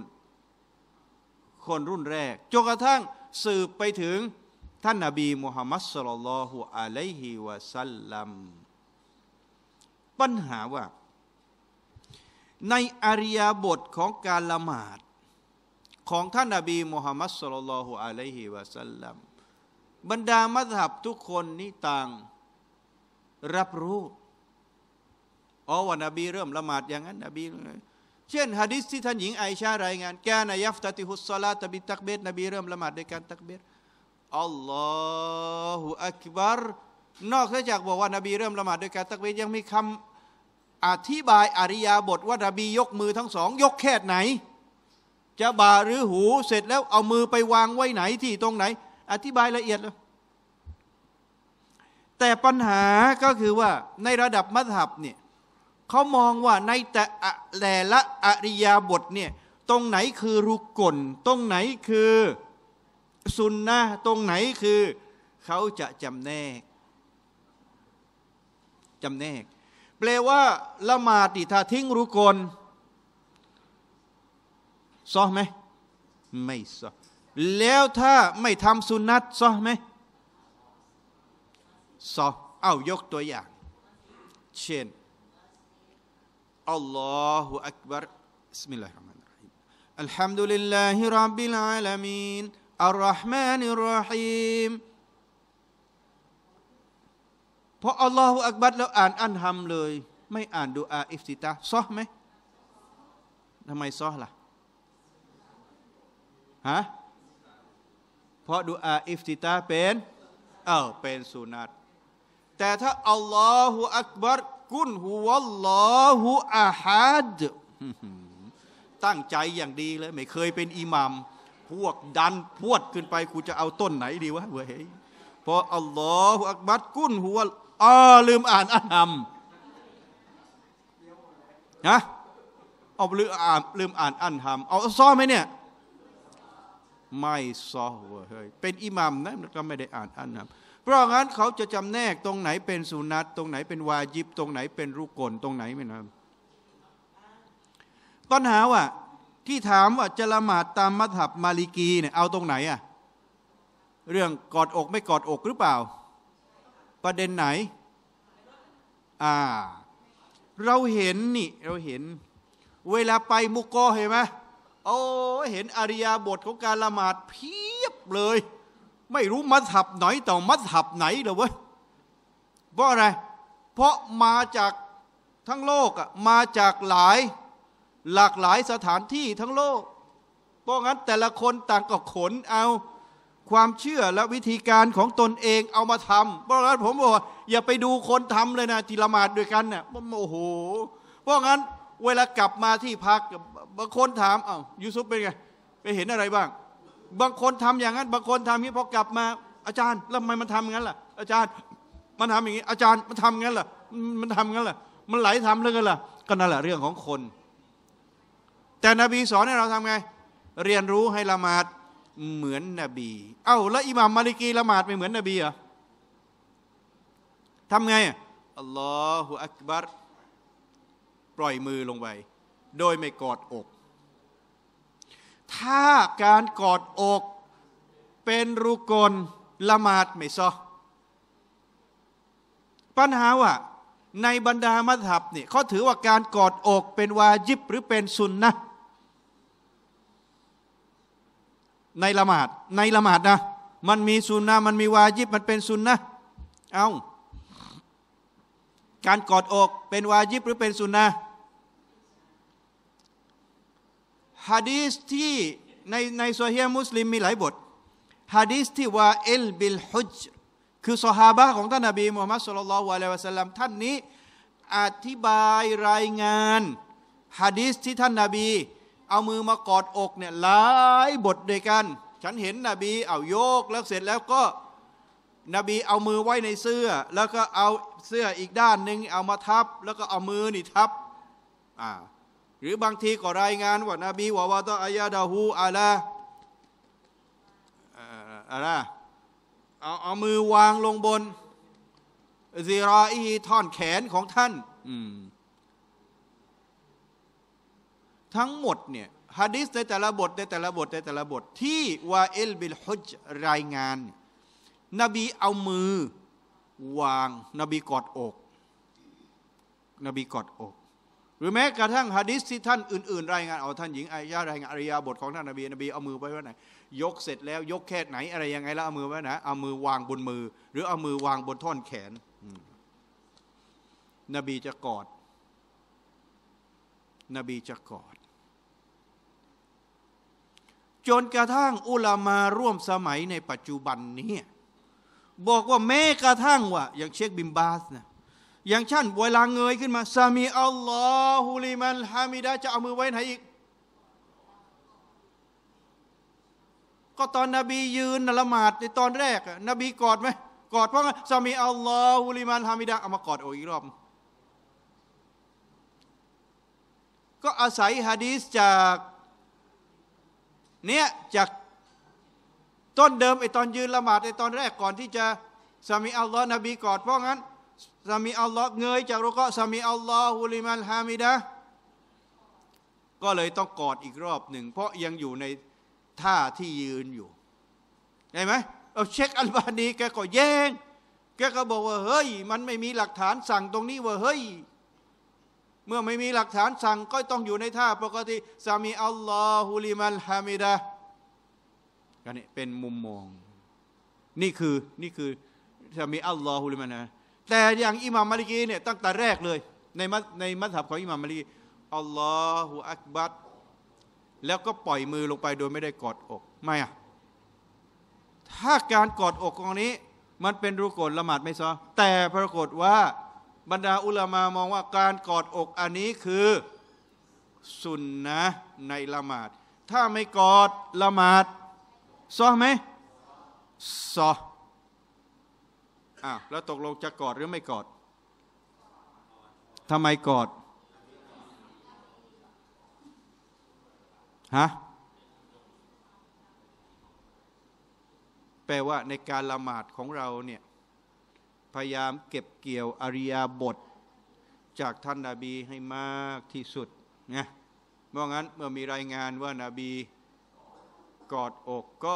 แรกจนกระทั่งสืบไปถึงท่านนบีมุฮัมมัดศ็อลลัลลอฮุอะลัยฮิวะซัลลัมปัญหาว่าในอาริยบทของการละหมาดของท่านนบีมุฮัมมัดศ็อลลัลลอฮุอะลัยฮิวะซัลลัมบรรดามัซฮับทุกคนนี้ต่างรับรู้ว่านบีเริ่มละหมาดอย่างนั้นนบีเช่นหะดีษที่ท่านหญิงไอชารายงานกานะยัฟตะติฮุศศอลาตะบิตักบีรนบีเริ่มละหมาดด้วยการตักบีรอัลลอฮุอักบัรนอกจากบอกว่านบีเริ่มละหมาดด้วยการตักบีรยังมีคำอธิบายอริยบทว่านบียกมือทั้งสองยกแค่ไหนจะบ่าหรือหูเสร็จแล้วเอามือไปวางไว้ไหนที่ตรงไหนอธิบายละเอียดเลยแต่ปัญหาก็คือว่าในระดับมัซฮับเนี่ยเขามองว่าในแต่ละอริยบทเนี่ยตรงไหนคือรุกลตรงไหนคือซุนนะห์ตรงไหนคือเขาจะจำแนกแปลว่าละหมาดถ้าทิ้งรุกลซอห์ไหมไม่ซอห์แล้วถ้าไม่ทำซุนนัตซอห์ไหมซอห์ยกตัวอย่างเช่นอัลลอฮุอักบัรบิสมิลลาฮิรเราะห์มานิรเราะฮีมอัลฮัมดุลิลลาฮิร็อบบิลอาลามีนอัรเราะห์มานิรเราะฮีมพออัลลอฮุอักบัรแล้วอ่านอันฮัมเลยไม่อ่านดุอาอิฟติตาห์ซอห์ไหมทำไมซอห์ล่ะเพราะดุอาอิฟติตาห์เป็นสุนัตแต่ถ้าอัลลอฮุอักบัรกุลฮุวัลลอฮุอะฮัดตั้งใจอย่างดีเลยไม่เคยเป็นอิหมัมพวกดันพวดขึ้นไปกูจะเอาต้นไหนดีวะเว้ยพออัลลอฮุอักบัรกุลฮุวัลลืมอ่านอันฮัมลืมอ่านอันฮัมซ้อไหมเนี่ยไม่ซ้อเว้ยเป็นอิหมัมนะก็ไม่ได้อ่านอันฮัมเพราะงั้นเขาจะจำแนกตรงไหนเป็นสุนัตตรงไหนเป็นวาญิบตรงไหนเป็นรุกลตรงไหนไม่นะปัญหาว่าที่ถามว่าจะละหมาดตามมัธยับมาลิกีเนี่ยเอาตรงไหนอะเรื่องกอดอกไม่กอดอกหรือเปล่าประเด็นไหนเราเห็นเวลาไปมุกกอเห็นไหมโอ้เห็นอริยบทของการละหมาดเพียบเลยไม่รู้มัธยับไหนต่อมัธยับไหนเลยเว้ยเพราะอะไรเพราะมาจากทั้งโลกมาจากหลากหลายสถานที่ทั้งโลกเพราะงั้นแต่ละคนต่างก็ขนเอาความเชื่อและวิธีการของตนเองเอามาทำเพราะงั้นผมบอกอย่าไปดูคนทำเลยนะที่ละหมาดด้วยกันเนี่ยโอ้โหเพราะงั้นเวลากลับมาที่พักบางคนถามยูซุปเป็นไงไปเห็นอะไรบ้างบางคนทำอย่างนั้นบางคนทำอย่างนี้พอกลับมาอาจารย์แล้วทำไมมันทำอย่างนั้นล่ะอาจารย์มันทำอย่างนี้อาจารย์มันทำอย่างนั้นล่ะมันทำอย่างนั้นล่ะมันไหลทำเรื่องกันล่ะก็นั่นแหละเรื่องของคนแต่นบีสอนให้เราทำไงเรียนรู้ให้ละหมาดเหมือนนบีแล้วอิหม่ามมาลิกีละหมาดไม่เหมือนนบีเหรอทำไงอัลลอฮฺอักบัรปล่อยมือลงไปโดยไม่กอดอกถ้าการกอดอกเป็นรุกลละหมาดไม่ซอปัญหาว่าในบรรดามัธยับเนี่ยเขาถือว่าการกอดอกเป็นวาญิบหรือเป็นสุนนะในละหมาดนะมันมีสุนนะมันมีวาญิบมันเป็นสุนนะการกอดอกเป็นวาญิบหรือเป็นสุนนะหะดีษที่ในซอฮีฮ์มุสลิมมีหลายบทหะดีษที่ว่าอิลบิลฮุจรคือซอฮาบะห์ของท่านนบีมุฮัมมัดศ็อลลัลลอฮุอะลัยฮิวะซัลลัมท่านนี้อธิบายรายงานหะดีษที่ท่านนบีเอามือมากอดอกเนี่ยหลายบทด้วยกันฉันเห็นนบีโยกแล้วเสร็จแล้วก็นบีเอามือไว้ในเสื้อแล้วก็เอาเสื้ออีกด้านหนึ่งเอามาทับแล้วก็เอามือนี่ทับหรือบางทีก็รายงานว่านบีวะวะตะอายะดะฮูอะลาเอามือวางลงบนซิรออีท่อนแขนของท่านทั้งหมดเนี่ยหะดีษในแต่ละบทที่วาอิลบิลฮุจรายงานนบีเอามือวางนบีกอดอกหรือแม้กระทั่งหะดีษที่ท่านอื่นๆรายงานท่านหญิงอายะห์รายงานอริยบทของท่านนบีเอามือไว้ไว้ไหนยกเสร็จแล้วยกแค่ไหนอะไรยังไงแล้วเอามือไว้ไหนเอามือวางบนมือหรือเอามือวางบนท่อนแขนนบีจะกอดจนกระทั่งอุลามาร่วมสมัยในปัจจุบันนี้บอกว่าแม้กระทั่งว่าอย่างเชคบิมบาสนะอย่างฉันเวลาเงยขึ้นมาซามีอัลลอฮุลิมันฮามิดะจะเอามือไว้ไหนอีกก็ตอนนบียืนละหมาดในตอนแรกนบีกอดไหมกอดเพราะซามีอัลลอฮุลิมันฮามิดะเอามากอดอีกรอบก็อาศัยหะดีษจากต้นเดิมตอนยืนละหมาดตอนแรกก่อนที่จะซามีอัลลอฮ์นบีกอดเพราะงั้นซามีอัลลอฮ์เงยจากรุกอซามีอัลลอฮุลิมันฮามิดะก็เลยต้องกอดอีกรอบหนึ่งเพราะยังอยู่ในท่าที่ยืนอยู่เห็นไหมเชคอัลบานีแกก็แย้งแกก็บอกว่าเฮ้ยมันไม่มีหลักฐานสั่งตรงนี้ว่าเฮ้ยเมื่อไม่มีหลักฐานสั่งก็ต้องอยู่ในท่าปกติซามีอัลลอฮุลิมันฮามิดะกันนี่เป็นมุมมองนี่คือซามีอัลลอฮุลิมันนะแต่อย่างอิหม่ามมาลิกีเนี่ยตั้งแต่แรกเลยในมัธยับของอิหม่ามมาลิกีอัลลอฮุอักบัรแล้วก็ปล่อยมือลงไปโดยไม่ได้กอดอกไม่ถ้าการกอดอกตรงนี้มันเป็นรุกนละหมาดไม่ซอแต่ปรากฏว่าบรรดาอุลามามองว่าการกอดอกอันนี้คือสุนนะในละหมาดถ้าไม่กอดละหมาดซอไหมซอแล้วตกลงจะกอดหรือไม่กอดทำไมกอดแปลว่าในการละหมาดของเราเนี่ยพยายามเก็บเกี่ยวอริยบทจากท่านนบีให้มากที่สุดนะเพราะงั้นเมื่อมีรายงานว่านาบีกอดอกก็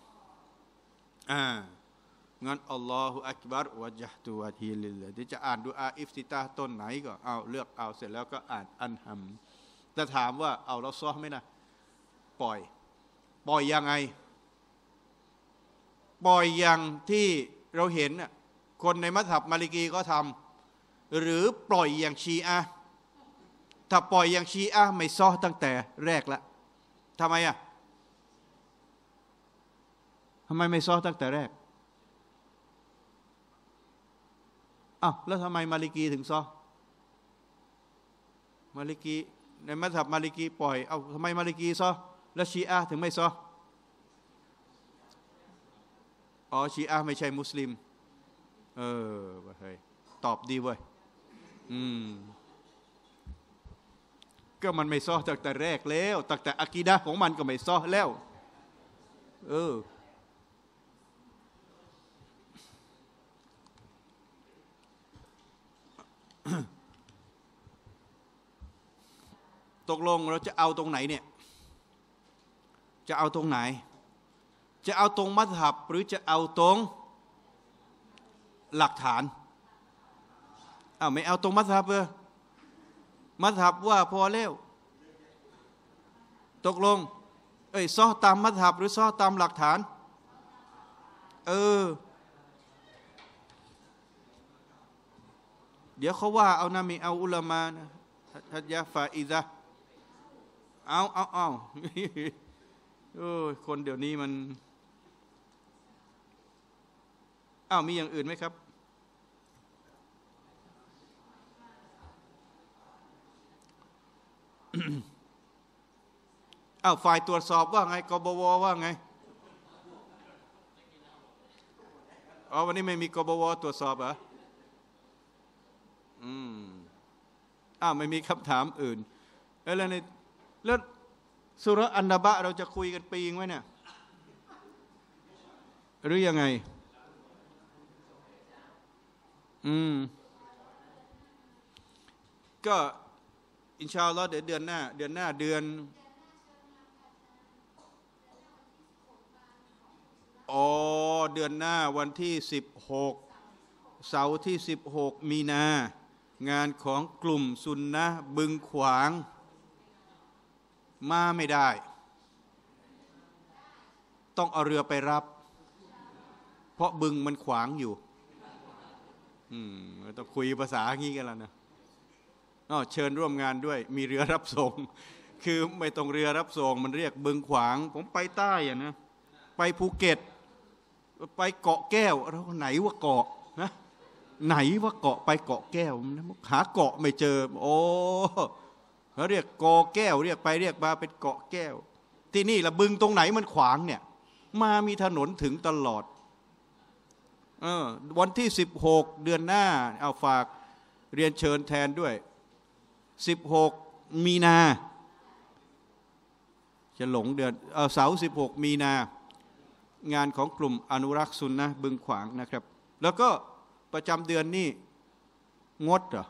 งั้นอัลลอฮฺอักบัรวะญะตุวะฮีลิลลาห์ที่จะอ่านดุอาอิฟติตาห์ต้นไหนก็เอาเลือกเอาเสร็จแล้วก็อ่านอันฮัมแต่ถามว่าเอาเราซ้อไหมนะปล่อยยังไงปล่อยอย่างที่เราเห็นคนในมัซฮับมาลิกีก็ทำหรือปล่อยอย่างชีอะห์ถ้าปล่อยอย่างชีอะห์ไม่ซ้อตั้งแต่แรกละทำไมทำไมไม่ซ้อตั้งแต่แรกแล้วทำไมมาลิกีถึงซ้อมาลิกีในมัซฮับมาลิกีปล่อยทำไมมาลิกีซ้อแล้วชีอะห์ถึงไม่ซ้อชีอะห์ไม่ใช่มุสลิมเฮ้ยตอบดีเว้ยก็มันไม่ซ้อตั้งแต่แรกแล้วตั้งแต่อะกีดะห์ของมันก็ไม่ซ้อแล้วตกลงเราจะเอาตรงไหนเนี่ยจะเอาตรงไหนจะเอาตรงมัซฮับหรือจะเอาตรงหลักฐานไม่เอาตรงมัซฮับมัซฮับว่าพอแล้วตกลงซ้อตามมัซฮับหรือซ้อตามหลักฐานเดี๋ยวเขาว่าเอานะมีเอาอุลามะนะทัศยะฟาอิซะเอาคนเดี๋ยวนี้มันมีอย่างอื่นไหมครับฝ่ายตรวจสอบว่าไงกบวว่าไงวันนี้ไม่มีกบวตรวจสอบเหรอไม่มีคำถามอื่นแล้วสุเราะห์อันนบะเราจะคุยกันปีงไว้เนี่ยหรือยังไงก็อินชาอัลลอฮ์เดือนหน้าเดือนหน้าเวันที่16เสาร์ที่16มีนางานของกลุ่มซุนนะห์บึงขวางมาไม่ได้ต้องเอาเรือไปรับเพราะบึงมันขวางอยู่ต้องคุยภาษางี้กันแล้วนะเชิญร่วมงานด้วยมีเรือรับส่งคือไม่ต้องเรือรับส่งมันเรียกบึงขวางผมไปใต้นะไปภูเก็ตไปเกาะแก้วแล้วไหนว่าเกาะนะไหนว่าเกาะไปเกาะแก้วหาเกาะไม่เจอเขาเรียกกอแก้วเรียกไปเรียกมาเป็นเกาะแก้วที่นี่ละบึงตรงไหนมันขวางเนี่ยมามีถนนถึงตลอดวันที่16เดือนหน้าเอาฝากเรียนเชิญแทนด้วย16มีนาจะหลงเดือนเสาร์16มีนางานของกลุ่มอนุรักษ์ซุนนะห์บึงขวางนะครับแล้วก็ประจำเดือนนี้งดเหรอ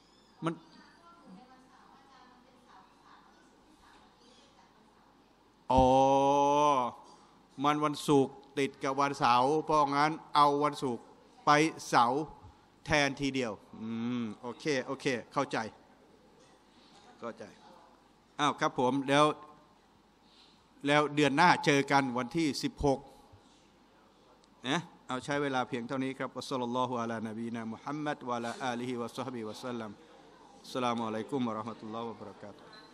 มันวันศุกร์ติดกับวันเสาร์เพราะงั้นเอาวันศุกร์ไปเสาร์แทนทีเดียวโอเคเข้าใจครับผมแล้วเดือนหน้าเจอกันวันที่16นะเอาใช้เวลาเพียงเท่านี้ครับอัสสลลัลลอฮุอะลานบีนะมุฮัมมัดวะอะลาอาลิฮิวะศอฮบิฮิวะซัลลัมอัสสลามุอะลัยกุมวะเราะห์มะตุลลอฮ์วะบะเราะกาตุฮ์